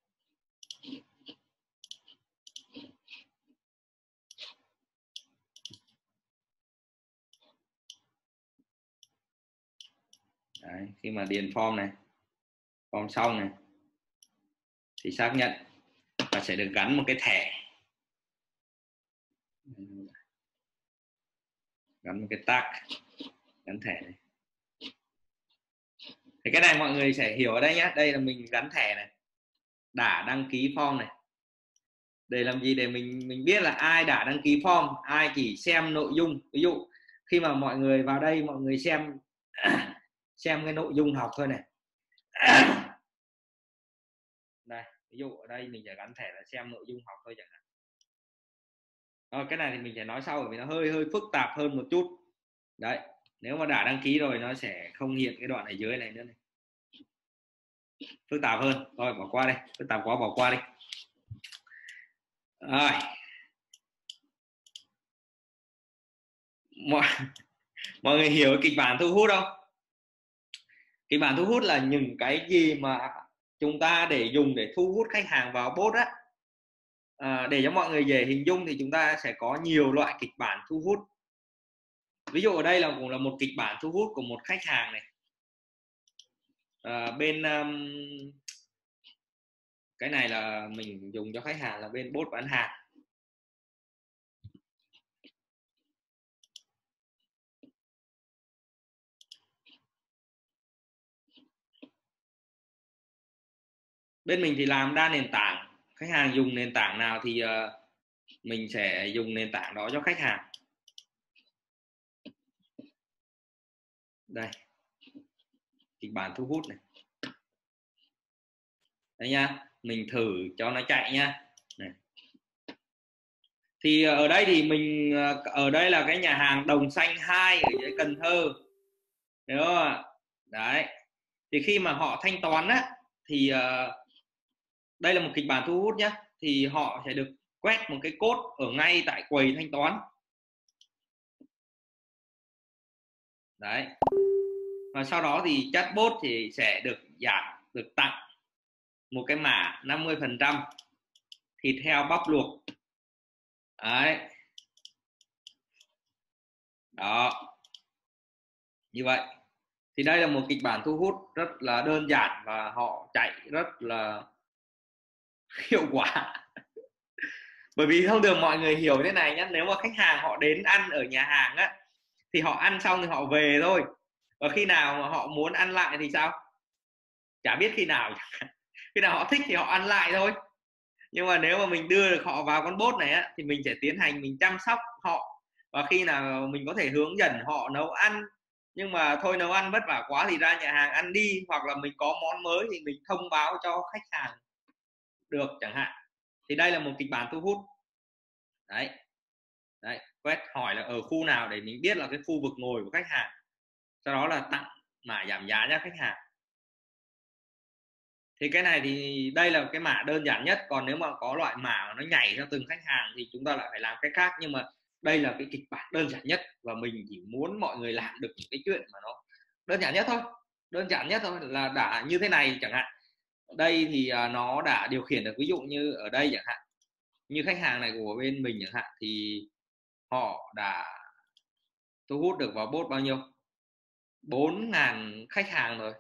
Đấy. Khi mà điền form này, form xong này thì xác nhận và sẽ được gắn một cái thẻ, gắn một cái tag, gắn thẻ này. Thì cái này mọi người sẽ hiểu ở đây nhé, đây là mình gắn thẻ này, đã đăng ký form này. Để làm gì? Để mình mình biết là ai đã đăng ký form, ai chỉ xem nội dung. Ví dụ khi mà mọi người vào đây, mọi người xem xem cái nội dung học thôi này. Đây, ví dụ ở đây mình sẽ gắn thẻ là xem nội dung học thôi chẳng hạn. Ờ, cái này thì mình sẽ nói sau, bởi vì nó hơi hơi phức tạp hơn một chút. Đấy, nếu mà đã đăng ký rồi nó sẽ không hiện cái đoạn ở dưới này nữa này. Phức tạp hơn, thôi bỏ qua đây, phức tạp quá bỏ qua đi. Rồi. Mọi, mọi người hiểu kịch bản thu hút không? Kịch bản thu hút là những cái gì mà chúng ta để dùng để thu hút khách hàng vào bot á. À, để cho mọi người dễ hình dung thì chúng ta sẽ có nhiều loại kịch bản thu hút. Ví dụ ở đây là cũng là một kịch bản thu hút của một khách hàng này. À, bên um, cái này là mình dùng cho khách hàng là bên bot bán hàng. Bên mình thì làm đa nền tảng, khách hàng dùng nền tảng nào thì uh, mình sẽ dùng nền tảng đó cho khách hàng. Đây, kịch bản thu hút này. Đây nha, mình thử cho nó chạy nha. Này. Thì ở đây thì mình ở đây là cái nhà hàng Đồng Xanh hai ở dưới Cần Thơ, đúng không ạ? Đấy, thì khi mà họ thanh toán á thì uh, đây là một kịch bản thu hút nhá, thì họ sẽ được quét một cái code ở ngay tại quầy thanh toán. Đấy, và sau đó thì chatbot thì sẽ được giảm, được tặng một cái mã năm mươi phần trăm thịt heo bắp luộc. Đấy, đó, như vậy thì đây là một kịch bản thu hút rất là đơn giản và họ chạy rất là hiệu quả. Bởi vì thông thường mọi người hiểu thế này nhé, nếu mà khách hàng họ đến ăn ở nhà hàng á thì họ ăn xong thì họ về thôi, và khi nào mà họ muốn ăn lại thì sao, chả biết khi nào. Khi nào họ thích thì họ ăn lại thôi. Nhưng mà nếu mà mình đưa được họ vào con bot này á thì mình sẽ tiến hành mình chăm sóc họ, và khi nào mình có thể hướng dẫn họ nấu ăn, nhưng mà thôi nấu ăn vất vả quá thì ra nhà hàng ăn đi, hoặc là mình có món mới thì mình thông báo cho khách hàng được chẳng hạn. Thì đây là một kịch bản thu hút. Đấy, Đấy, quét hỏi là ở khu nào để mình biết là cái khu vực ngồi của khách hàng, sau đó là tặng mã giảm giá cho khách hàng. Thì cái này thì đây là cái mã đơn giản nhất, còn nếu mà có loại mã nó nhảy theo từng khách hàng thì chúng ta lại phải làm cách khác, nhưng mà đây là cái kịch bản đơn giản nhất và mình chỉ muốn mọi người làm được những cái chuyện mà nó đơn giản nhất thôi, đơn giản nhất thôi là đã như thế này chẳng hạn. Đây thì nó đã điều khiển được, ví dụ như ở đây chẳng hạn, như khách hàng này của bên mình chẳng hạn, thì họ đã thu hút được vào bot bao nhiêu, bốn nghìn khách hàng rồi.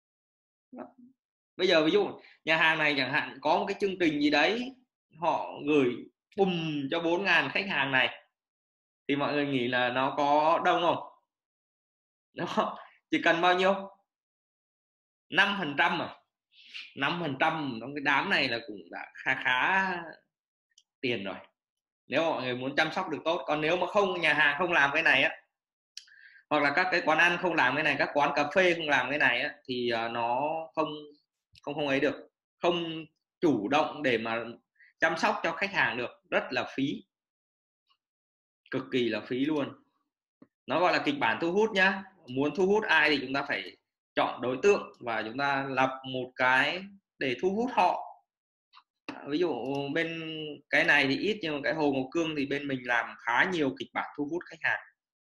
Bây giờ ví dụ nhà hàng này chẳng hạn có một cái chương trình gì đấy, họ gửi bùm cho bốn nghìn khách hàng này, thì mọi người nghĩ là nó có đông không? Nó chỉ cần bao nhiêu, năm phần trăm mà năm phần trăm trong cái đám này là cũng đã khá khá tiền rồi, nếu mọi người muốn chăm sóc được tốt. Còn nếu mà không, nhà hàng không làm cái này á, hoặc là các cái quán ăn không làm cái này, các quán cà phê không làm cái này á, thì nó không không không ấy được, không chủ động để mà chăm sóc cho khách hàng được, rất là phí, cực kỳ là phí luôn. Nó gọi là kịch bản thu hút nhá. Muốn thu hút ai thì chúng ta phải chọn đối tượng và chúng ta lập một cái để thu hút họ. Ví dụ bên cái này thì ít, nhưng mà cái Hồ Ngọc Cương thì bên mình làm khá nhiều kịch bản thu hút khách hàng.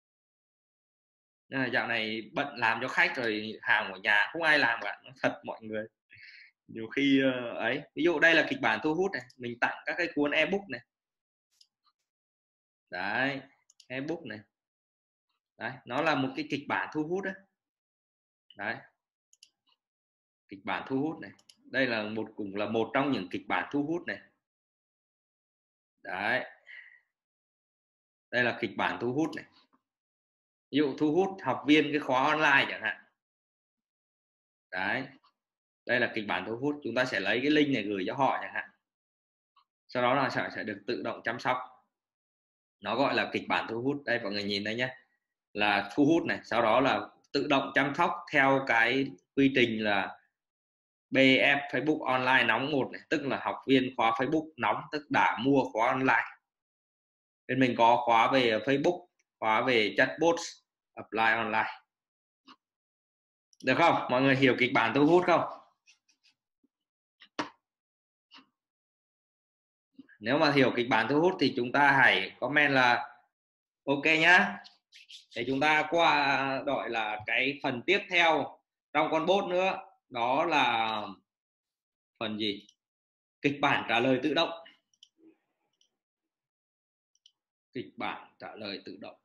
Dạo này bận làm cho khách rồi, hàng ở nhà không ai làm cả, thật mọi người. Nhiều khi uh, ấy, ví dụ đây là kịch bản thu hút này, mình tặng các cái cuốn ebook này, đấy, ebook này, đấy, nó là một cái kịch bản thu hút đấy, đấy, kịch bản thu hút này, đây là một cũng là một trong những kịch bản thu hút này, đấy, đây là kịch bản thu hút này. Ví dụ thu hút học viên cái khóa online chẳng hạn, đấy, đây là kịch bản thu hút, chúng ta sẽ lấy cái link này gửi cho họ chẳng hạn, sau đó là sẽ, sẽ được tự động chăm sóc. Nó gọi là kịch bản thu hút. Đây mọi người nhìn đây nhé, là thu hút này, sau đó là tự động chăm sóc theo cái quy trình là bê ép Facebook online nóng một này, tức là học viên khóa Facebook nóng, tức đã mua khóa online. Bên mình có khóa về Facebook, khóa về chatbot, apply online. Được không? Mọi người hiểu kịch bản thu hút không? Nếu mà hiểu kịch bản thu hút thì chúng ta hãy comment là ok nhá. Để chúng ta qua gọi là cái phần tiếp theo trong con bot nữa, đó là phần gì? Kịch bản trả lời tự động. Kịch bản trả lời tự động.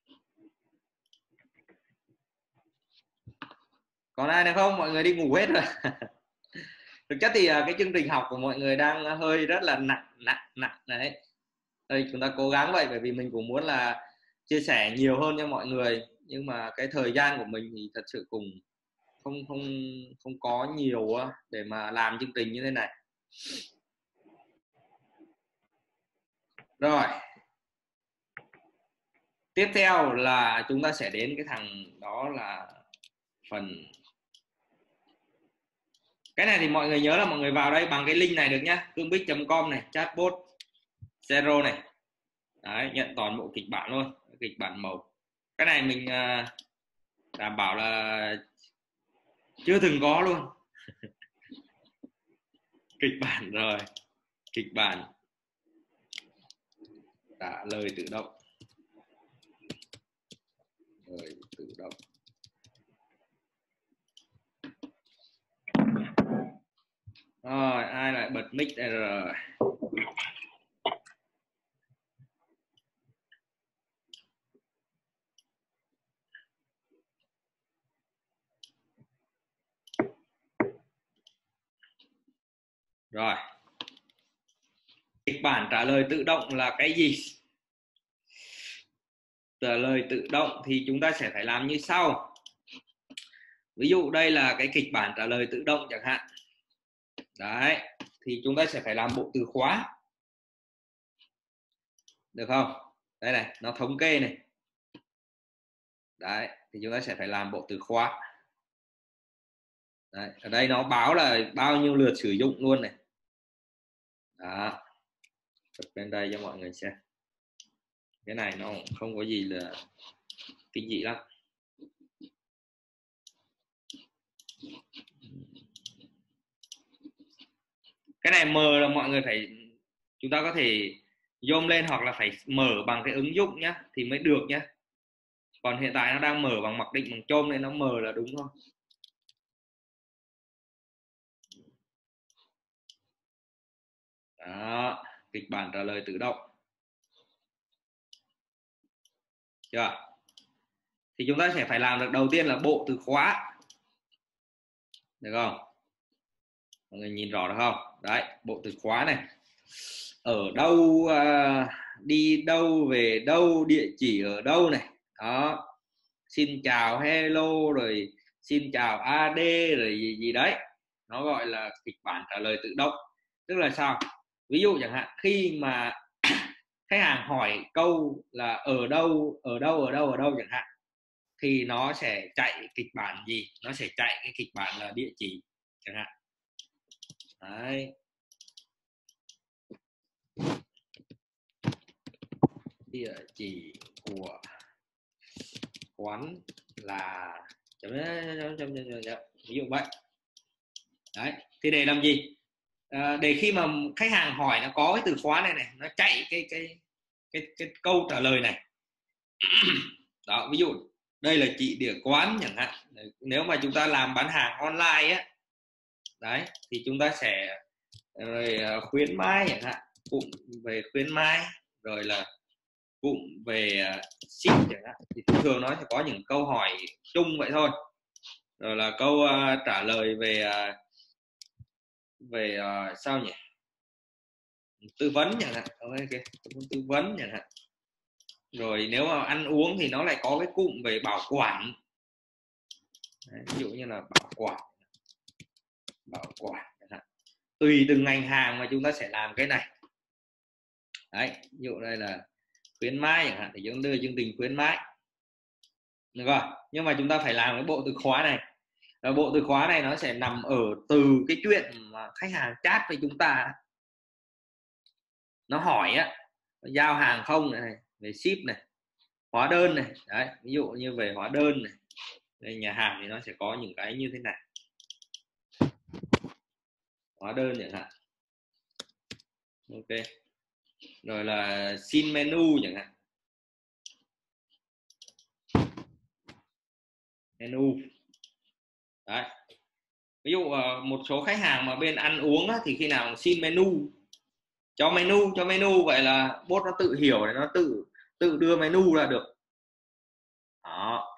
Còn ai nữa không? Mọi người đi ngủ hết rồi. Thực chất thì cái chương trình học của mọi người đang hơi rất là nặng nặng nặng đấy. Đây, chúng ta cố gắng vậy, bởi vì mình cũng muốn là chia sẻ nhiều hơn cho mọi người, nhưng mà cái thời gian của mình thì thật sự cùng không không không có nhiều để mà làm chương trình như thế này. Rồi, tiếp theo là chúng ta sẽ đến cái thằng đó là phần, cái này thì mọi người nhớ là mọi người vào đây bằng cái link này được nhá, cương-bích chấm com này, chatbot zero này, đấy, nhận toàn bộ kịch bản luôn, kịch bản màu. Cái này mình uh, đảm bảo là chưa từng có luôn. Kịch bản rồi, kịch bản trả lời tự động, lời tự động. Rồi, ai lại bật mic đây rồi? Rồi, kịch bản trả lời tự động là cái gì? Trả lời tự động thì chúng ta sẽ phải làm như sau. Ví dụ đây là cái kịch bản trả lời tự động chẳng hạn. Đấy, thì chúng ta sẽ phải làm bộ từ khóa. Được không? Đây này, nó thống kê này. Đấy, thì chúng ta sẽ phải làm bộ từ khóa. Đấy, ở đây nó báo là bao nhiêu lượt sử dụng luôn này. Đó. Chụp lên đây cho mọi người xem. cái này nó không có gì là kinh dị lắm. Cái này mờ là mọi người phải, chúng ta có thể zoom lên hoặc là phải mở bằng cái ứng dụng nhá thì mới được nhá. Còn hiện tại nó đang mở bằng mặc định bằng chôm nên nó mờ là đúng thôi. Đó, kịch bản trả lời tự động. Chưa? Thì chúng ta sẽ phải làm được đầu tiên là bộ từ khóa. Được không? Mọi người nhìn rõ được không? Đấy, bộ từ khóa này. Ở đâu, à, đi đâu, về đâu, địa chỉ ở đâu này. Đó. Xin chào hello rồi xin chào a đê rồi gì gì đấy. Nó gọi là kịch bản trả lời tự động. Tức là sao? Ví dụ chẳng hạn khi mà khách hàng hỏi câu là ở đâu, ở đâu, ở đâu, ở đâu chẳng hạn, thì nó sẽ chạy kịch bản gì? Nó sẽ chạy cái kịch bản là địa chỉ chẳng hạn. Đấy. Địa chỉ của quán là chấm chấm chấm chấm chấm, ví dụ vậy. Đấy, thì để làm gì? À, để khi mà khách hàng hỏi nó có cái từ khóa này này, nó chạy cái cái cái cái câu trả lời này. Đó, ví dụ đây là chị địa quán chẳng hạn. Nếu mà chúng ta làm bán hàng online á, đấy thì chúng ta sẽ rồi khuyến mãi chẳng hạn, cụm về khuyến mãi, rồi là cụm về ship chẳng hạn, thì thường thường nó sẽ có những câu hỏi chung vậy thôi. Rồi là câu uh, trả lời về uh, về uh, sao nhỉ, tư vấn chẳng hạn. Okay, tư vấn chẳng hạn. Rồi nếu mà ăn uống thì nó lại có cái cụm về bảo quản. Đấy, ví dụ như là bảo quản bảo quản chẳng hạn. Tùy từng ngành hàng mà chúng ta sẽ làm cái này. Đấy, ví dụ đây là khuyến mãi chẳng hạn thì chúng đưa chương trình khuyến mãi, được không? Nhưng mà chúng ta phải làm cái bộ từ khóa này. Và bộ từ khóa này nó sẽ nằm ở từ cái chuyện mà khách hàng chat với chúng ta, nó hỏi á, giao hàng không này, về ship này, hóa đơn này. Đấy, ví dụ như về hóa đơn này, đây, nhà hàng thì nó sẽ có những cái như thế này, hóa đơn chẳng hạn. Ok, rồi là xin menu chẳng hạn, menu. Đấy, ví dụ một số khách hàng mà bên ăn uống á, thì khi nào xin menu, cho menu cho menu vậy là bot nó tự hiểu để nó tự tự đưa menu ra được. Đó.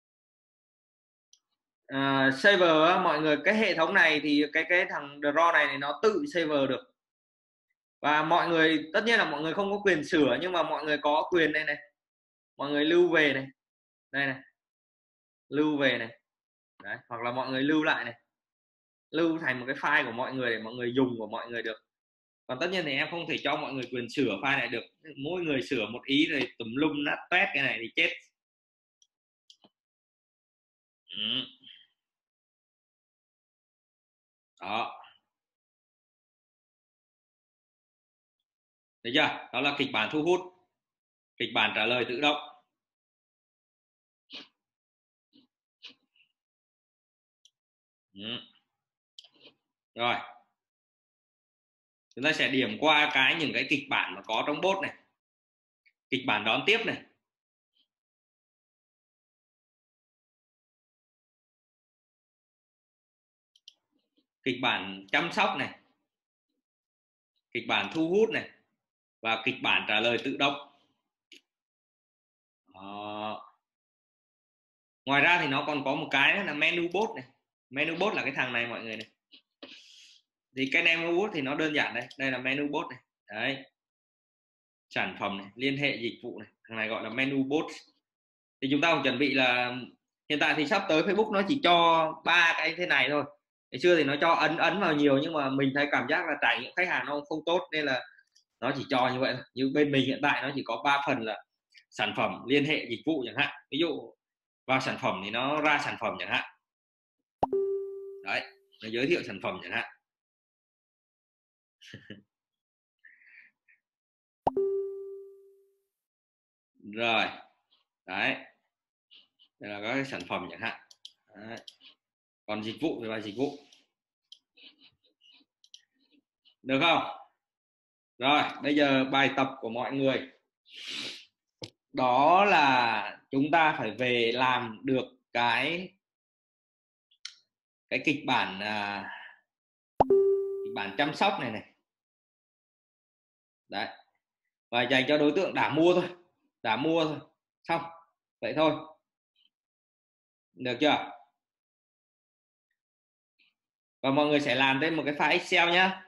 À, server á, mọi người, cái hệ thống này thì cái cái thằng draw này thì nó tự server được. Và mọi người tất nhiên là mọi người không có quyền sửa, nhưng mà mọi người có quyền đây này, mọi người lưu về này, đây này, lưu về này. Đấy, hoặc là mọi người lưu lại này, lưu thành một cái file của mọi người để mọi người dùng của mọi người được. Còn tất nhiên thì em không thể cho mọi người quyền sửa file này được, mỗi người sửa một ý rồi tùm lum nát tét cái này thì chết. Ừ. Đó, thấy chưa? Đó là kịch bản thu hút, kịch bản trả lời tự động. Ừ. Rồi, chúng ta sẽ điểm qua cái những cái kịch bản mà có trong bot này. Kịch bản đón tiếp này, kịch bản chăm sóc này, kịch bản thu hút này, và kịch bản trả lời tự động. Đó. Ngoài ra thì nó còn có một cái nữa là menu bot này. Menu bot là cái thằng này mọi người này. Thì cái menu bot thì nó đơn giản đây, đây là menu bot này. Đấy, sản phẩm này, liên hệ dịch vụ này, thằng này gọi là menu bot. Thì chúng ta cũng chuẩn bị là hiện tại thì sắp tới Facebook nó chỉ cho ba cái thế này thôi. Ngày xưa thì nó cho ấn ấn vào nhiều, nhưng mà mình thấy cảm giác là trải nghiệm khách hàng nó không tốt nên là nó chỉ cho như vậy. Như bên mình hiện tại nó chỉ có ba phần là sản phẩm, liên hệ, dịch vụ chẳng hạn. Ví dụ vào sản phẩm thì nó ra sản phẩm chẳng hạn. Đấy, nó giới thiệu sản phẩm chẳng hạn. Rồi đấy, đây là các cái sản phẩm chẳng hạn. Đấy. Còn dịch vụ thì là dịch vụ, được không? Rồi bây giờ bài tập của mọi người đó là chúng ta phải về làm được cái cái kịch bản à, kịch bản chăm sóc này này. Đấy, và dành cho đối tượng đã mua thôi, đã mua thôi, xong vậy thôi, được chưa? Và mọi người sẽ làm thêm một cái file Excel nhá.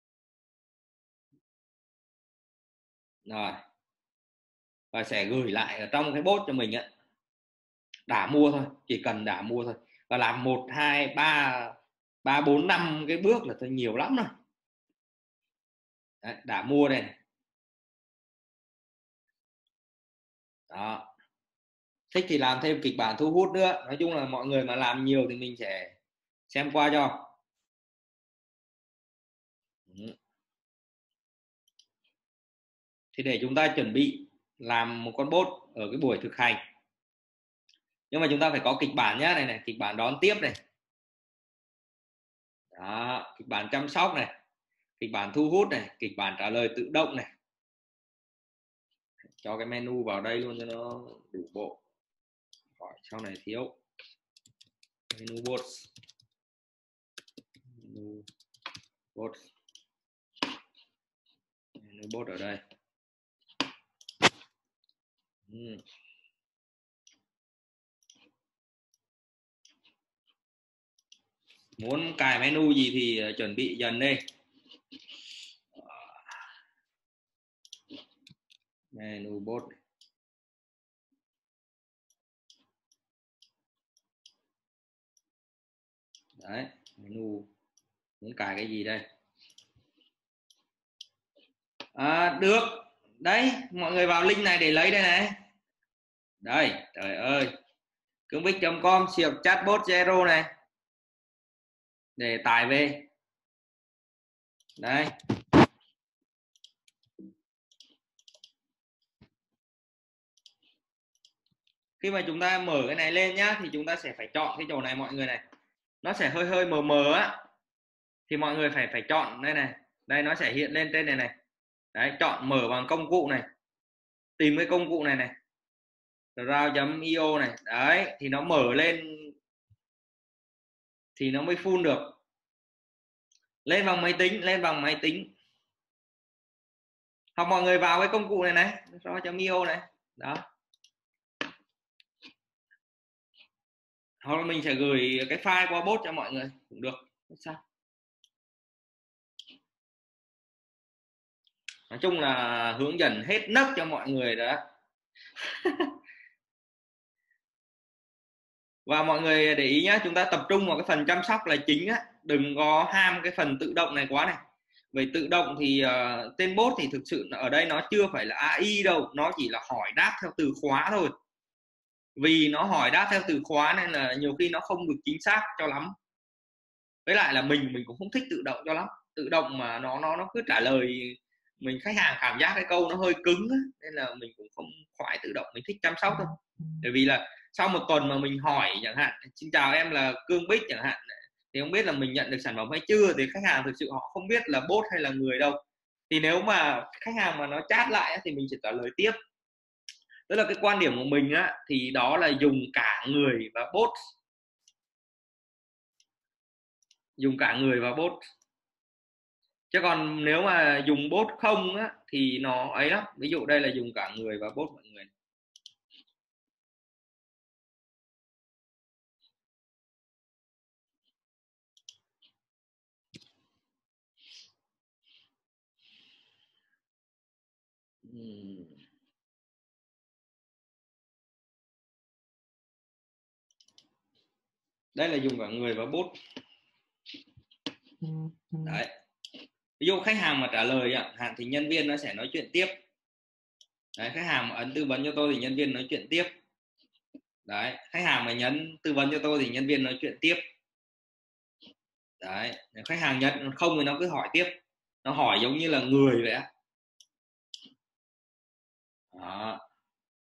Rồi, và sẽ gửi lại ở trong cái bot cho mình á, đã mua thôi, chỉ cần đã mua thôi, và làm một hai ba ba bốn năm cái bước là thôi, nhiều lắm rồi. Đấy, đã mua đây này. Đó, thích thì làm thêm kịch bản thu hút nữa. Nói chung là mọi người mà làm nhiều thì mình sẽ xem qua cho. Thì để chúng ta chuẩn bị làm một con bot ở cái buổi thực hành, nhưng mà chúng ta phải có kịch bản nhá. Này này, kịch bản đón tiếp này. Đó, kịch bản chăm sóc này, kịch bản thu hút này, kịch bản trả lời tự động này. Cho cái menu vào đây luôn cho nó đủ bộ, khỏi sau này thiếu. Menu bot, menu bot, menu bot ở đây. uhm. Muốn cài menu gì thì chuẩn bị dần đây. Menu bot, đấy, menu muốn cài cái gì đây? À, được đấy, mọi người vào link này để lấy đây này. Đây, trời ơi, cương bích chấm com siêu chatbot zero này, để tải về đây. Khi mà chúng ta mở cái này lên nhá, thì chúng ta sẽ phải chọn cái chỗ này mọi người này, nó sẽ hơi hơi mờ mờ á, thì mọi người phải phải chọn đây này, đây nó sẽ hiện lên trên này này. Đấy, chọn mở bằng công cụ này, tìm cái công cụ này này, round.io này, đấy thì nó mở lên thì nó mới full được. Lên bằng máy tính, lên bằng máy tính. Hoặc mọi người vào cái công cụ này này, round.io này, đó. Hoặc là mình sẽ gửi cái file qua bot cho mọi người cũng được, sao? Nói chung là hướng dẫn hết nấc cho mọi người đó. Và mọi người để ý nhé, chúng ta tập trung vào cái phần chăm sóc là chính á, đừng có ham cái phần tự động này quá này. Về tự động thì uh, tên bot thì thực sự ở đây nó chưa phải là a i đâu, nó chỉ là hỏi đáp theo từ khóa thôi. Vì nó hỏi đáp theo từ khóa nên là nhiều khi nó không được chính xác cho lắm. Với lại là mình mình cũng không thích tự động cho lắm. Tự động mà nó nó nó cứ trả lời mình, khách hàng cảm giác cái câu nó hơi cứng á, nên là mình cũng không khoái tự động, mình thích chăm sóc thôi. Bởi vì là sau một tuần mà mình hỏi chẳng hạn, xin chào em là Cương Bích chẳng hạn, thì không biết là mình nhận được sản phẩm hay chưa, thì khách hàng thực sự họ không biết là bot hay là người đâu. Thì nếu mà khách hàng mà nó chat lại thì mình chỉ trả lời tiếp. Tức là cái quan điểm của mình á, thì đó là dùng cả người và bot, dùng cả người và bot. Chứ còn nếu mà dùng bot không á, thì nó ấy lắm. Ví dụ đây là dùng cả người và bot mọi người. Đây là dùng cả người và bot. Đấy. Ví dụ khách hàng mà trả lời hạn thì nhân viên nó sẽ nói chuyện tiếp. Đấy, khách hàng mà ấn tư vấn cho tôi thì nhân viên nói chuyện tiếp. Đấy, khách hàng mà nhấn tư vấn cho tôi thì nhân viên nói chuyện tiếp. Đấy, khách hàng nhấn không thì nó cứ hỏi tiếp, nó hỏi giống như là người vậy á. Đó.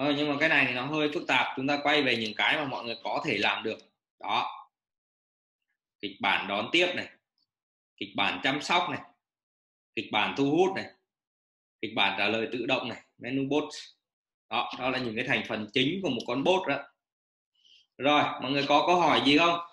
Ờ, nhưng mà cái này thì nó hơi phức tạp, chúng ta quay về những cái mà mọi người có thể làm được. Đó, kịch bản đón tiếp này, kịch bản chăm sóc này, kịch bản thu hút này, kịch bản trả lời tự động này, menu bot. Đó, đó là những cái thành phần chính của một con bot đó. Rồi, mọi người có câu hỏi gì không?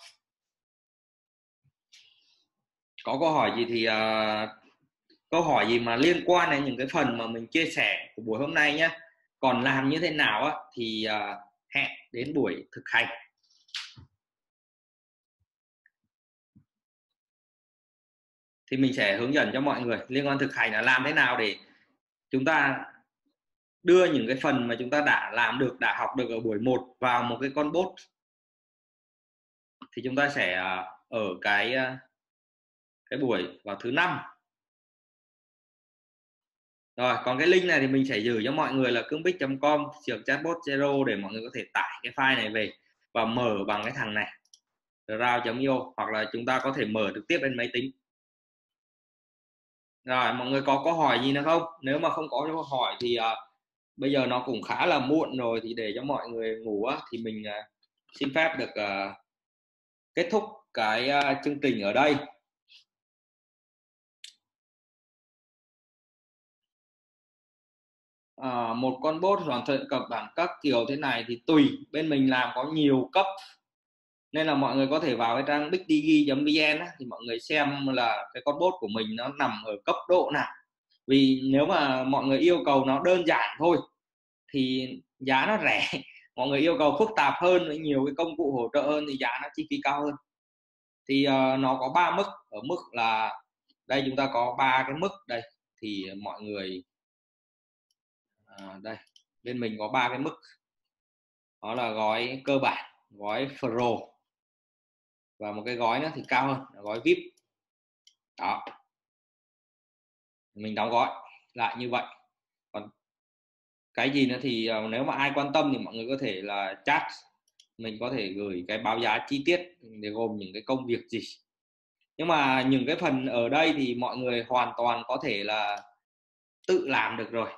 Có câu hỏi gì thì uh, câu hỏi gì mà liên quan đến những cái phần mà mình chia sẻ của buổi hôm nay nhé. Còn làm như thế nào á, thì uh, hẹn đến buổi thực hành. Thì mình sẽ hướng dẫn cho mọi người liên quan thực hành là làm thế nào để chúng ta đưa những cái phần mà chúng ta đã làm được, đã học được ở buổi một vào một cái con bot. Thì chúng ta sẽ uh, ở cái uh, cái buổi vào thứ năm. Rồi, còn cái link này thì mình sẽ gửi cho mọi người là cương bích chấm com trường chatbot zero để mọi người có thể tải cái file này về và mở bằng cái thằng này rao chấm io, hoặc là chúng ta có thể mở trực tiếp lên máy tính. Rồi, mọi người có câu hỏi gì nữa không? Nếu mà không có câu hỏi thì uh, bây giờ nó cũng khá là muộn rồi, thì để cho mọi người ngủ á, thì mình uh, xin phép được uh, kết thúc cái uh, chương trình ở đây. À, một con bot hoàn thiện kịch bản các kiểu thế này thì tùy, bên mình làm có nhiều cấp nên là mọi người có thể vào cái trang bigdigi chấm vn thì mọi người xem là cái con bot của mình nó nằm ở cấp độ nào. Vì nếu mà mọi người yêu cầu nó đơn giản thôi thì giá nó rẻ, mọi người yêu cầu phức tạp hơn với nhiều cái công cụ hỗ trợ hơn thì giá nó chi phí cao hơn. Thì uh, nó có ba mức. Ở mức là đây, chúng ta có ba cái mức đây thì mọi người à, đây bên mình có ba cái mức, đó là gói cơ bản, gói Pro và một cái gói nữa thì cao hơn là gói vi ai pi. Đó, mình đóng gói lại như vậy. Còn cái gì nữa thì nếu mà ai quan tâm thì mọi người có thể là chat, mình có thể gửi cái báo giá chi tiết để gồm những cái công việc gì. Nhưng mà những cái phần ở đây thì mọi người hoàn toàn có thể là tự làm được rồi.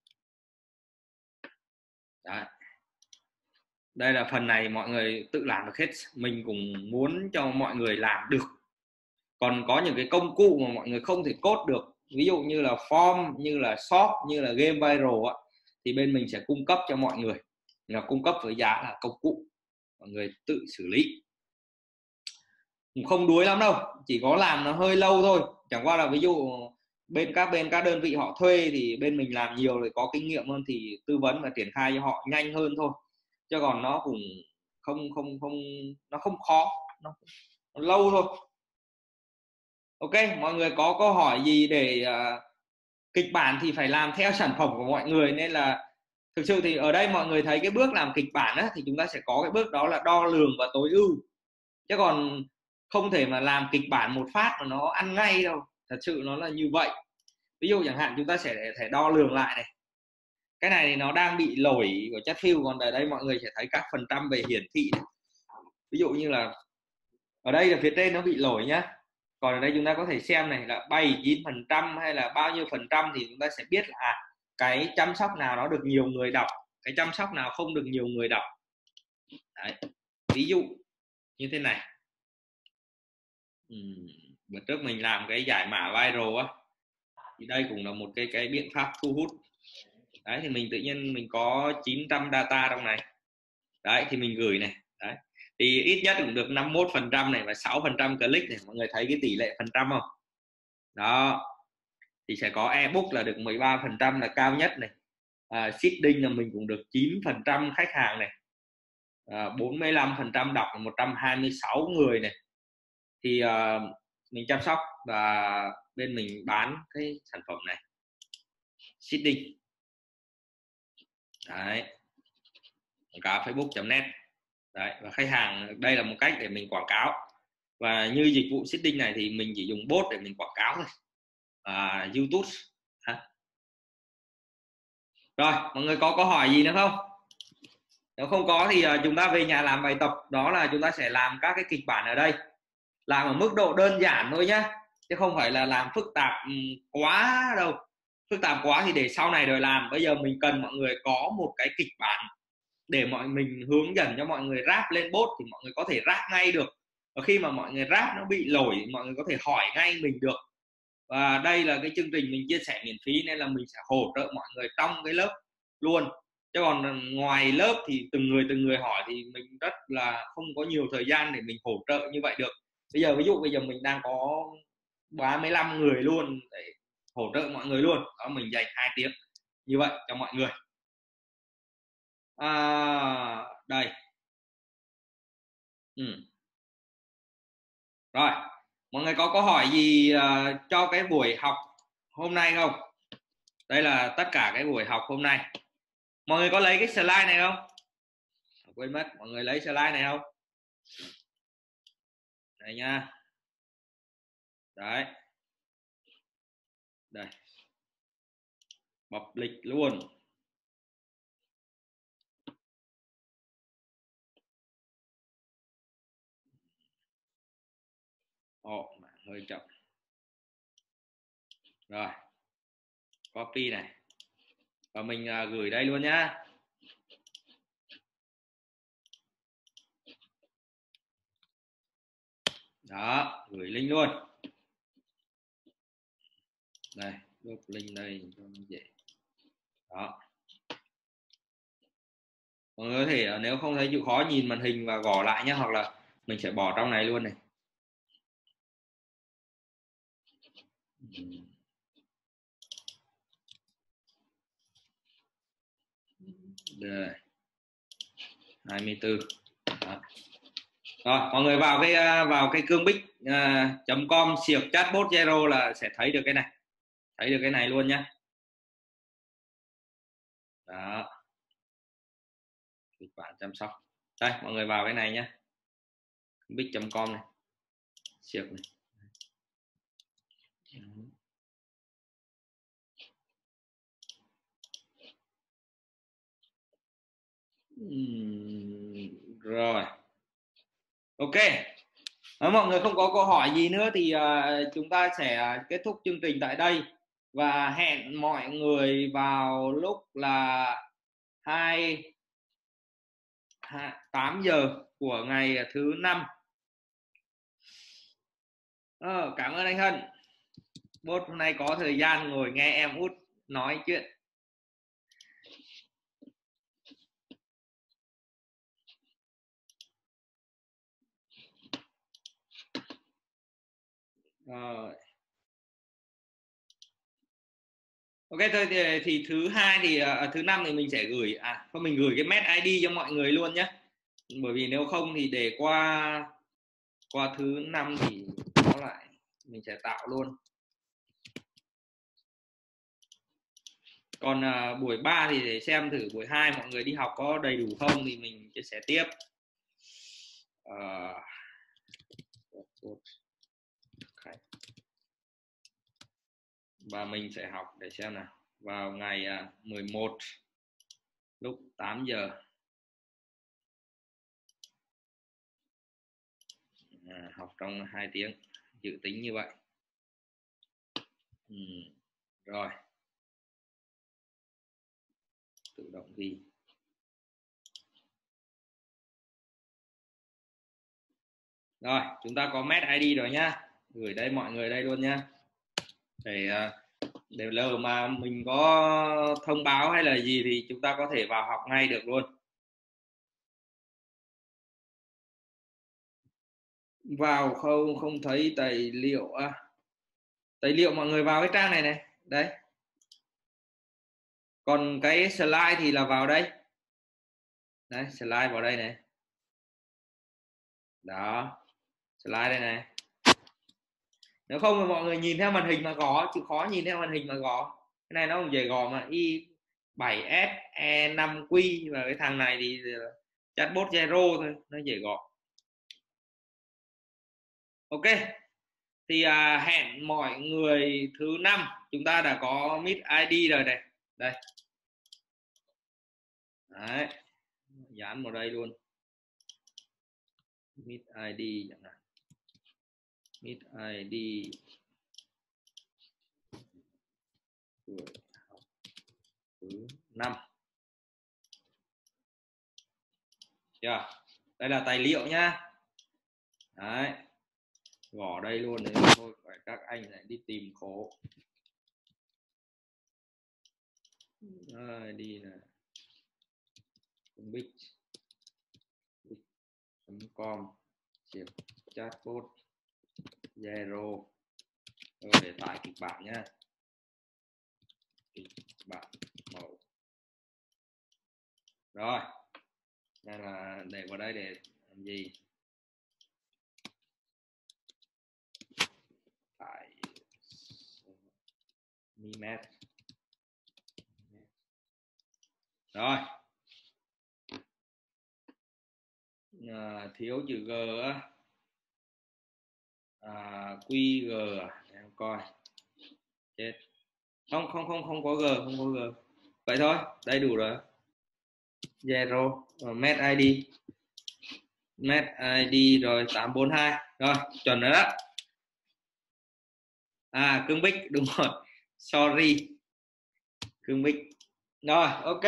Đấy. Đây là phần này mọi người tự làm được hết. Mình cũng muốn cho mọi người làm được. Còn có những cái công cụ mà mọi người không thể code được, ví dụ như là form, như là shop, như là game viral á, thì bên mình sẽ cung cấp cho mọi người, là cung cấp với giá là công cụ, mọi người tự xử lý. Cũng không đuối lắm đâu, chỉ có làm nó hơi lâu thôi. Chẳng qua là ví dụ bên các bên các đơn vị họ thuê thì bên mình làm nhiều rồi có kinh nghiệm hơn thì tư vấn và triển khai cho họ nhanh hơn thôi. Chứ còn nó cũng không không không nó không khó, nó, nó lâu thôi. Ok, mọi người có câu hỏi gì để uh, kịch bản thì phải làm theo sản phẩm của mọi người, nên là thực sự thì ở đây mọi người thấy cái bước làm kịch bản á, thì chúng ta sẽ có cái bước đó là đo lường và tối ưu. Chứ còn không thể mà làm kịch bản một phát mà nó ăn ngay đâu, thật sự nó là như vậy. Ví dụ chẳng hạn chúng ta sẽ thể đo lường lại này, cái này thì nó đang bị lỗi của Chatfield, còn ở đây mọi người sẽ thấy các phần trăm về hiển thị này. Ví dụ như là ở đây là phía trên nó bị lỗi nhá, còn ở đây chúng ta có thể xem này là bảy chín phần trăm hay là bao nhiêu phần trăm, thì chúng ta sẽ biết là à, cái chăm sóc nào nó được nhiều người đọc, cái chăm sóc nào không được nhiều người đọc. Đấy. Ví dụ như thế này, uhm, bữa trước mình làm cái giải mã viral á, thì đây cũng là một cái cái biện pháp thu hút. Đấy, thì mình tự nhiên mình có chín trăm data trong này. Đấy, thì mình gửi này. Đấy, thì ít nhất cũng được năm mươi mốt phần trăm này và sáu phần trăm click này. Mọi người thấy cái tỷ lệ phần trăm không? Đó, thì sẽ có ebook là được mười ba phần trăm là cao nhất này. À, seeding là mình cũng được chín phần trăm khách hàng này. À, bốn mươi lăm phần trăm đọc là một trăm hai mươi sáu người này. Thì uh, mình chăm sóc và bên mình bán cái sản phẩm này. Seeding. Đấy, quảng cáo facebook chấm net. Đấy, và khách hàng, đây là một cách để mình quảng cáo. Và như dịch vụ seeding này thì mình chỉ dùng bot để mình quảng cáo thôi. À, YouTube. Ha. Rồi, mọi người có câu hỏi gì nữa không? Nếu không có thì chúng ta về nhà làm bài tập, đó là chúng ta sẽ làm các cái kịch bản ở đây. Làm ở mức độ đơn giản thôi nhá, chứ không phải là làm phức tạp quá đâu. phức tạp quá thì để sau này rồi làm. Bây giờ mình cần mọi người có một cái kịch bản để mọi mình hướng dẫn cho mọi người ráp lên bot thì mọi người có thể ráp ngay được. Và khi mà mọi người ráp nó bị lỗi, mọi người có thể hỏi ngay mình được. Và đây là cái chương trình mình chia sẻ miễn phí nên là mình sẽ hỗ trợ mọi người trong cái lớp luôn. Chứ còn ngoài lớp thì từng người từng người hỏi thì mình rất là không có nhiều thời gian để mình hỗ trợ như vậy được. Bây giờ ví dụ bây giờ mình đang có ba mươi lăm người luôn để hỗ trợ mọi người luôn. Đó, mình dành hai tiếng như vậy cho mọi người. À, đây. Ừ. Rồi, mọi người có câu hỏi gì uh, cho cái buổi học hôm nay không? Đây là tất cả cái buổi học hôm nay. Mọi người có lấy cái slide này không? Quên mất, mọi người lấy slide này không? Đây nha. Đấy. Đây. Bập lịch luôn. Ồ, mạng hơi chậm. Rồi. Copy này. Và mình uh, gửi đây luôn nhá. Đó, gửi link luôn. Đây, đốt link đây cho nó dễ. Đó. Mọi người có thể nếu không thấy chịu khó nhìn màn hình và gõ lại nhé, hoặc là mình sẽ bỏ trong này luôn này. Đây. hai mươi tư. Đó. Rồi, mọi người vào cái vào cái cương bích uh, .com siệc chatbot zero là sẽ thấy được cái này. Thấy được cái này luôn nhé. Đó. Kịch bản chăm sóc. Đây, mọi người vào cái này nhé. bích chấm com này. Siệc này. Uhm, rồi. Ok. Nếu mọi người không có câu hỏi gì nữa thì uh, chúng ta sẽ kết thúc chương trình tại đây và hẹn mọi người vào lúc là hai tám giờ của ngày thứ năm. Ờ, cảm ơn anh Hân. Bốt hôm nay có thời gian ngồi nghe em út nói chuyện. Rồi. Ok thôi thì, thì thứ hai thì à, thứ năm thì mình sẽ gửi à thôi mình gửi cái Met i đê cho mọi người luôn nhé. Bởi vì nếu không thì để qua qua thứ năm thì nó lại mình sẽ tạo luôn. Còn à, buổi ba thì để xem thử buổi hai mọi người đi học có đầy đủ không thì mình chia sẻ tiếp. À, và mình sẽ học để xem nào vào ngày à, mười một lúc tám giờ. À, học trong hai tiếng dự tính như vậy. Ừ. Rồi tự động ghi. Rồi chúng ta có Met i đê rồi nhá, gửi đây mọi người đây luôn nhá, để để lỡ mà mình có thông báo hay là gì thì chúng ta có thể vào học ngay được luôn. Vào không không thấy tài liệu à, tài liệu mọi người vào cái trang này này đấy, còn cái slide thì là vào đây đấy, slide vào đây này, đó slide đây này. Nếu không thì mọi người nhìn theo màn hình mà gõ, chịu khó nhìn theo màn hình mà gõ. Cái này nó không dễ gõ mà, i bảy S E năm Q và cái thằng này thì chatbot zero thôi, nó dễ gõ. Ok thì à, hẹn mọi người thứ năm, chúng ta đã có Meet i đê rồi này, đây đấy, dán vào đây luôn Meet i đê chẳng hạn, Meet i đê tuổi học thứ năm. Chưa? Đây là tài liệu nhá. Đấy, gõ đây luôn đấy thôi, phải các anh lại đi tìm khổ. Rồi, đi là bích chấm com chatbot zero. Rồi để tải kịch bản nhá. Kịch bản mẫu. Rồi, đây là để vào đây để làm gì? Tải mimet. Rồi, à, thiếu chữ G á, à, quy G à? Em coi chết, không không không không có G, không có G, vậy thôi, đây đủ rồi. Zero, met i đê, met i đê rồi tám bốn hai, rồi chuẩn rồi đó. À, Cương Bích, đúng rồi, sorry, Cương Bích. Rồi, ok,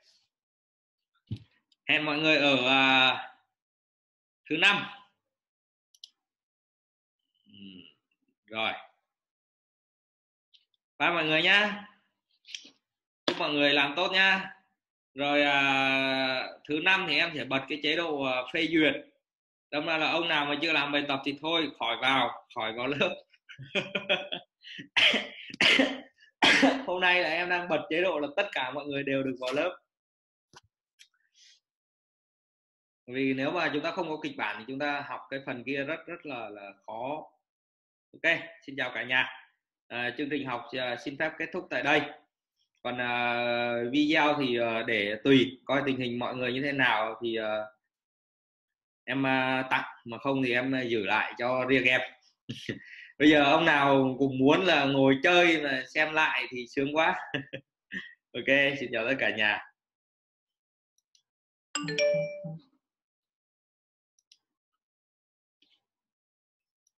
hẹn mọi người ở à, thứ năm. Rồi, bye mọi người nhá, chúc mọi người làm tốt nhá. Rồi à, thứ năm thì em sẽ bật cái chế độ à, phê duyệt. Đâm ra là ông nào mà chưa làm bài tập thì thôi khỏi vào, khỏi vào lớp. Hôm nay là em đang bật chế độ là tất cả mọi người đều được vào lớp. Vì nếu mà chúng ta không có kịch bản thì chúng ta học cái phần kia rất rất là là khó. Ok, xin chào cả nhà. À, chương trình học uh, xin phép kết thúc tại đây. Còn uh, video thì uh, để tùy coi tình hình mọi người như thế nào thì uh, em uh, tặng, mà không thì em uh, giữ lại cho riêng em. Bây giờ ông nào cũng muốn là ngồi chơi mà xem lại thì sướng quá. Ok, xin chào tất cả nhà.